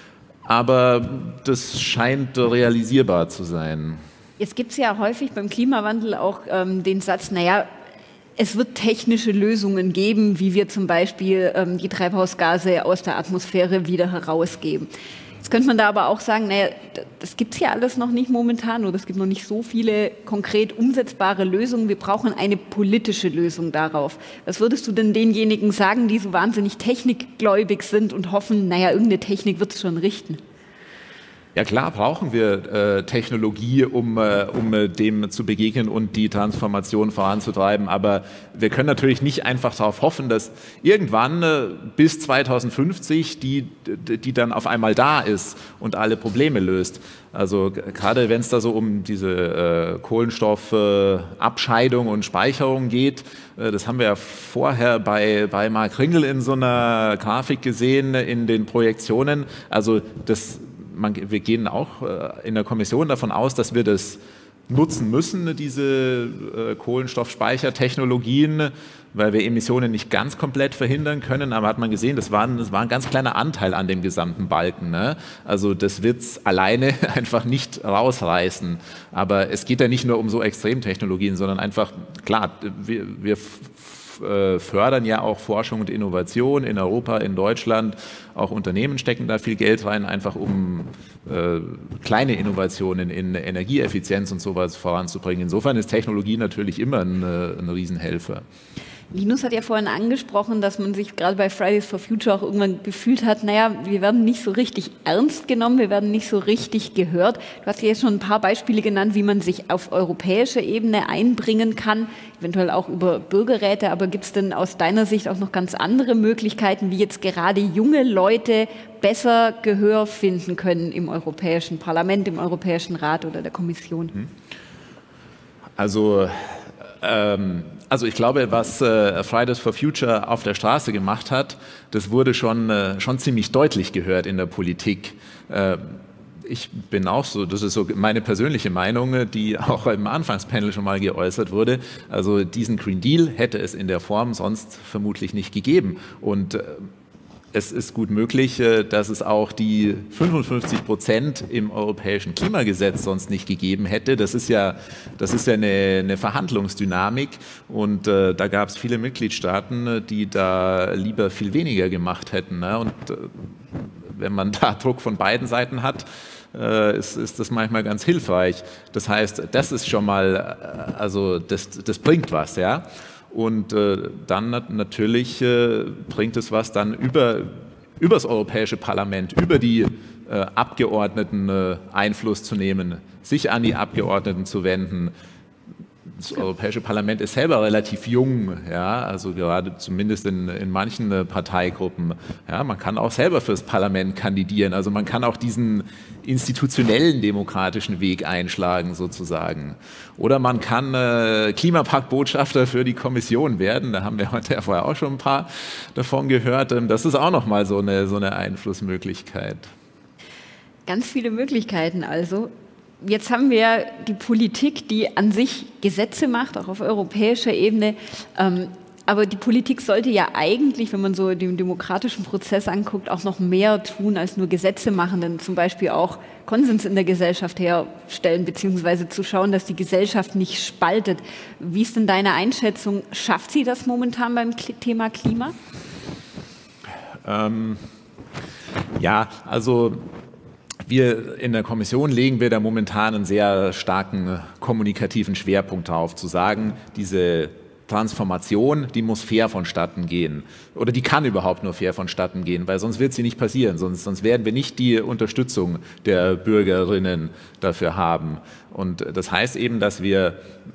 Speaker 4: Aber das scheint realisierbar zu sein.
Speaker 1: Jetzt gibt es ja häufig beim Klimawandel auch ähm, den Satz, naja, es wird technische Lösungen geben, wie wir zum Beispiel ähm, die Treibhausgase aus der Atmosphäre wieder herausgeben. Jetzt könnte man da aber auch sagen, naja, das gibt es ja alles noch nicht momentan oder es gibt noch nicht so viele konkret umsetzbare Lösungen. Wir brauchen eine politische Lösung darauf. Was würdest du denn denjenigen sagen, die so wahnsinnig technikgläubig sind und hoffen, naja, irgendeine Technik wird es schon richten?
Speaker 4: Ja klar, brauchen wir äh, Technologie, um, äh, um äh, dem zu begegnen und die Transformation voranzutreiben. Aber wir können natürlich nicht einfach darauf hoffen, dass irgendwann äh, bis zweitausendfünfzig die, die dann auf einmal da ist und alle Probleme löst. Also gerade wenn es da so um diese äh, Kohlenstoffabscheidung äh, und Speicherung geht, äh, das haben wir ja vorher bei, bei Mark Ringel in so einer Grafik gesehen, in den Projektionen. Also das Man, wir gehen auch äh, in der Kommission davon aus, dass wir das nutzen müssen, diese äh, Kohlenstoffspeichertechnologien, weil wir Emissionen nicht ganz komplett verhindern können. Aber hat man gesehen, das war ein, das war ein ganz kleiner Anteil an dem gesamten Balken. Ne? Also das wird es alleine einfach nicht rausreißen. Aber es geht ja nicht nur um so Extremtechnologien, sondern einfach, klar, wir, wir fördern ja auch Forschung und Innovation in Europa, in Deutschland. Auch Unternehmen stecken da viel Geld rein, einfach um äh, kleine Innovationen in Energieeffizienz und sowas voranzubringen. Insofern ist Technologie natürlich immer ein, ein Riesenhelfer.
Speaker 1: Linus hat ja vorhin angesprochen, dass man sich gerade bei Fridays for Future auch irgendwann gefühlt hat, naja, wir werden nicht so richtig ernst genommen, wir werden nicht so richtig gehört. Du hast ja jetzt schon ein paar Beispiele genannt, wie man sich auf europäischer Ebene einbringen kann, eventuell auch über Bürgerräte, aber gibt es denn aus deiner Sicht auch noch ganz andere Möglichkeiten, wie jetzt gerade junge Leute besser Gehör finden können im Europäischen Parlament, im Europäischen Rat oder der Kommission?
Speaker 4: Also ähm Also ich glaube, was äh, Fridays for Future auf der Straße gemacht hat, das wurde schon, äh, schon ziemlich deutlich gehört in der Politik. Äh, ich bin auch so, das ist so meine persönliche Meinung, die auch im Anfangspanel schon mal geäußert wurde. Also diesen Green Deal hätte es in der Form sonst vermutlich nicht gegeben. Und äh, es ist gut möglich, dass es auch die fünfundfünfzig Prozent im europäischen Klimagesetz sonst nicht gegeben hätte. Das ist ja, das ist ja eine, eine Verhandlungsdynamik und äh, da gab es viele Mitgliedstaaten, die da lieber viel weniger gemacht hätten. Ne? Und äh, wenn man da Druck von beiden Seiten hat, äh, ist, ist das manchmal ganz hilfreich. Das heißt, das ist schon mal, äh, also das, das bringt was, ja. Und äh, dann nat natürlich äh, bringt es was, dann über, über das Europäische Parlament, über die äh, Abgeordneten äh, Einfluss zu nehmen, sich an die Abgeordneten zu wenden. Das Europäische Parlament ist selber relativ jung, ja, also gerade zumindest in, in manchen äh, Parteigruppen. Ja, man kann auch selber fürs Parlament kandidieren, also man kann auch diesen institutionellen demokratischen Weg einschlagen sozusagen. Oder man kann äh, Klimapakt-Botschafter für die Kommission werden, da haben wir heute ja vorher auch schon ein paar davon gehört. Das ist auch nochmal so eine, so eine Einflussmöglichkeit.
Speaker 1: Ganz viele Möglichkeiten also. jetzt haben wir die Politik, die an sich Gesetze macht, auch auf europäischer Ebene. Ähm, aber die Politik sollte ja eigentlich, wenn man so den demokratischen Prozess anguckt, auch noch mehr tun als nur Gesetze machen, denn zum Beispiel auch Konsens in der Gesellschaft herstellen, beziehungsweise zu schauen, dass die Gesellschaft nicht spaltet. Wie ist denn deine Einschätzung? Schafft sie das momentan beim Thema Klima?
Speaker 4: Ähm, ja, also wir in der Kommission legen wir da momentan einen sehr starken kommunikativen Schwerpunkt drauf, zu sagen, diese Transformation, die muss fair vonstatten gehen. Oder die kann überhaupt nur fair vonstatten gehen, weil sonst wird sie nicht passieren. Sonst, sonst werden wir nicht die Unterstützung der Bürgerinnen dafür haben. Und das heißt eben, dass wir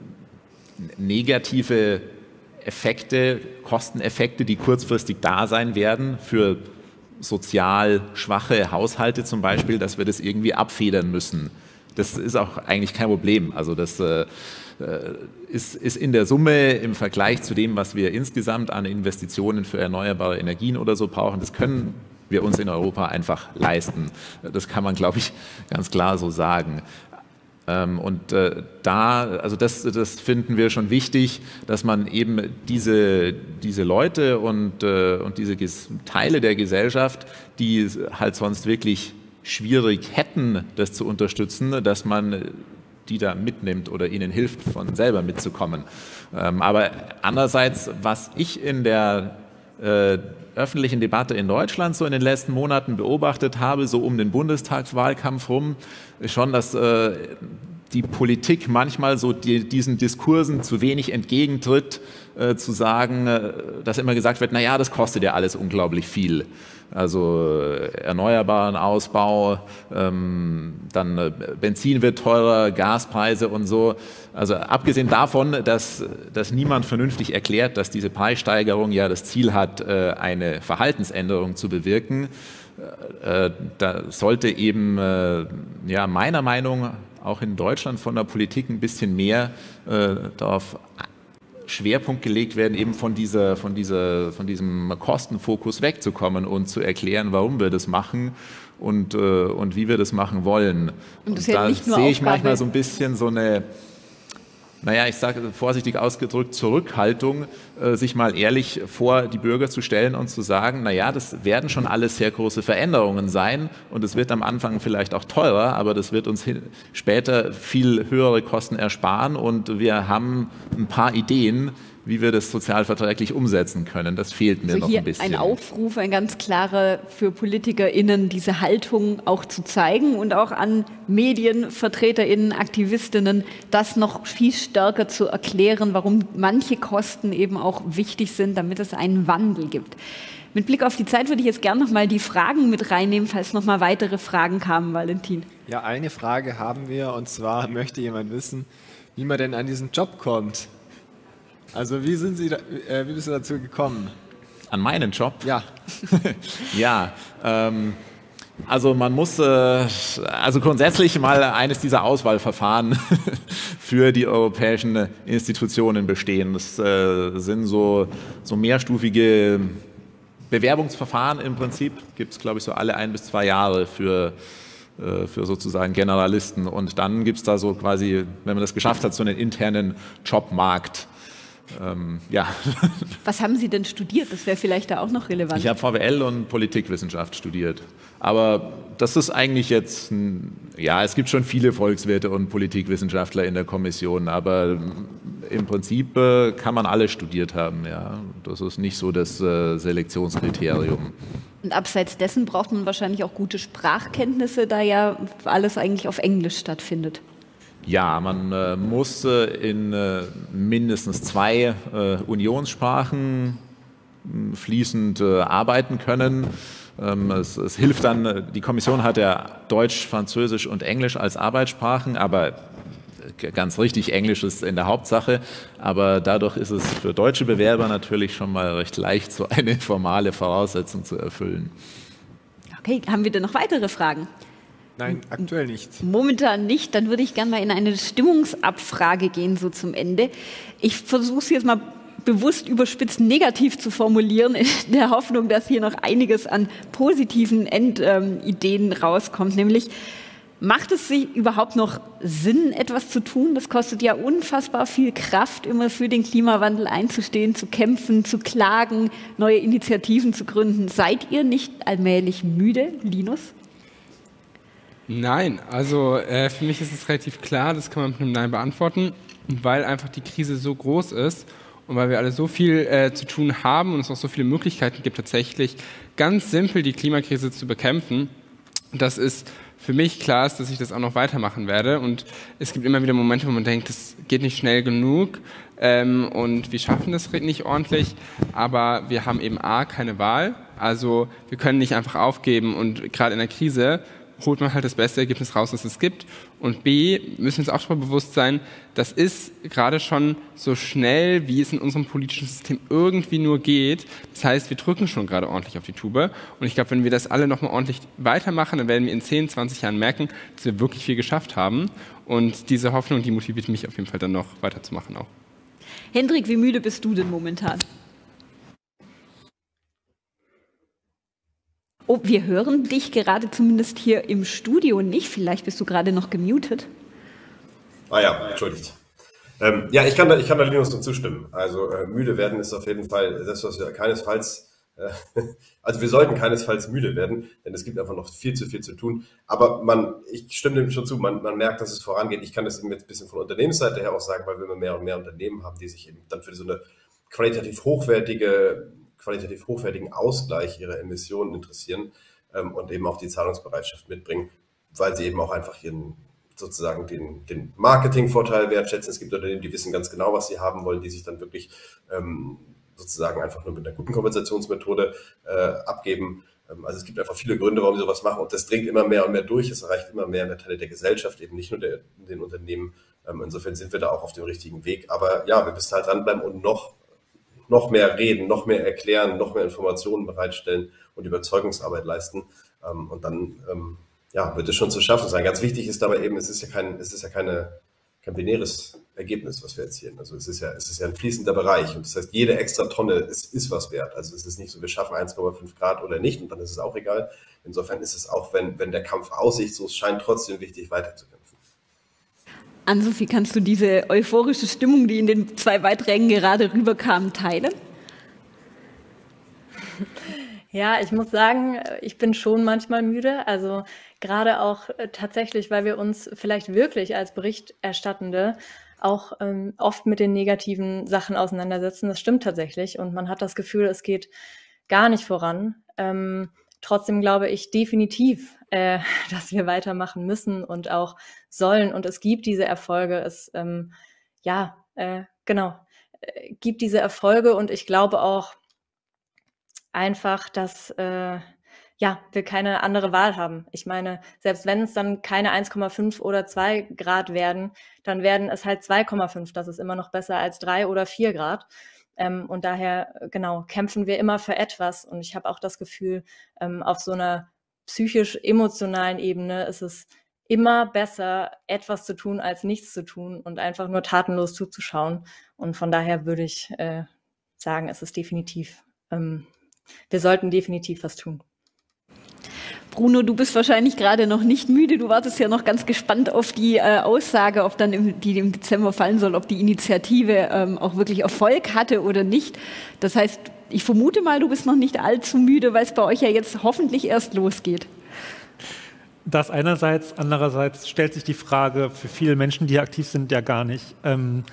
Speaker 4: negative Effekte, Kosteneffekte, die kurzfristig da sein werden, für sozial schwache Haushalte zum Beispiel, dass wir das irgendwie abfedern müssen. Das ist auch eigentlich kein Problem. Also das äh, ist, ist in der Summe im Vergleich zu dem, was wir insgesamt an Investitionen für erneuerbare Energien oder so brauchen, das können wir uns in Europa einfach leisten. Das kann man, glaube ich, ganz klar so sagen. Und äh, da, also das, das finden wir schon wichtig, dass man eben diese, diese Leute und, äh, und diese Teile der Gesellschaft, die halt sonst wirklich schwierig hätten, das zu unterstützen, dass man die da mitnimmt oder ihnen hilft, von selber mitzukommen. Ähm, aber andererseits, was ich in der äh, öffentlichen Debatte in Deutschland so in den letzten Monaten beobachtet habe, so um den Bundestagswahlkampf rum, ist schon, dass äh, die Politik manchmal so die, diesen Diskursen zu wenig entgegentritt, äh, zu sagen, äh, dass immer gesagt wird, naja, das kostet ja alles unglaublich viel. Also äh, erneuerbaren Ausbau, ähm, dann äh, Benzin wird teurer, Gaspreise und so. Also abgesehen davon, dass, dass niemand vernünftig erklärt, dass diese Preissteigerung ja das Ziel hat, äh, eine Verhaltensänderung zu bewirken, äh, da sollte eben äh, ja, meiner Meinung nach auch in Deutschland von der Politik ein bisschen mehr äh, darauf Schwerpunkt gelegt werden, eben von, dieser, von, dieser, von diesem Kostenfokus wegzukommen und zu erklären, warum wir das machen und, äh, und wie wir das machen wollen.
Speaker 1: Und, das
Speaker 4: und
Speaker 1: ja
Speaker 4: da
Speaker 1: nicht nur
Speaker 4: sehe ich
Speaker 1: Aufgabe
Speaker 4: manchmal so ein bisschen so eine, naja, ich sage vorsichtig ausgedrückt, Zurückhaltung, äh, sich mal ehrlich vor die Bürger zu stellen und zu sagen, naja, das werden schon alles sehr große Veränderungen sein und es wird am Anfang vielleicht auch teurer, aber das wird uns hin, später viel höhere Kosten ersparen und wir haben ein paar Ideen, wie wir das sozialverträglich umsetzen können. Das fehlt mir
Speaker 1: also
Speaker 4: noch
Speaker 1: hier
Speaker 4: ein bisschen.
Speaker 1: Ein Aufruf, ein ganz klarer für PolitikerInnen, diese Haltung auch zu zeigen und auch an MedienvertreterInnen, AktivistInnen, das noch viel stärker zu erklären, warum manche Kosten eben auch wichtig sind, damit es einen Wandel gibt. Mit Blick auf die Zeit würde ich jetzt gerne noch mal die Fragen mit reinnehmen, falls noch mal weitere Fragen kamen, Valentin.
Speaker 2: Ja, eine Frage haben wir, und zwar möchte jemand wissen, wie man denn an diesen Job kommt. Also wie sind Sie, da, äh, wie bist du dazu gekommen?
Speaker 4: An meinen Job?
Speaker 2: Ja.
Speaker 4: ja, ähm, also man muss, äh, also grundsätzlich mal eines dieser Auswahlverfahren für die europäischen Institutionen bestehen. Das äh, sind so, so mehrstufige Bewerbungsverfahren im Prinzip. Gibt es, glaube ich, so alle ein bis zwei Jahre für für sozusagen Generalisten. Und dann gibt es da so quasi, wenn man das geschafft hat, so einen internen Jobmarkt. Ähm, ja.
Speaker 1: Was haben Sie denn studiert? Das wäre vielleicht da auch noch relevant.
Speaker 4: Ich habe V W L und Politikwissenschaft studiert. Aber das ist eigentlich jetzt, ja, es gibt schon viele Volkswirte und Politikwissenschaftler in der Kommission, aber im Prinzip äh, kann man alles studiert haben. Ja. Das ist nicht so das äh, Selektionskriterium.
Speaker 1: Und abseits dessen braucht man wahrscheinlich auch gute Sprachkenntnisse, da ja alles eigentlich auf Englisch stattfindet.
Speaker 4: Ja, man äh, muss äh, in äh, mindestens zwei äh, Unionssprachen äh, fließend äh, arbeiten können. Ähm, es, es hilft dann, die Kommission hat ja Deutsch, Französisch und Englisch als Arbeitssprachen, aber ganz richtig, Englisch ist in der Hauptsache, aber dadurch ist es für deutsche Bewerber natürlich schon mal recht leicht, so eine formale Voraussetzung zu erfüllen.
Speaker 1: Okay, haben wir denn noch weitere Fragen?
Speaker 2: Nein, aktuell nicht.
Speaker 1: Momentan nicht. Dann würde ich gerne mal in eine Stimmungsabfrage gehen, so zum Ende. Ich versuche es jetzt mal bewusst überspitzt negativ zu formulieren, in der Hoffnung, dass hier noch einiges an positiven Endideen ähm, rauskommt. Nämlich, Macht es sich überhaupt noch Sinn, etwas zu tun? Das kostet ja unfassbar viel Kraft, immer für den Klimawandel einzustehen, zu kämpfen, zu klagen, neue Initiativen zu gründen. Seid ihr nicht allmählich müde, Linus?
Speaker 6: Nein, also äh, für mich ist es relativ klar, das kann man mit einem Nein beantworten, weil einfach die Krise so groß ist und weil wir alle so viel äh, zu tun haben und es auch so viele Möglichkeiten gibt, tatsächlich ganz simpel die Klimakrise zu bekämpfen. Das ist für mich klar ist, dass ich das auch noch weitermachen werde. Und es gibt immer wieder Momente, wo man denkt, das geht nicht schnell genug ähm, und wir schaffen das nicht ordentlich. Aber wir haben eben A, keine Wahl. Also wir können nicht einfach aufgeben und gerade in der Krise holt man halt das beste Ergebnis raus, das es gibt. Und B, müssen wir uns auch schon mal bewusst sein, das ist gerade schon so schnell, wie es in unserem politischen System irgendwie nur geht. Das heißt, wir drücken schon gerade ordentlich auf die Tube. Und ich glaube, wenn wir das alle nochmal ordentlich weitermachen, dann werden wir in zehn, zwanzig Jahren merken, dass wir wirklich viel geschafft haben. Und diese Hoffnung, die motiviert mich auf jeden Fall dann noch weiterzumachen auch.
Speaker 1: Hendrik, wie müde bist du denn momentan? Oh, wir hören dich gerade zumindest hier im Studio nicht. Vielleicht bist du gerade noch gemutet.
Speaker 7: Ah ja, entschuldigt. Ähm, ja, ich kann da, ich kann da Linus noch zustimmen. Also äh, müde werden ist auf jeden Fall das, was wir keinesfalls, äh, also wir sollten keinesfalls müde werden, denn es gibt einfach noch viel zu viel zu tun. Aber man, ich stimme dem schon zu, man, man merkt, dass es vorangeht. Ich kann das eben jetzt ein bisschen von Unternehmensseite her auch sagen, weil wir immer mehr und mehr Unternehmen haben, die sich eben dann für so eine qualitativ hochwertige qualitativ hochwertigen Ausgleich ihrer Emissionen interessieren ähm, und eben auch die Zahlungsbereitschaft mitbringen, weil sie eben auch einfach ihren, sozusagen den, den Marketingvorteil wertschätzen. Es gibt Unternehmen, die wissen ganz genau, was sie haben wollen, die sich dann wirklich ähm, sozusagen einfach nur mit einer guten Kompensationsmethode äh, abgeben. Ähm, also es gibt einfach viele Gründe, warum sie sowas machen und das dringt immer mehr und mehr durch. Es erreicht immer mehr, mehr Teile der Gesellschaft, eben nicht nur der, den Unternehmen. Ähm, insofern sind wir da auch auf dem richtigen Weg. Aber ja, wir müssen halt dranbleiben und noch noch mehr reden, noch mehr erklären, noch mehr Informationen bereitstellen und Überzeugungsarbeit leisten. Ähm, und dann ähm, ja, wird es schon zu schaffen sein. Ganz wichtig ist dabei eben, es ist ja kein, es ist ja keine, kein binäres Ergebnis, was wir erzielen. Also es ist ja, es ist ja ein fließender Bereich. Und das heißt, jede extra Tonne ist, ist was wert. Also es ist nicht so, wir schaffen eins Komma fünf Grad oder nicht und dann ist es auch egal. Insofern ist es auch, wenn, wenn der Kampf aussichtslos scheint, trotzdem wichtig, weiterzukämpfen.
Speaker 1: Ann-Sophie, kannst du diese euphorische Stimmung, die in den zwei Beiträgen gerade rüberkam, teilen?
Speaker 3: Ja, ich muss sagen, ich bin schon manchmal müde. Also gerade auch äh, tatsächlich, weil wir uns vielleicht wirklich als Berichterstattende auch ähm, oft mit den negativen Sachen auseinandersetzen. Das stimmt tatsächlich. Und man hat das Gefühl, es geht gar nicht voran. Ähm, Trotzdem glaube ich definitiv, äh, dass wir weitermachen müssen und auch sollen. Und es gibt diese Erfolge. Es, ähm, ja, äh, genau, äh, gibt diese Erfolge. Und ich glaube auch einfach, dass äh, ja, wir keine andere Wahl haben. Ich meine, selbst wenn es dann keine eins Komma fünf oder zwei Grad werden, dann werden es halt zwei Komma fünf. Das ist immer noch besser als drei oder vier Grad. Ähm, und daher, genau, kämpfen wir immer für etwas. Und ich habe auch das Gefühl, ähm, auf so einer psychisch-emotionalen Ebene ist es immer besser, etwas zu tun, als nichts zu tun und einfach nur tatenlos zuzuschauen. Und von daher würde ich äh, sagen, es ist definitiv, ähm, wir sollten definitiv was tun.
Speaker 1: Bruno, du bist wahrscheinlich gerade noch nicht müde. Du wartest ja noch ganz gespannt auf die äh, Aussage, ob dann im, die im Dezember fallen soll, ob die Initiative ähm, auch wirklich Erfolg hatte oder nicht. Das heißt, ich vermute mal, du bist noch nicht allzu müde, weil es bei euch ja jetzt hoffentlich erst losgeht.
Speaker 5: Das einerseits, andererseits stellt sich die Frage für viele Menschen, die hier aktiv sind, ja gar nicht. Ähm,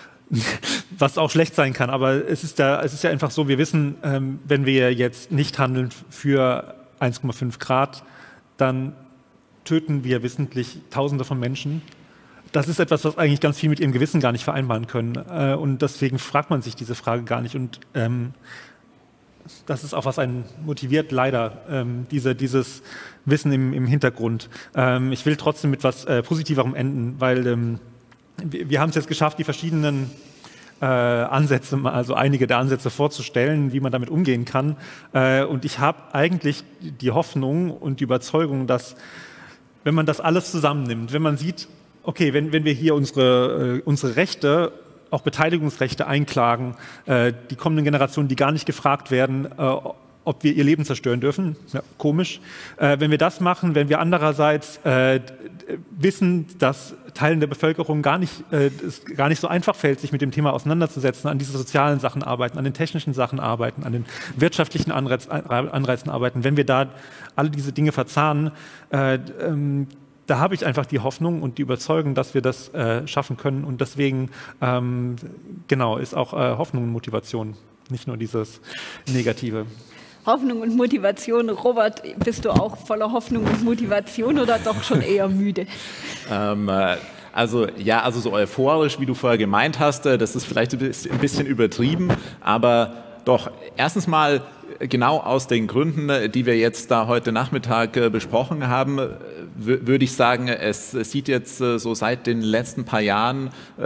Speaker 5: was auch schlecht sein kann, aber es ist ja, es ist ja einfach so, wir wissen, ähm, wenn wir jetzt nicht handeln für eins Komma fünf Grad, dann töten wir wissentlich Tausende von Menschen. Das ist etwas, was eigentlich ganz viel mit ihrem Gewissen gar nicht vereinbaren können. Äh, und deswegen fragt man sich diese Frage gar nicht. Und ähm, das ist auch, was einen motiviert, leider, ähm, diese, dieses Wissen im, im Hintergrund. Ähm, ich will trotzdem mit etwas äh, Positiverem enden, weil ähm, wir, wir haben es jetzt geschafft, die verschiedenen Äh, Ansätze, also einige der Ansätze vorzustellen, wie man damit umgehen kann. Äh, und ich habe eigentlich die Hoffnung und die Überzeugung, dass, wenn man das alles zusammennimmt, wenn man sieht, okay, wenn, wenn wir hier unsere, äh, unsere Rechte, auch Beteiligungsrechte einklagen, äh, die kommenden Generationen, die gar nicht gefragt werden, äh, ob wir ihr Leben zerstören dürfen. Ja, komisch. Äh, wenn wir das machen, wenn wir andererseits äh, wissen, dass Teilen der Bevölkerung gar nicht, äh, es gar nicht so einfach fällt, sich mit dem Thema auseinanderzusetzen, an diese sozialen Sachen arbeiten, an den technischen Sachen arbeiten, an den wirtschaftlichen Anreiz, Anreizen arbeiten, wenn wir da alle diese Dinge verzahnen, äh, ähm, da habe ich einfach die Hoffnung und die Überzeugung, dass wir das äh, schaffen können. Und deswegen, ähm, genau, ist auch äh, Hoffnung und Motivation, nicht nur dieses Negative.
Speaker 1: Hoffnung und Motivation. Robert, bist du auch voller Hoffnung und Motivation oder doch schon eher müde?
Speaker 4: ähm, äh, also ja, also so euphorisch, wie du vorher gemeint hast, das ist vielleicht ein bisschen übertrieben, aber doch, erstens mal genau aus den Gründen, die wir jetzt da heute Nachmittag besprochen haben, würde ich sagen, es sieht jetzt so seit den letzten paar Jahren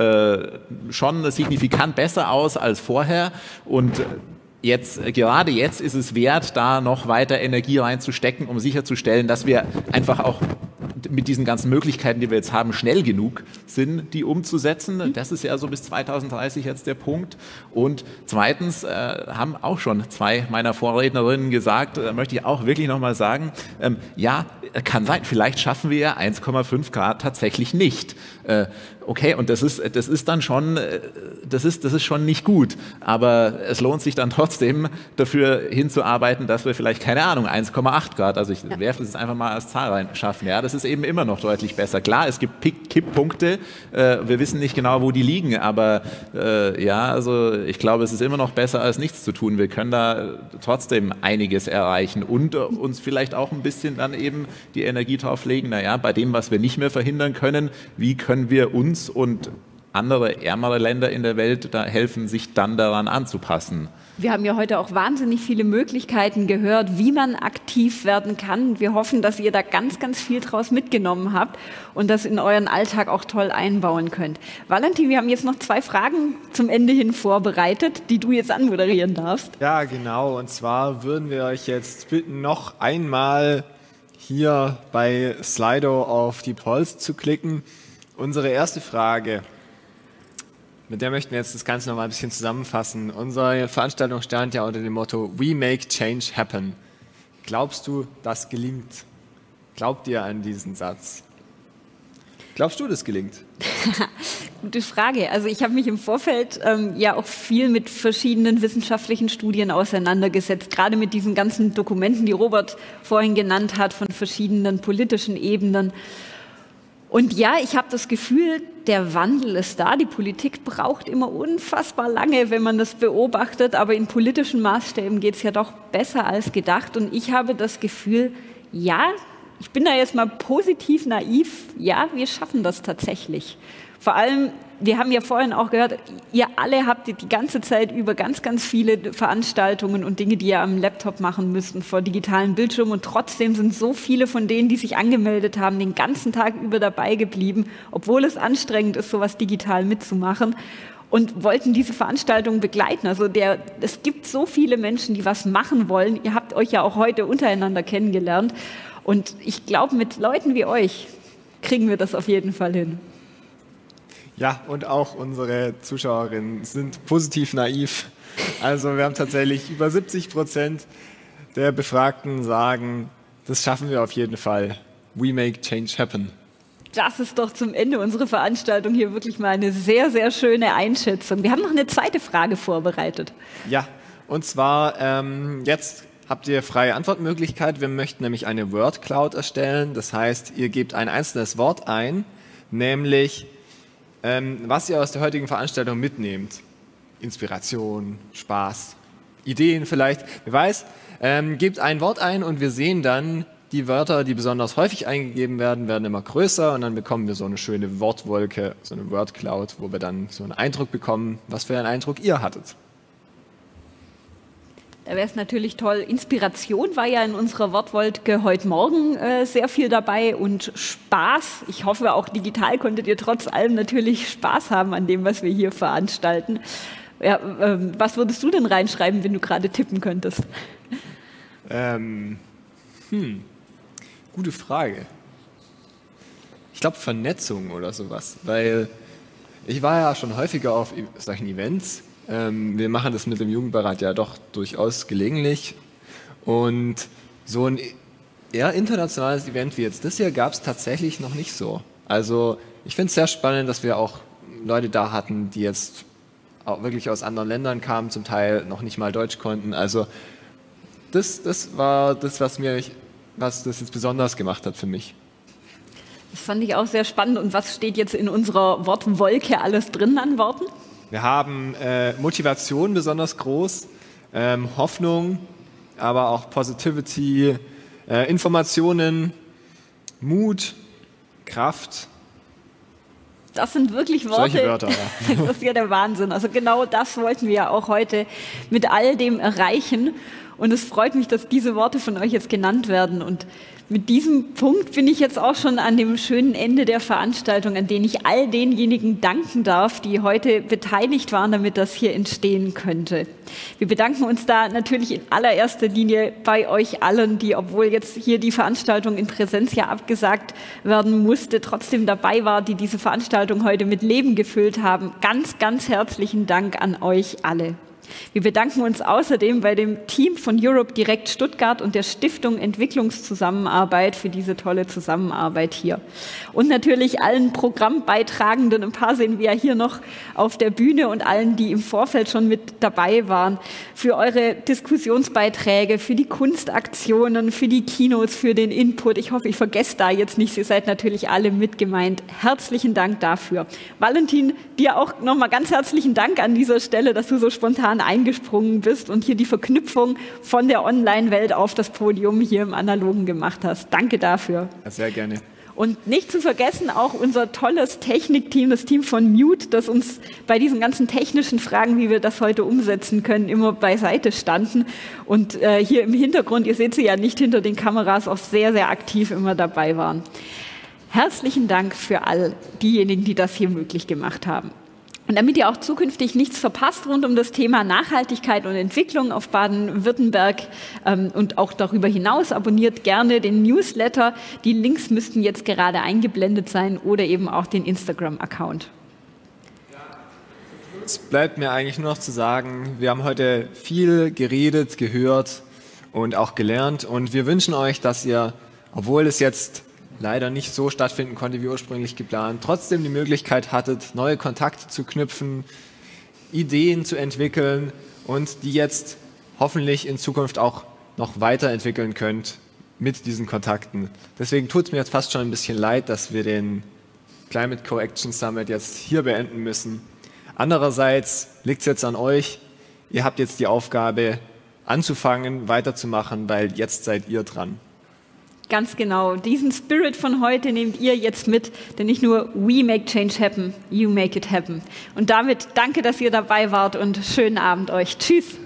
Speaker 4: schon signifikant besser aus als vorher und Jetzt, gerade jetzt ist es wert, da noch weiter Energie reinzustecken, um sicherzustellen, dass wir einfach auch mit diesen ganzen Möglichkeiten, die wir jetzt haben, schnell genug sind, die umzusetzen. Das ist ja so bis zweitausenddreißig jetzt der Punkt. Und zweitens äh, haben auch schon zwei meiner Vorrednerinnen gesagt, da möchte ich auch wirklich nochmal sagen, ähm, ja, kann sein, vielleicht schaffen wir ja eins Komma fünf Grad tatsächlich nicht. Äh, okay, und das ist, das ist dann schon, das ist, das ist schon nicht gut. Aber es lohnt sich dann trotzdem dafür hinzuarbeiten, dass wir vielleicht, keine Ahnung, eins Komma acht Grad, also ich ja. werfe es einfach mal als Zahl rein, schaffen. Ja, das ist eben immer noch deutlich besser. Klar, es gibt Kipppunkte, äh, wir wissen nicht genau, wo die liegen, aber äh, ja, also ich glaube, es ist immer noch besser, als nichts zu tun. Wir können da trotzdem einiges erreichen und äh, uns vielleicht auch ein bisschen dann eben die Energie drauf legen, naja, bei dem, was wir nicht mehr verhindern können, wie können wir uns und andere ärmere Länder in der Welt da helfen, sich dann daran anzupassen.
Speaker 1: Wir haben ja heute auch wahnsinnig viele Möglichkeiten gehört, wie man aktiv werden kann. Wir hoffen, dass ihr da ganz, ganz viel draus mitgenommen habt und das in euren Alltag auch toll einbauen könnt. Valentin, wir haben jetzt noch zwei Fragen zum Ende hin vorbereitet, die du jetzt anmoderieren darfst.
Speaker 2: Ja, genau. Und zwar würden wir euch jetzt bitten, noch einmal hier bei Slido auf die Polls zu klicken. Unsere erste Frage, mit der möchten wir jetzt das Ganze noch mal ein bisschen zusammenfassen. Unsere Veranstaltung stand ja unter dem Motto We make change happen. Glaubst du, das gelingt? Glaubt ihr an diesen Satz? Glaubst du, das gelingt?
Speaker 1: Gute Frage. Also ich habe mich im Vorfeld ähm, ja auch viel mit verschiedenen wissenschaftlichen Studien auseinandergesetzt, gerade mit diesen ganzen Dokumenten, die Robert vorhin genannt hat, von verschiedenen politischen Ebenen. Und ja, ich habe das Gefühl, der Wandel ist da. Die Politik braucht immer unfassbar lange, wenn man das beobachtet. Aber in politischen Maßstäben geht es ja doch besser als gedacht. Und ich habe das Gefühl, ja, ich bin da jetzt mal positiv naiv. Ja, wir schaffen das tatsächlich. Vor allem, wir haben ja vorhin auch gehört, ihr alle habt die ganze Zeit über ganz, ganz viele Veranstaltungen und Dinge, die ihr am Laptop machen müsst, vor digitalen Bildschirmen. Und trotzdem sind so viele von denen, die sich angemeldet haben, den ganzen Tag über dabei geblieben, obwohl es anstrengend ist, sowas digital mitzumachen. Und wollten diese Veranstaltung begleiten. Also der, es gibt so viele Menschen, die was machen wollen. Ihr habt euch ja auch heute untereinander kennengelernt. Und ich glaube, mit Leuten wie euch kriegen wir das auf jeden Fall hin.
Speaker 2: Ja, und auch unsere Zuschauerinnen sind positiv naiv. Also wir haben tatsächlich über siebzig Prozent der Befragten sagen, das schaffen wir auf jeden Fall. We make change happen.
Speaker 1: Das ist doch zum Ende unserer Veranstaltung hier wirklich mal eine sehr, sehr schöne Einschätzung. Wir haben noch eine zweite Frage vorbereitet.
Speaker 2: Ja, und zwar ähm, jetzt habt ihr freie Antwortmöglichkeit. Wir möchten nämlich eine Word Cloud erstellen. Das heißt, ihr gebt ein einzelnes Wort ein, nämlich ähm, was ihr aus der heutigen Veranstaltung mitnehmt. Inspiration, Spaß, Ideen vielleicht. Wer weiß, ähm, gebt ein Wort ein und wir sehen dann, die Wörter, die besonders häufig eingegeben werden, werden immer größer und dann bekommen wir so eine schöne Wortwolke, so eine Word Cloud, wo wir dann so einen Eindruck bekommen, was für einen Eindruck ihr hattet.
Speaker 1: Da wäre es natürlich toll. Inspiration war ja in unserer Wortwolke heute Morgen äh, sehr viel dabei und Spaß. Ich hoffe, auch digital konntet ihr trotz allem natürlich Spaß haben an dem, was wir hier veranstalten. Ja, äh, was würdest du denn reinschreiben, wenn du gerade tippen könntest?
Speaker 2: Ähm, hm, gute Frage. Ich glaube Vernetzung oder sowas, weil ich war ja schon häufiger auf solchen Events. Wir machen das mit dem Jugendbeirat ja doch durchaus gelegentlich Und so ein eher internationales Event wie jetzt das hier gab es tatsächlich noch nicht so. Also ich finde es sehr spannend, dass wir auch Leute da hatten, die jetzt auch wirklich aus anderen Ländern kamen, zum Teil noch nicht mal Deutsch konnten. Also das, das war das, was mir, was das jetzt besonders gemacht hat für mich.
Speaker 1: Das fand ich auch sehr spannend. Und was steht jetzt in unserer Wortwolke alles drin an Worten?
Speaker 2: Wir haben äh, Motivation besonders groß, ähm, Hoffnung, aber auch Positivity, äh, Informationen, Mut, Kraft.
Speaker 1: Das sind wirklich Worte.
Speaker 2: Solche Wörter, ja.
Speaker 1: Das ist ja der Wahnsinn. Also genau das wollten wir ja auch heute mit all dem erreichen. Und es freut mich, dass diese Worte von euch jetzt genannt werden. Und mit diesem Punkt bin ich jetzt auch schon an dem schönen Ende der Veranstaltung, an dem ich all denjenigen danken darf, die heute beteiligt waren, damit das hier entstehen könnte. Wir bedanken uns da natürlich in allererster Linie bei euch allen, die, obwohl jetzt hier die Veranstaltung in Präsenz ja abgesagt werden musste, trotzdem dabei war, die diese Veranstaltung heute mit Leben gefüllt haben. Ganz, ganz herzlichen Dank an euch alle. Wir bedanken uns außerdem bei dem Team von Europe Direct Stuttgart und der Stiftung Entwicklungszusammenarbeit für diese tolle Zusammenarbeit hier. Und natürlich allen Programmbeitragenden, ein paar sehen wir ja hier noch auf der Bühne, und allen, die im Vorfeld schon mit dabei waren, für eure Diskussionsbeiträge, für die Kunstaktionen, für die Keynotes, für den Input. Ich hoffe, ich vergesse da jetzt nichts. Ihr seid natürlich alle mit gemeint. Herzlichen Dank dafür. Valentin, dir auch nochmal ganz herzlichen Dank an dieser Stelle, dass du so spontan eingesprungen bist und hier die Verknüpfung von der Online-Welt auf das Podium hier im Analogen gemacht hast. Danke dafür.
Speaker 2: Ja, sehr gerne.
Speaker 1: Und nicht zu vergessen auch unser tolles Technikteam, das Team von Mute, das uns bei diesen ganzen technischen Fragen, wie wir das heute umsetzen können, immer beiseite standen. Und äh, hier im Hintergrund, ihr seht sie ja nicht hinter den Kameras, auch sehr, sehr aktiv immer dabei waren. Herzlichen Dank für all diejenigen, die das hier möglich gemacht haben. Und damit ihr auch zukünftig nichts verpasst rund um das Thema Nachhaltigkeit und Entwicklung auf Baden-Württemberg ähm, und auch darüber hinaus, abonniert gerne den Newsletter. Die Links müssten jetzt gerade eingeblendet sein, oder eben auch den Instagram-Account.
Speaker 2: Es bleibt mir eigentlich nur noch zu sagen, wir haben heute viel geredet, gehört und auch gelernt. Und wir wünschen euch, dass ihr, obwohl es jetzt leider nicht so stattfinden konnte wie ursprünglich geplant, trotzdem die Möglichkeit hattet, neue Kontakte zu knüpfen, Ideen zu entwickeln und die jetzt hoffentlich in Zukunft auch noch weiterentwickeln könnt mit diesen Kontakten. Deswegen tut es mir jetzt fast schon ein bisschen leid, dass wir den Climate Correction Summit jetzt hier beenden müssen. Andererseits liegt es jetzt an euch. Ihr habt jetzt die Aufgabe, anzufangen, weiterzumachen, weil jetzt seid ihr dran.
Speaker 1: Ganz genau. Diesen Spirit von heute nehmt ihr jetzt mit, denn nicht nur we make change happen, you make it happen. Und damit danke, dass ihr dabei wart, und schönen Abend euch. Tschüss.